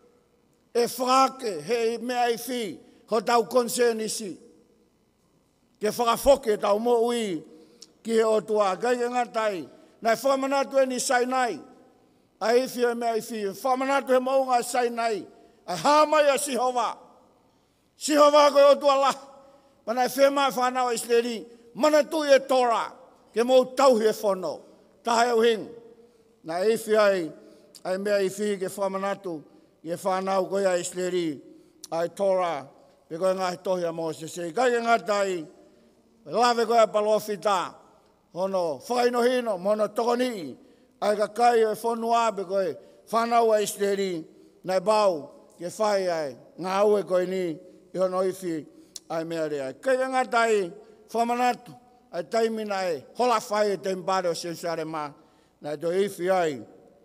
e whake he mea i whi, ho tau concern isi. ke whakafoke tau mo ui ki he o tua gai ke ngatai nai whamanatu e ni Sainai a ifi e mea ifi whamanatu he maunga Sainai a hamai a Sihova Sihova koe o tua la mana e whema whanau Isleri mana tu e Tora ke mo tauhi e whono tahe au hing na ifi ai ai mea ifi ke whamanatu i e whanau koe a Isleri ai Tora pe koe ngahi tohi a Moses e gai ke ngatai lawe koe a palofita hono whakaino hino mono tokoni ai ka kai e whonua pe koe whanau a Isleri nai bau ke whai ai ngā ue koe ni i hono ifi ai mea rea. Kai ka ngatai whamanatu ai taimina e hola whai e teimbare o sensare ma nai to ifi ai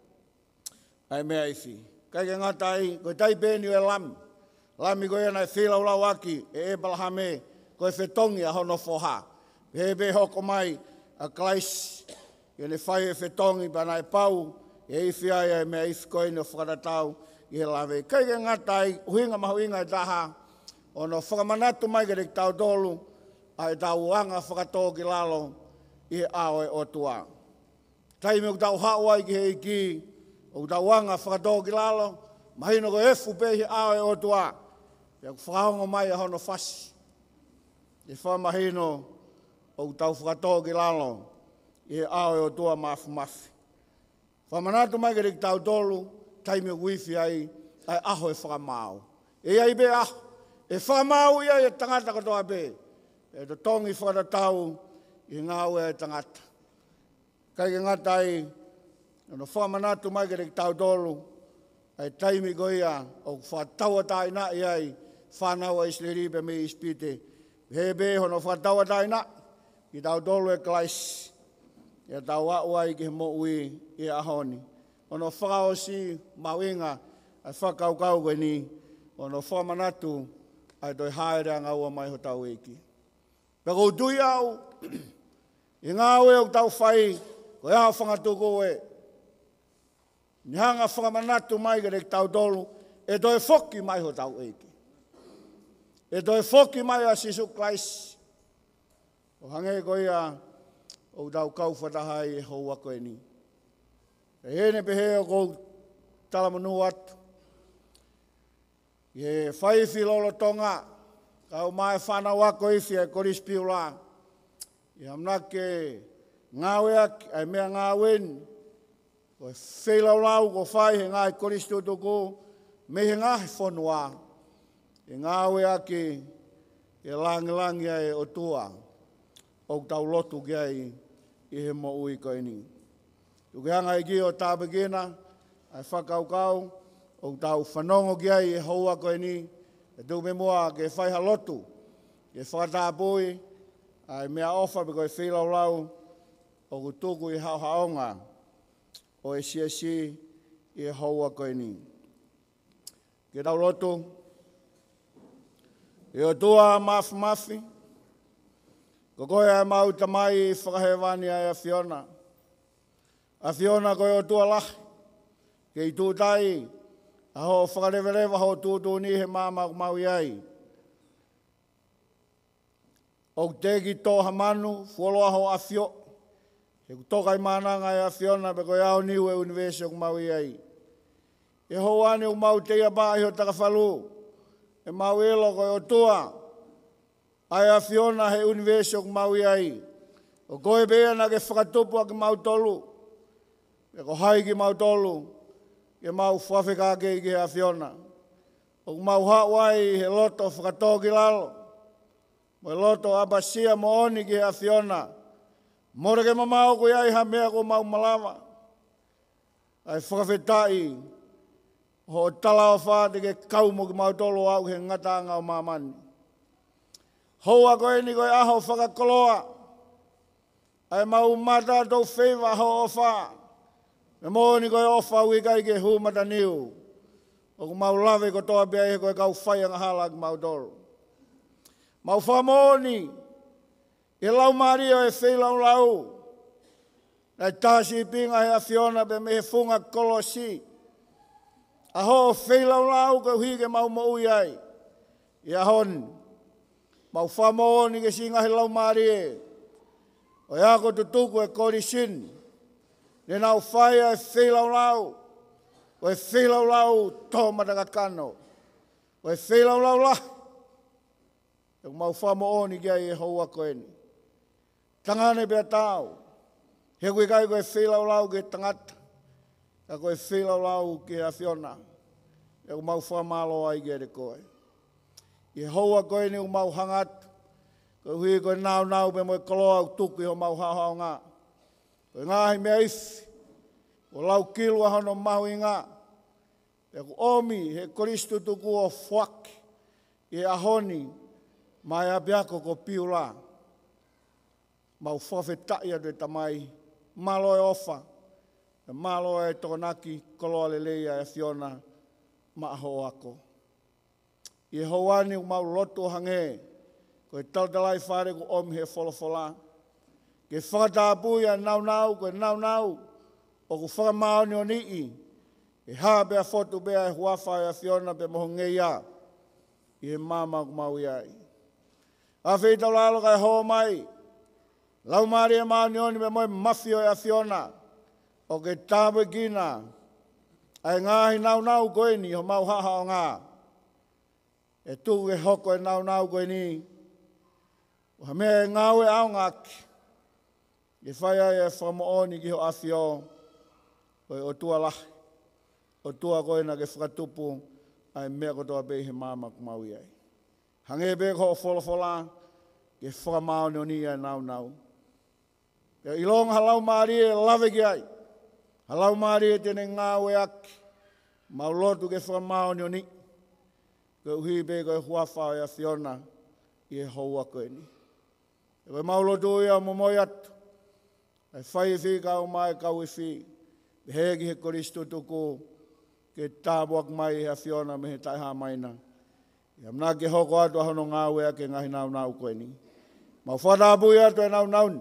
ai mea ifi. Kai ka ngatai koe taipeni e lami lami koe nai whilau lau aki e e balahame koe whetongi a hono whoha. Hebe hoko mai a klais i ne whai e whetongi pa nai pau e ifi ai ai mea ifi koe no whakatatau i he lawe. Kai ka ngatai uhinga mahuinga e taha o no whakamanatu mai kerek tau tolu ai tau anga whakatō ki lalo i he ao e otua. Taime u tau haua i ki he iki o tau anga whakatō ki lalo mahino ko efu pe hi ao e otua. Ia ku whakaongo mai a hono whasi. I whamahino o tau whakatō ki lalo i he ao e otua mafu mafi. Whamanatu mai kerek tau tolu taime u wifi ai ai aho e whakamau. E ai be aho. E whamau ia e tangata katoa be. E to tongi whakatatau i ngā ue e tangata. Kai ke ngatai, no whamanatu mai kerek tau tolu, ai taimi goia o whataua tai na i ai whanau a Isleri pe me ispite. Hebe hono whataua tai na, i tau tolu e klais. E tau au ai ki mo ui i ahoni. Ono whakaosi mawinga ai whakaukau koe ni, ono whamanatu ai toi haere a ngaua mai ho tau eki. Peko utui au, i ngā ue o tau whai, ko ea whangatuko e. Ni hanga whakamanatu mai kerek tau tolu, e toi whoki mai ho tau eki. E toi whoki mai a Sisu Christ. O hange ko ia, o tau kau whatahai e houa koe ni. E hene pehe o kou talamanu atu. Ie whai filolo tonga, kau mai whanau ako ifi e koris piula. Ie amnake ngāwe aki, ai mea ngāwen. Ko e whelau lau ko whai he ngai koris tutuku, me he ngahi whonua. E ngāwe aki, e langi langi ai o tua. O tau lotu gai i he mo ui koe ni. Tuke hanga i ki o tāpekina, ai whakaukau, o tau whanongo ki ai e haua koe ni, e tu me mua ke whaiha lotu, ke whakatāpui, ai mea ofa pe koe whilau lau, o kutuku i hau haonga, o e sia si i e haua koe ni. Ke tau lotu, e o tua mafi mafi, ko koe ai mau tamai i whakahewani ai a Fiona. A Fiona koe o tua lahi, ke i tūtai, a ho whakarewerewa ho tūtū ni he māma mau iai. O teki tōha manu, wholoa ho a Fio, he kutokai mānanga e a Fiona pe koe au niu e University o mau iai. E ho ane o mau teia bā i ho takawhalu, e mau elo koe o tua, ai a Fiona he University o mau iai. O koe bea na ke whakatupu a ke mau tolu, e ko hai ki mau tolu, ke mau whawhekake i ke a Fiona. O mau hawai he loto whakatō ki lalo. Mo he loto abasia mo oni ki a Fiona. Mora ke mamau ko iai ha mea ko mau malama. Ai whakawhetai. Ho tala o whāte ke kau mo ki mau tolo au he ngatanga o mamani. Hoa koe ni koe aho whakakoloa. Ai mau mata tau whewa ho o whaa. Me mōni koe ofa ui kai ke hūmata niu. O ku mau lawe ko toa bia e koe kau whai anga hala ki mau toro. Mau wha mōni. E lau maria e whelau lau. Nai tāsi pinga he a Fiona pe me he funga kolosi. A ho whelau lau koe hui ke mau mo ui ai. I a hon. mau whamo ni ke singa he lau maari e. O ea ko tutuku e kori sin. Ne nau whaia e whilau lau. O e whilau lau tō matakakano. O e whilau lau la. E mau whamo o ni kia i e houa koe ni. Tangane bea tau. He koe kai koe whilau lau ke tangata. Ka koe whilau lau ke a whiona. E o mau whamalo ai kia re koe. I houa koe ni o mau hangat. Koe hui koe nau nau pe moe koloa au tuku i ho mau hao hao ngā. Koe ngāhi mea ifi. O lau kilua hono mahu i ngā. E ko omi he koristu tuku o whaki. I ahoni. Mai abiako ko piula. Mau whawhetai atu e tamai. Malo e ofa. E malo e tokonaki koloa leleia e Fiona. Maaho ako. I hauani o mau loto hange. Koe taltalai whare ko omi he wholofola. Ke whakatapui a nau nau, koe nau nau. O ku whakamao ni o nii. E haa bea fotu bea e huawha e Fiona pe moho ngeia. I he mama ku mau iai. A whitau lalo kai hoa mai. Lau maari e mao ni oni pe moe mafio e Fiona. O ke tāwe kina. Ai ngāhi nau nau koe ni ho mau haha o ngā. E tū e hoko e nau nau koe ni. O ha mea e ngāu e au ngāki. E whaia e whamooni ki ho awhio. Koe o tua lahi. O tua koe na ke whakatupu. Ai mea kotoa bei he māma kumau iai. Hange be ko o wholofola. Ke whakamao ni o ni e nau nau. E ilong halau maari e lawe ki ai. Halau maari e tene ngāu e aki. Mau lotu ke whakamao ni o ni. Koe uhi be koe huawha e a Fiona. I e houa koe ni. E koe mau lotu ia momoi atu. Ai whai e whi kau mai kau e whi. E hegi he koristu tuku. Ke tābuak mai e a Fiona me he taiha maina. Ia mna ke hoko atu ahono ngāu e a ke ngahi nau nau koe ni. Mau whanabui atu e nau nau ni.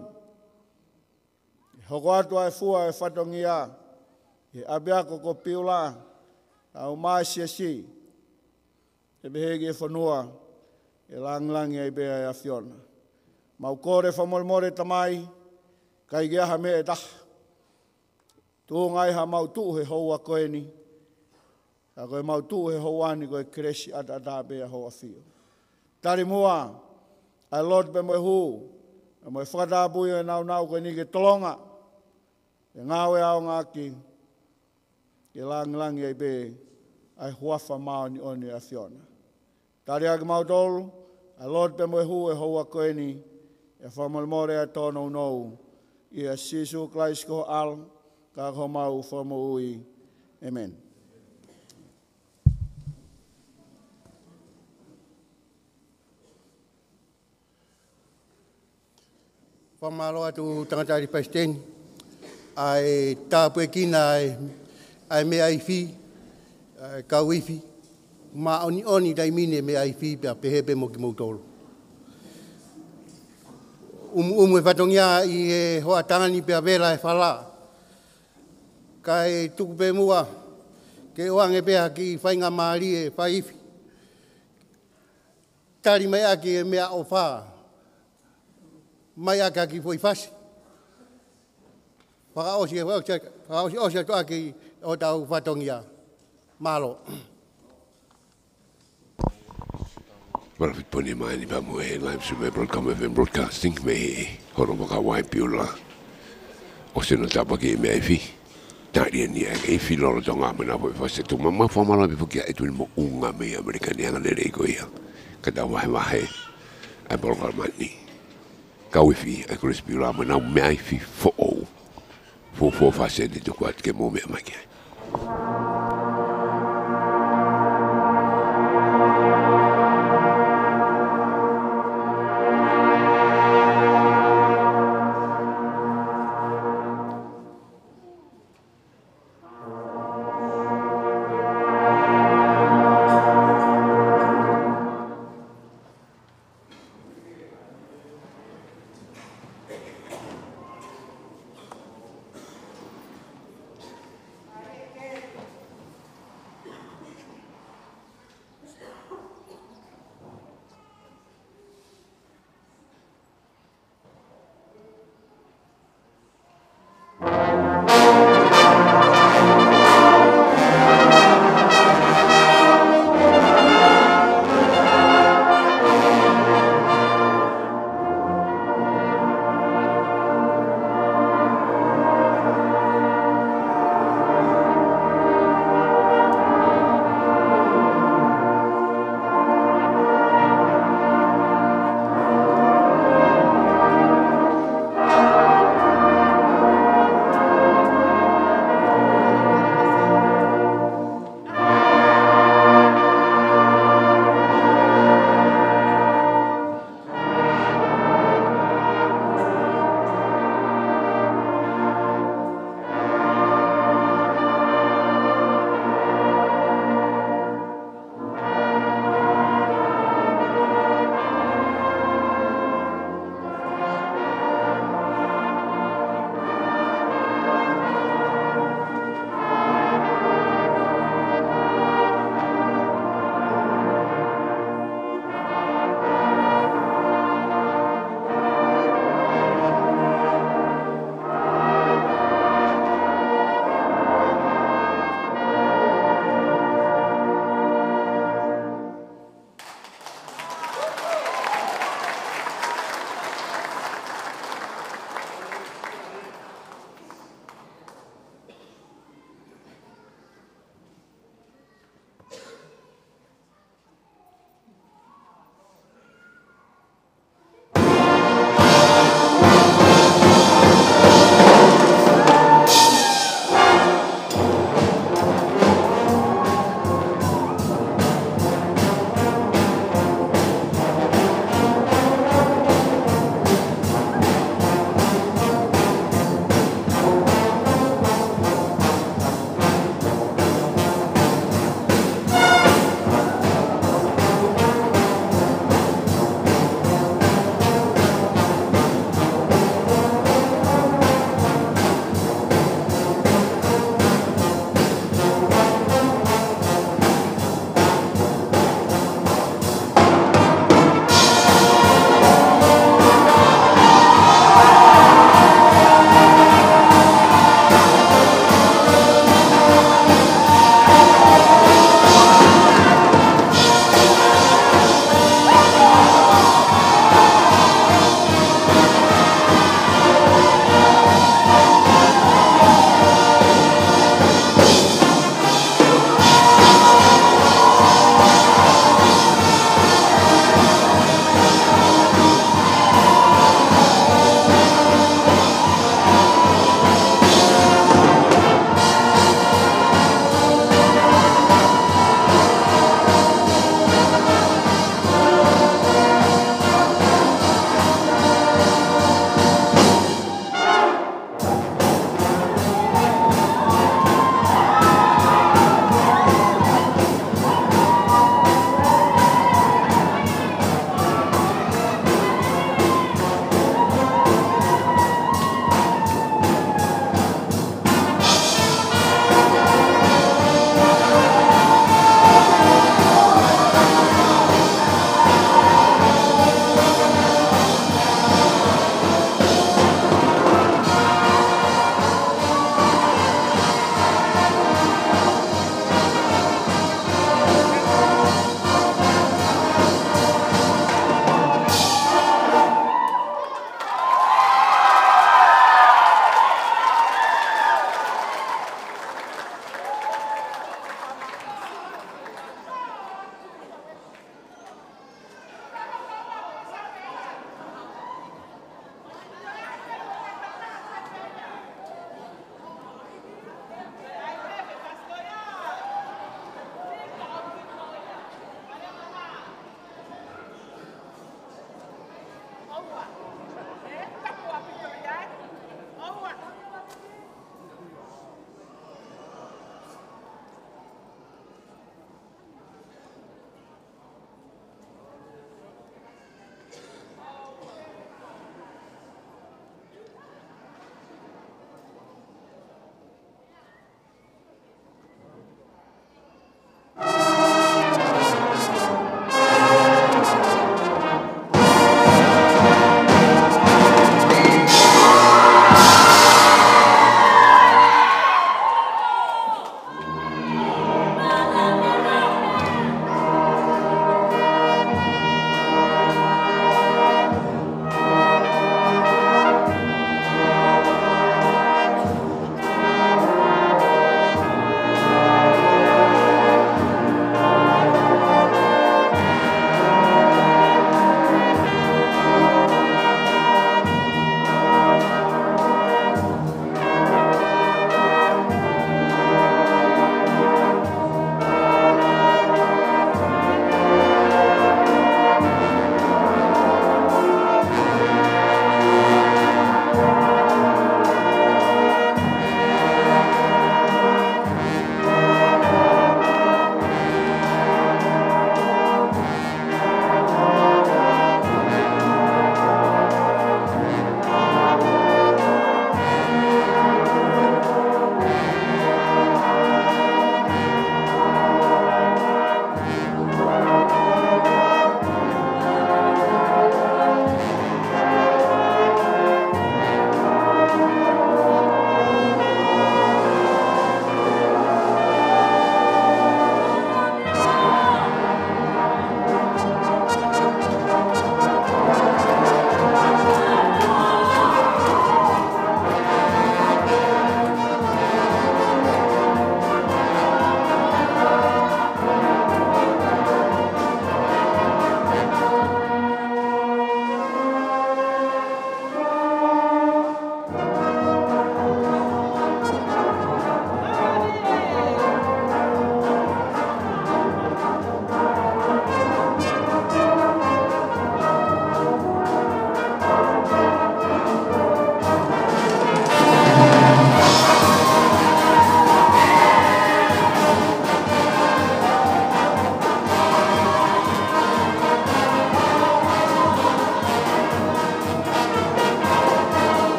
Hoko atu ai fua e whatongia. E abiako ko piula. Au mai sia si. E behegi e whanua. E langlangi ai bea e a Fiona. Mau kore whamoremore tamai. Kai gea ha me e taha. Tū ngai ha mau tū he houa koe ni. Ka koe mau tū he houani koe kresi ata ata bea hoa fio. Tari mua. Ai lot pe moe hū. E moe whakatapui e nau nau koe ni ke tolonga. E ngāwe au ngāki. E langlangi ai be. Ai huafa mao ni oni a Fiona. Tari ake mau tolu. Ai lot pe moe hū e houa koe ni. E whamolmore a tōnou nou. I a sisu klaisko al. Ka ko mau whamo ui. Amen. Whamalo atu tangatari paisteni. Ai tāpue kina ai, ai mea i whi. Ai kau i whi. Ma oni oni dai mine mea i whi pia pehepe mo ki mautolo. Umu umu e whatongia i e hoa tangani pia vera e whala. Kai tuku pe mua. Ke oange pia ki whainga maari e whai iwi. Tari mai aki e mea o wha. Mai aki ki fwoi whasi. Whakaosi e whakaosi osi atu aki o tau whatongia. Malo. Marafit poni mai ni pa mo e live sume broadcast F M broadcasting me horo maka wai piula. O se no tapa ki me fi. Tari ni e fi loro tonga mana po fa se tu mama fa mala bi fuki e tu mo unga me americani anga le re ko ia. Kada wai wai. A broadcast mani. Ka wi fi e ko respira mana me fi fo o. Fo fo fa se de kwat ke mo me maki.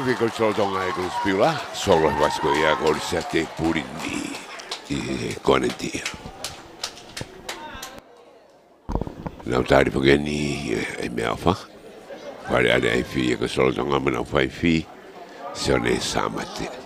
vi ko soltonga e ko spiula solo vasco ia ko sette purini e conentia. Não tarde porque ni e me alfa. Pare ada e fi ko soltonga mana fai fi sone samate.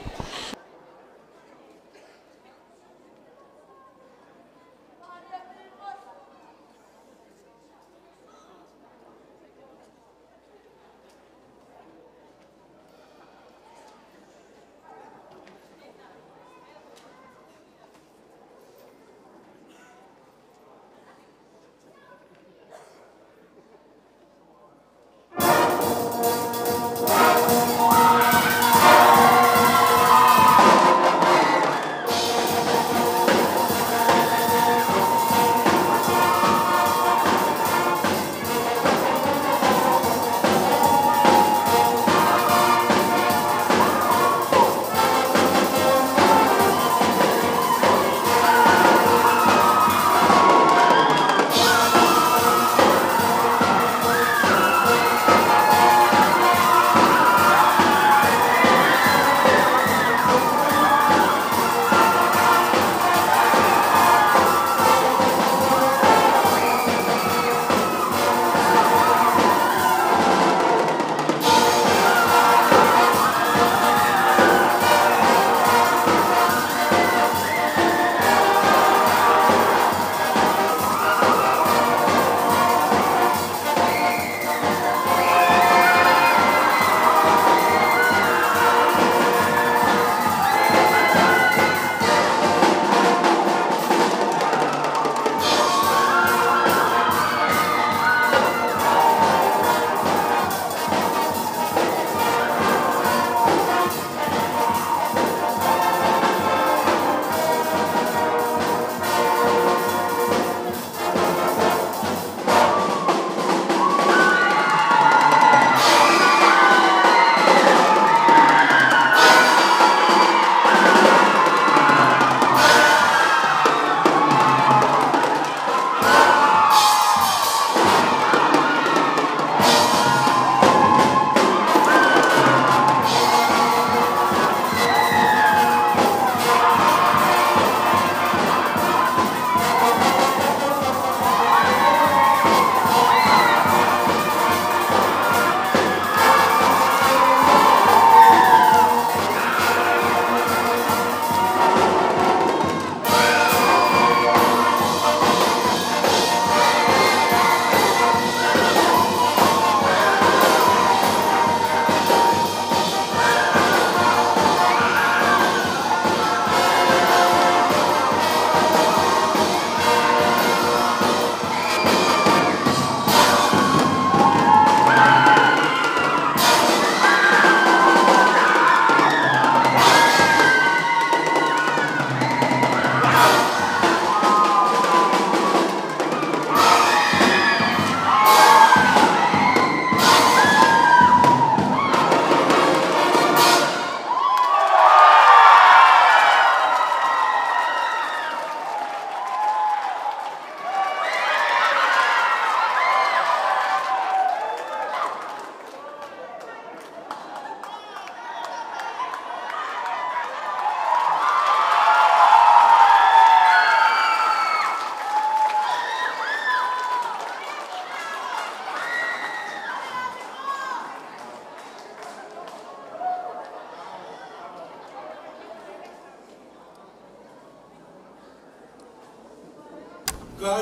Kai,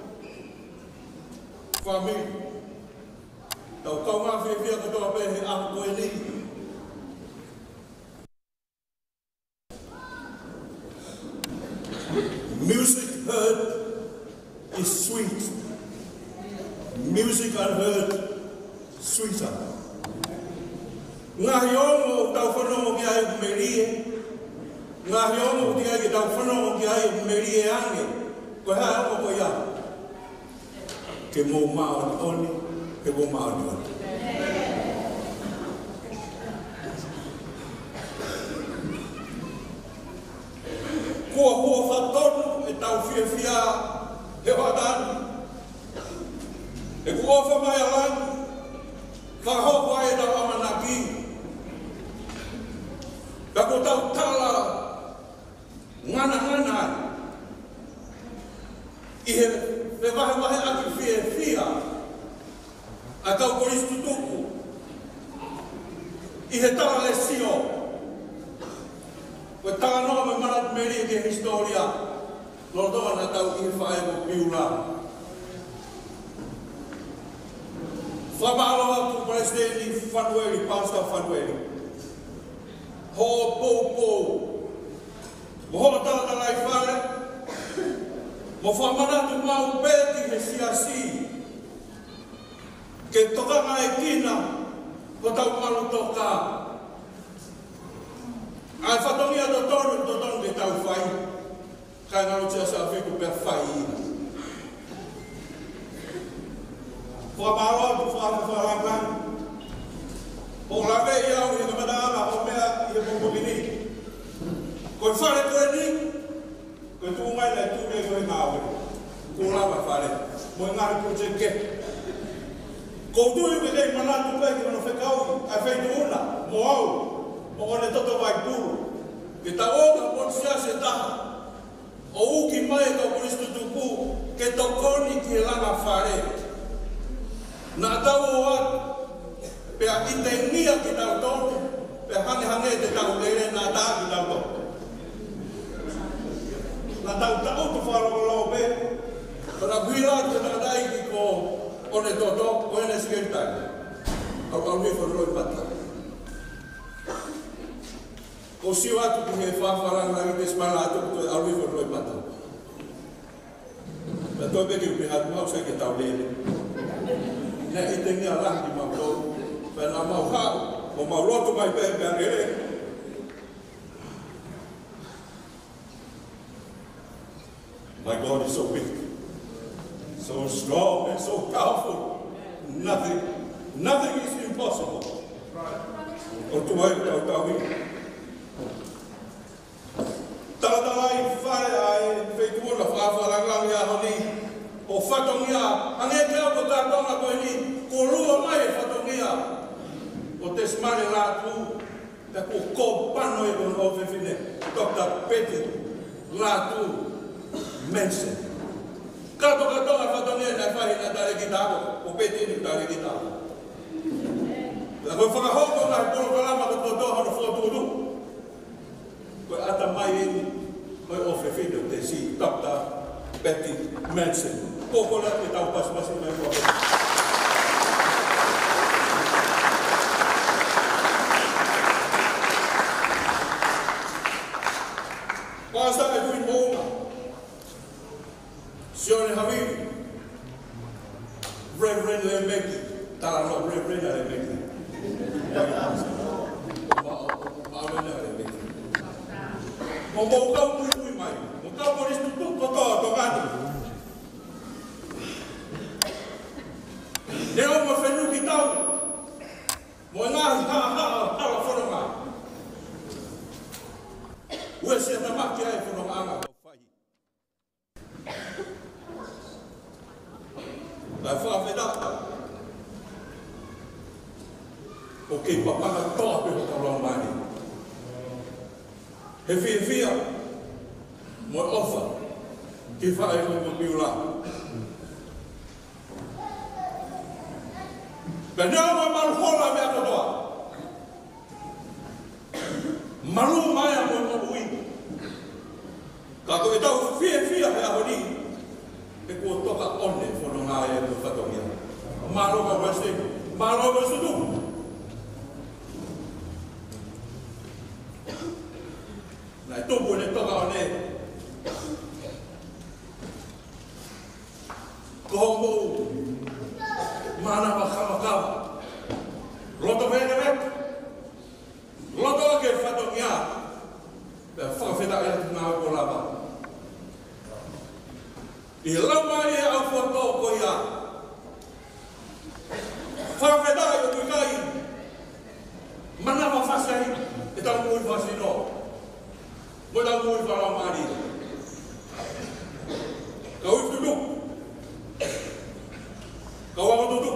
family, tau kau ngā whiawhia katoa pehe ahu koe ni. Music heard is sweet. Music unheard, sweeter. Ngā hiongo tau whanongo ki ai merie. Ngā hiongo ki ai tau whanongo ki ai merie ange. Koe haa o koe ia. Ke mō mao ni oni, ke mō mao ni oni. Kua hua whatonu e tau whiawhia he wadani. E kua wha mai alani, whahoko ai e tau amanaki, Kako tau tala ngana ngana i he me wahe wahe aki fie fia a kau koristu tuku i he tala le sio koe tala noa me manat meri ke historia lodoa na tau i he whae mo piula whamaloa tu presidenti Fanueli, Pastor Fanueli ho pou pou mo ho tala tala i whare mo whamanatu mau peti he siasi ke toka mai kina ko tau malu toka ai whatongia do tonu do tonu ke tau whai kai ngaro tia sa whiku pe whai ina whamaloa tu whaha wharangan o lawe iau i kamadama o mea i he pongpongini koe whare koe ni koe tūngai lai tūngai koe ngāwe ko lawa whare mo i ngāri project ke ko tūi koe kei manatu koe ki mana whekau ai whaitu una mo au mo one toto vai puru ke ta oga pon sia se taha o uki mai ka kuristu tuku ke tokoni ki langa whare na tau o atu pe a ite nia ki tau tonu, pe hange hange te tau lere nā tā ki tau tonu. Nā tau tau tu whārongo lau pe, kana whila te nā tai ki ko one toto, ko ene sikeritai. Au au ni whanroi pata. Ko siu atu ki he whawharanga nagi te smala atu ki au ni whanroi pata. Na toi peki upi hatu mau sai ki tau lere. Nē ite nia rangi mau tonu. Pena mau hau, o mau roto mai pe pe rere. My God is so big, so strong and so powerful. Nothing, nothing is impossible. O tu ai tau tau i. Tala tala i whae ai whaituona whawharangang ia honi. O whatongia, ange te au ko tātonga koe ni, ko rua mai e whatongia. O te smare la tu, te ko ko pano e kon o whewhine, Doctor Petty la tu, Mensen. Kato katoa whatongia nai whahi na tare ki tāko, o Petty ni tare ki tāko. La koe whakahoko nai polo kalama ko tō tōha no whotūru. Koe ata mai e, koe o whewhine o te si, Doctor Petty Mensen. Kokola ki tau pasmasi mai whakahoko. Pasa e hui mouma. Sione Havili. Reverend Lemeki. Tala no Reverend Lemeki. Maamena Lemeki. Mo mo kau hui hui mai. Mo kau polis tutuk koto tongani. Neo mo whenu ki tau. Mo ngahi ha ha hala whanonga. Ue se tamaki ai whanonga anga au whahi. Lai whawhenata. O kei papanga toa peho taulau mai. He whia whia. Mo ofa. Ki whae mo mo miula. Ka nea mo maruhola mea kotoa. Maru mai a mo mo ui. Ka ko e tau whia whia hea honi. E kua toka one whanonga e mo whatongia. Maro ka weste. Maro ka sutu. Nai tupu ne toka one. Koho mo. Mana makama-kama. Loto vene vet. Loto ake whatongia. Pea whakawheta e atu ngā ko lava. I lama e au whato ko ia. Whakawheta e o kukai. Mana mawhasai. E tau mui whasino. Mo tau mui wharamari. Ka ui tutu. Ka wako tutu.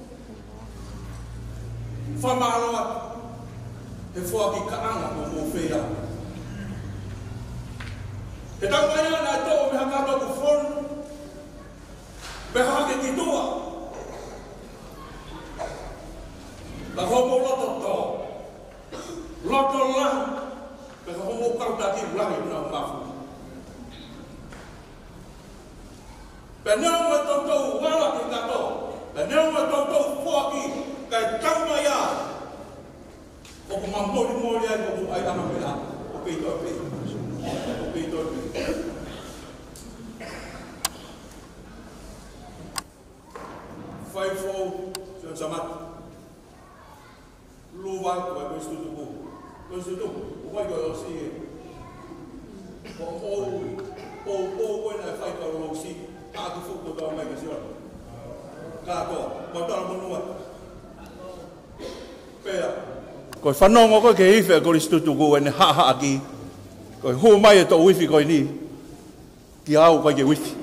Whamaloa. He whaki ka anga mo mo whea Peha ke ki tua. La homo loto to. Loto la. Peha homo kau tadi lahi na mafu. Penau ma toto wala ki tato. Penau ma toto fuaki kai tama ya. O ko mamori mori ai ko ai tama pela. O pe to pe. O pe to pe. Five four sama. Luar ko ai ko tu ko. Ko tu ko ai ko si. Ko o o o ko na fai ko lo si. Aku fokus dalam mai kasi orang. Kato, kotor menua. Pera. Kau fanong aku ke ife kau listu tu kau ni ha ha aki. Kau hu mai tu wifi kau ni. Kiau kau je wifi.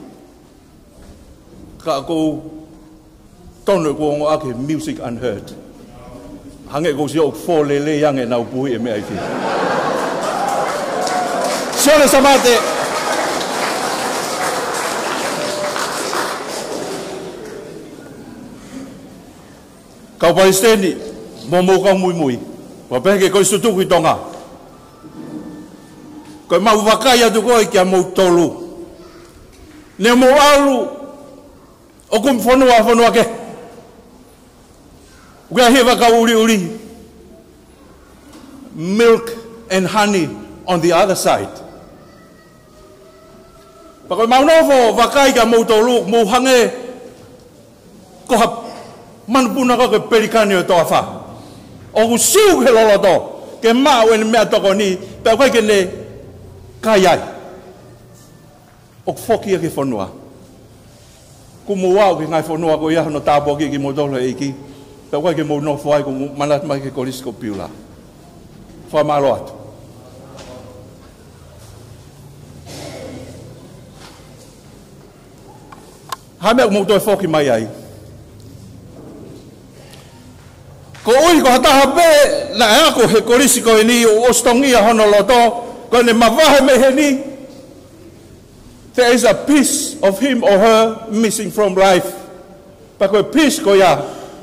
Kau kau tahu kau ngau aki music unheard. Hangat kau siap four lele yang nak nau bui eme ife. Siapa samate? Kau Palestini, momo kau mui mui, apa ke kau suatu kui tonga. Kau mau wakai tu kau ikan mau tolu. Ne mau alu, aku fonua fonua ke. Gua hebat kau uli uli. Milk and honey on the other side. Pakai mau novo wakai ikan mau tolu, mau hange. Kau hap man puna ko ke pelikani to afa o siu ke lolo to ke ma wen me to ko ni pe ko ke ne kaya o foki ke fonua ku mo wa ke ngai fonua ko ya no tabo ki ki mo do le ki pe ko ke mo no foi ko manat ma ke kolis ko piula fa malot ha me mo to foki mai ai ko ui ko hata habe na ako he korisi ko ni o stongia hono loto ko ne mavahe me he ni. There is a piece of him or her missing from life. Pa ko piece ko ya.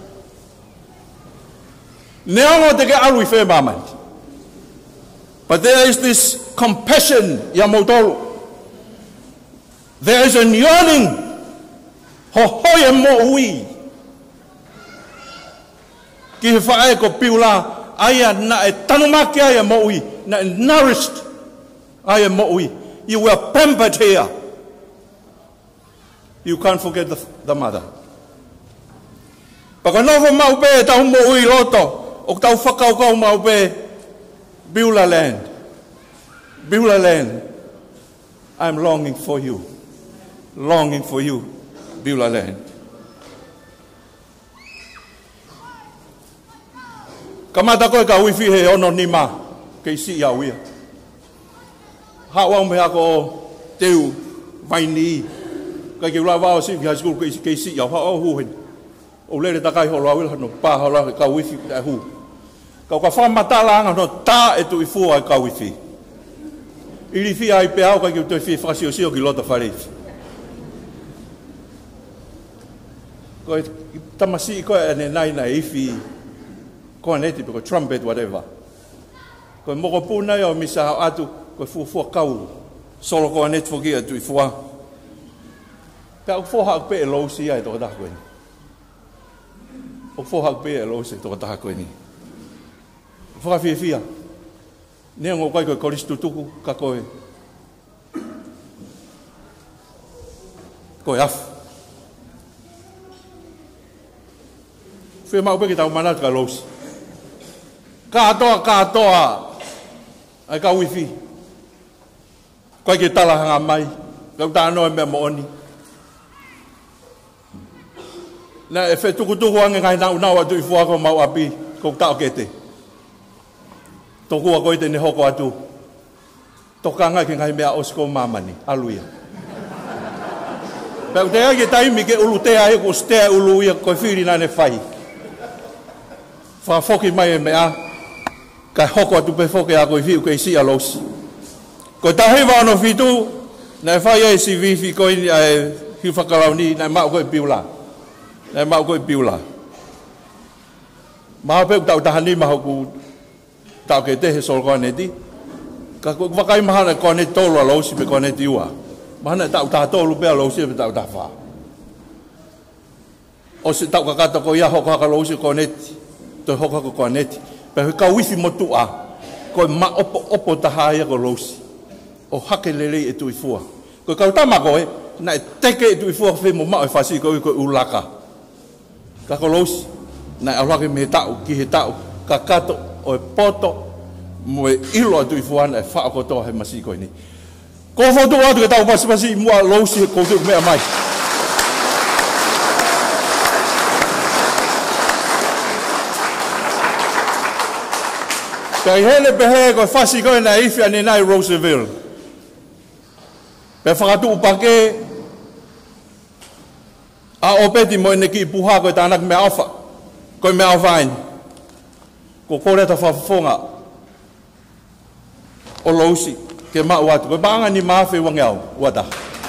Ne ngo te ke alu fe mama. But there is this compassion ya motolo. There is a yearning ho hoye mo ui. Ki fae ko piula aya na e tanumaki aya mo'i na nourished aya mo'i. You were pampered here. You can't forget the, the mother. Paka novo mau pe tau mo'i loto o tau whakau kau mau pe Beulah land. Beulah land. I'm longing for you. Longing for you, Beulah land. Kamata koe ka wifi he ono ni ma ke si ya wia. Ha wa me ako teu vai ni. Ka ke la wa si high school ke ke si ya ha o hu hen. O le le ta kai ho la wil no pa ho la ka wifi ta hu. Ka ka fa mata la no ta e tu i fu ai ka wifi. Ili fi ai pe au ka ke tu fi fa si o si o ki lota fare. Ko tamasi ko ene nai na ifi. Ko neti pe ko trumpet whatever. Ko mo ko puna yo misa atu ko fu fu kau. Solo ko net fu ki atu i fu. Ka fu ha pe lo si ai to da ko ni. O fu ha pe lo si to da ko ni. Fu ka fi fi. Ne ngo ko ko Kristo tuku ka ko. Ko af. Fe mau pe ki ta manat ka lo si. Katoa, katoa, ai ka wifi. Koe ke tala hanga mai, kau tāno e mea mooni. Na e whe tuku tuku ange ngai nau nau atu i fuako mau api, kou tau kete. Toku a koe te ne hoko atu. Toka ngai ke ngai mea osko mamani, aluia. Pau te ake taimi ke ulu tea e ko stea ulu ia koe whiri nane whai. Whafoki mai e mea, kai hoko atu pe foke a koe whiu kei si alosi. Koe tahi wano whitu, na e whai e si vifi koe ni ai hi whakalau ni, nai mau koe piula. Nai mau koe piula. Maha peu tau tahani maha ku tau ke te he sol kone ti. Ka ku wakai maha na kone tolu a lausi pe kone ti ua. Maha na tau taha tolu pe a lausi pe tau taha wha. O se tau kakata ko ia hoko haka lausi kone ti. Toi hoko haka kone ti. Pe hui kau wifi motu a. Koe ma opo opo taha ia ko lausi. O hake lele e tui fua. Koe kau tama koe, na e teke e tui fua whi mo mao e whasi koe koe ulaka. Ka ko lausi. Na alwake me tau ki he tau ka kato o e poto mo e ilo atu i fuana e wha ko toa he masi koe ni. Ko fotu atu ke tau pasi pasi mua lausi ko tu mea mai. Kai hele pehe ko fasi koe na ifi ane nai Roseville. Pe whakatu upake a opeti mo ene ki puha koe tānak mea awha. Koe mea awhain, ko kore ta whawhonga o lausi, ke maa watu. Koe baanga ni mawhi wangeau, wata.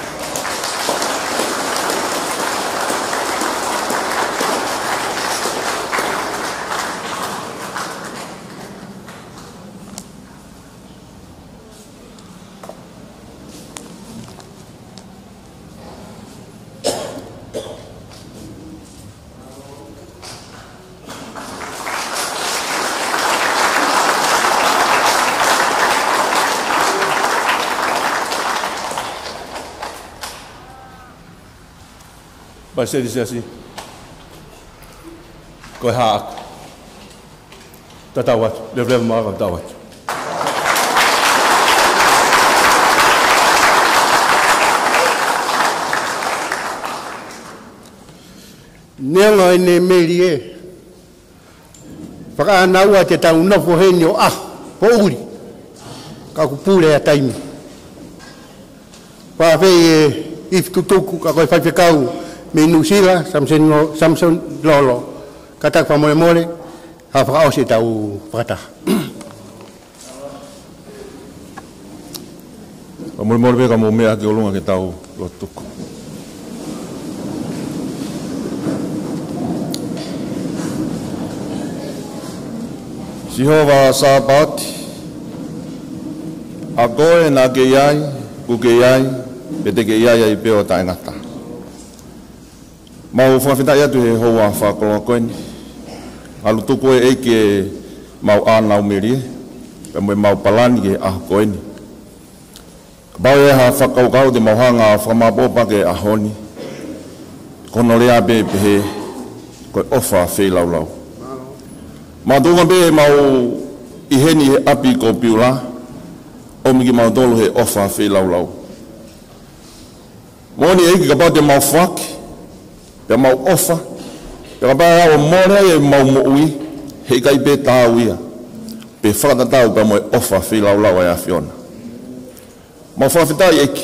Vai ser dizer assim, koe haa aku. Tatau atu, lev lev maa tau atu. Nenga ene meri e. Whakaanaua te tau nofo heni o ah, po uri. Ka kupule a taimi. Whawhei e iftutuku ka koe whaiwhekau. Me Nusila, Samson, Samson Lolo, katak pa mole mole, ha whakaose tau whakataha. Pa mole mole peka mo mea ki olunga ke tau lotuku. Sihova sa pauti, a koe na ke iai, ku ke iai, pete ke iai ai peo ta ingata. Mau whawhita ia tu he hoa whakoloa koeni. Alu tuku e eiki e mau ānau meri e. Pe moe mau palani ke aho koeni. Bau e ha whakaukau te mau hanga whamapopa ke ahoni. Kono lea be pehe koe ofa whei laulau. Mau tunga be mau iheni he api ko piula. Omiki mau tolu he ofa whei laulau. Moni eiki ka pau te mau whaki. Pe mau ofa, pe ka paa o mōrea e mau moui, hei kai pe tāu ia. Pe whakatatau pe moe ofa whi lau lau e a whiona. Mau whawhitai eki.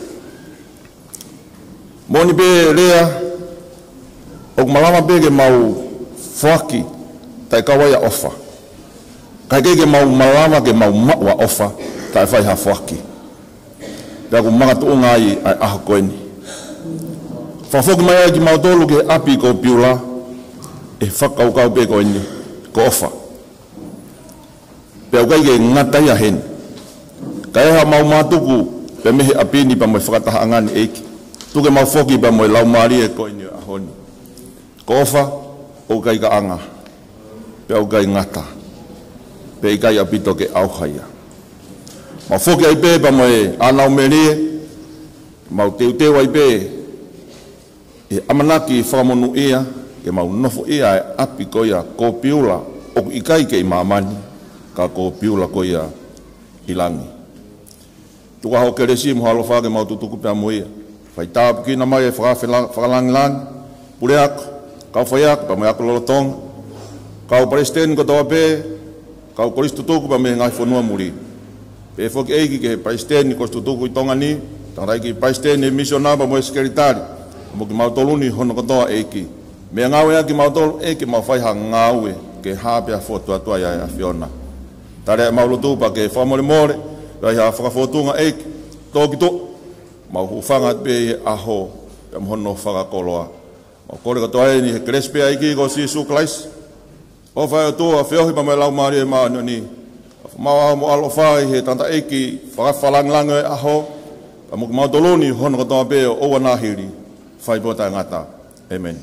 Mōni pe rea, o malama pe ke mau whaki, tai kawai a ofa. Kai ke ke mau malama ke mau maua ofa, tai whai ha whaki. Pe aku mga tuunga i ai aho koeni. Whawhoki mai ai ki mautolu ke api ko piula, e whakaukau pe ko ini, ko ofa. Pe au kai ke ngatai a hen. Kai ha mau matuku, pe mehe api ni pa moe whakataha angani eiki. Tuke mau whoki pa moe lau maari e ko ini a honi. Ko ofa, o kai ka anga. Pe au kai ngata. Pe i kai api toke au haia. Mau whoki ai pe pa moe anau merie, mau teu teu ai pe, e amanaki whakamonu ia, e mau nofo ia e api ko ia ko piula, o i kai ke i mamani, ka ko piula ko ia ilangi. Tuka hau keresi mo halo whake mau tutuku pia mo ia. Whai tāpu ki na mai e whakalangi langi, pure aku, kau whai aku, pa mai aku lolotong, kau paresten ko tawa pe, kau koris tutuku pa me ngai whanua muri. Pe whoki eiki ke paresten ko tutuku i tonga ni, tangai ki paresten e misionaba mo e sekeritari. Mo ki mautoluni hono katoa eiki. Mea ngawe aki mautolu eiki mau whaiha ngawe ke hapea fotua tua ia a Fiona. Tare maulutu pa ke whamore more, rai ha whakafotunga eiki, tōki tō, mau hufanga pe aho, pe mono whakakoloa. O kore katoa e ni he krespe ai ki ko si su klais. O whai o tua whiohi pa mai lau maari e maa ni. Mawa mo alo whai he tanta eiki whakawhalanglanga e aho. Pa mo mau toloni hono katoa pe o wanahiri. Whai pota ngata. Amen.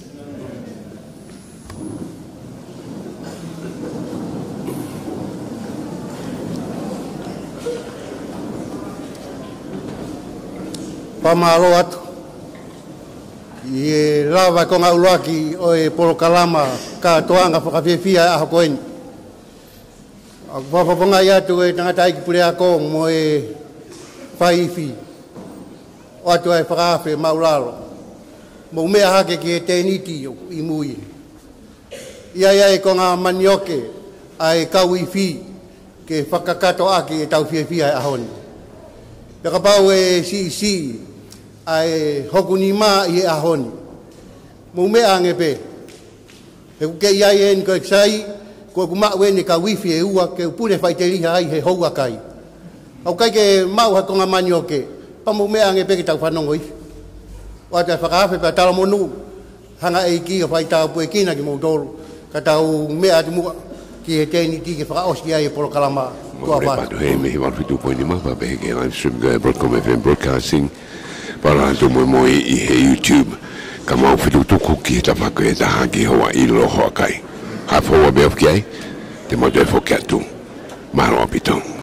Pamalo atu. I lava ko ngau laki o e polo kalama ka toanga whakawhiwhia aho koen. Ako whapaponga i atu e tangata iki pure ako mo e whaiwhi. O atu e whakawhi maulalo. Mo mea hake ki e teniti i mui. Ia ia e ko ngā manioke a e kau i whi ke whakakato aki e tau whiwhia ahoni. Peka pau e si si ai hoku ni ma i ahoni. Mo me ange pe. He ku ke ia en ko sai ko ku ma we ni ka wifi e ua ke pune fai te riha ai he houa kai. Au kai ke mau ha ko nga manio ke. Pa mo me ange pe ki tau whanongo i. Wa te whakawhi pa tala monu. Hanga e ki o fai tau pue kina ki mo tolu. Ka tau mea tu mua ki he teni ti ke whakaoski ai e polo kalama. Mo repatu he mehi walfitu poini mapa pe he ke live stream go Broadcom F M Broadcasting. Para tu mo mo i he YouTube ka mau fitu tuku ki ta whaka e taha ki hoa i loho kai. Ha fo wa be of ki ai te mo te fo kia tu. Maro apitong.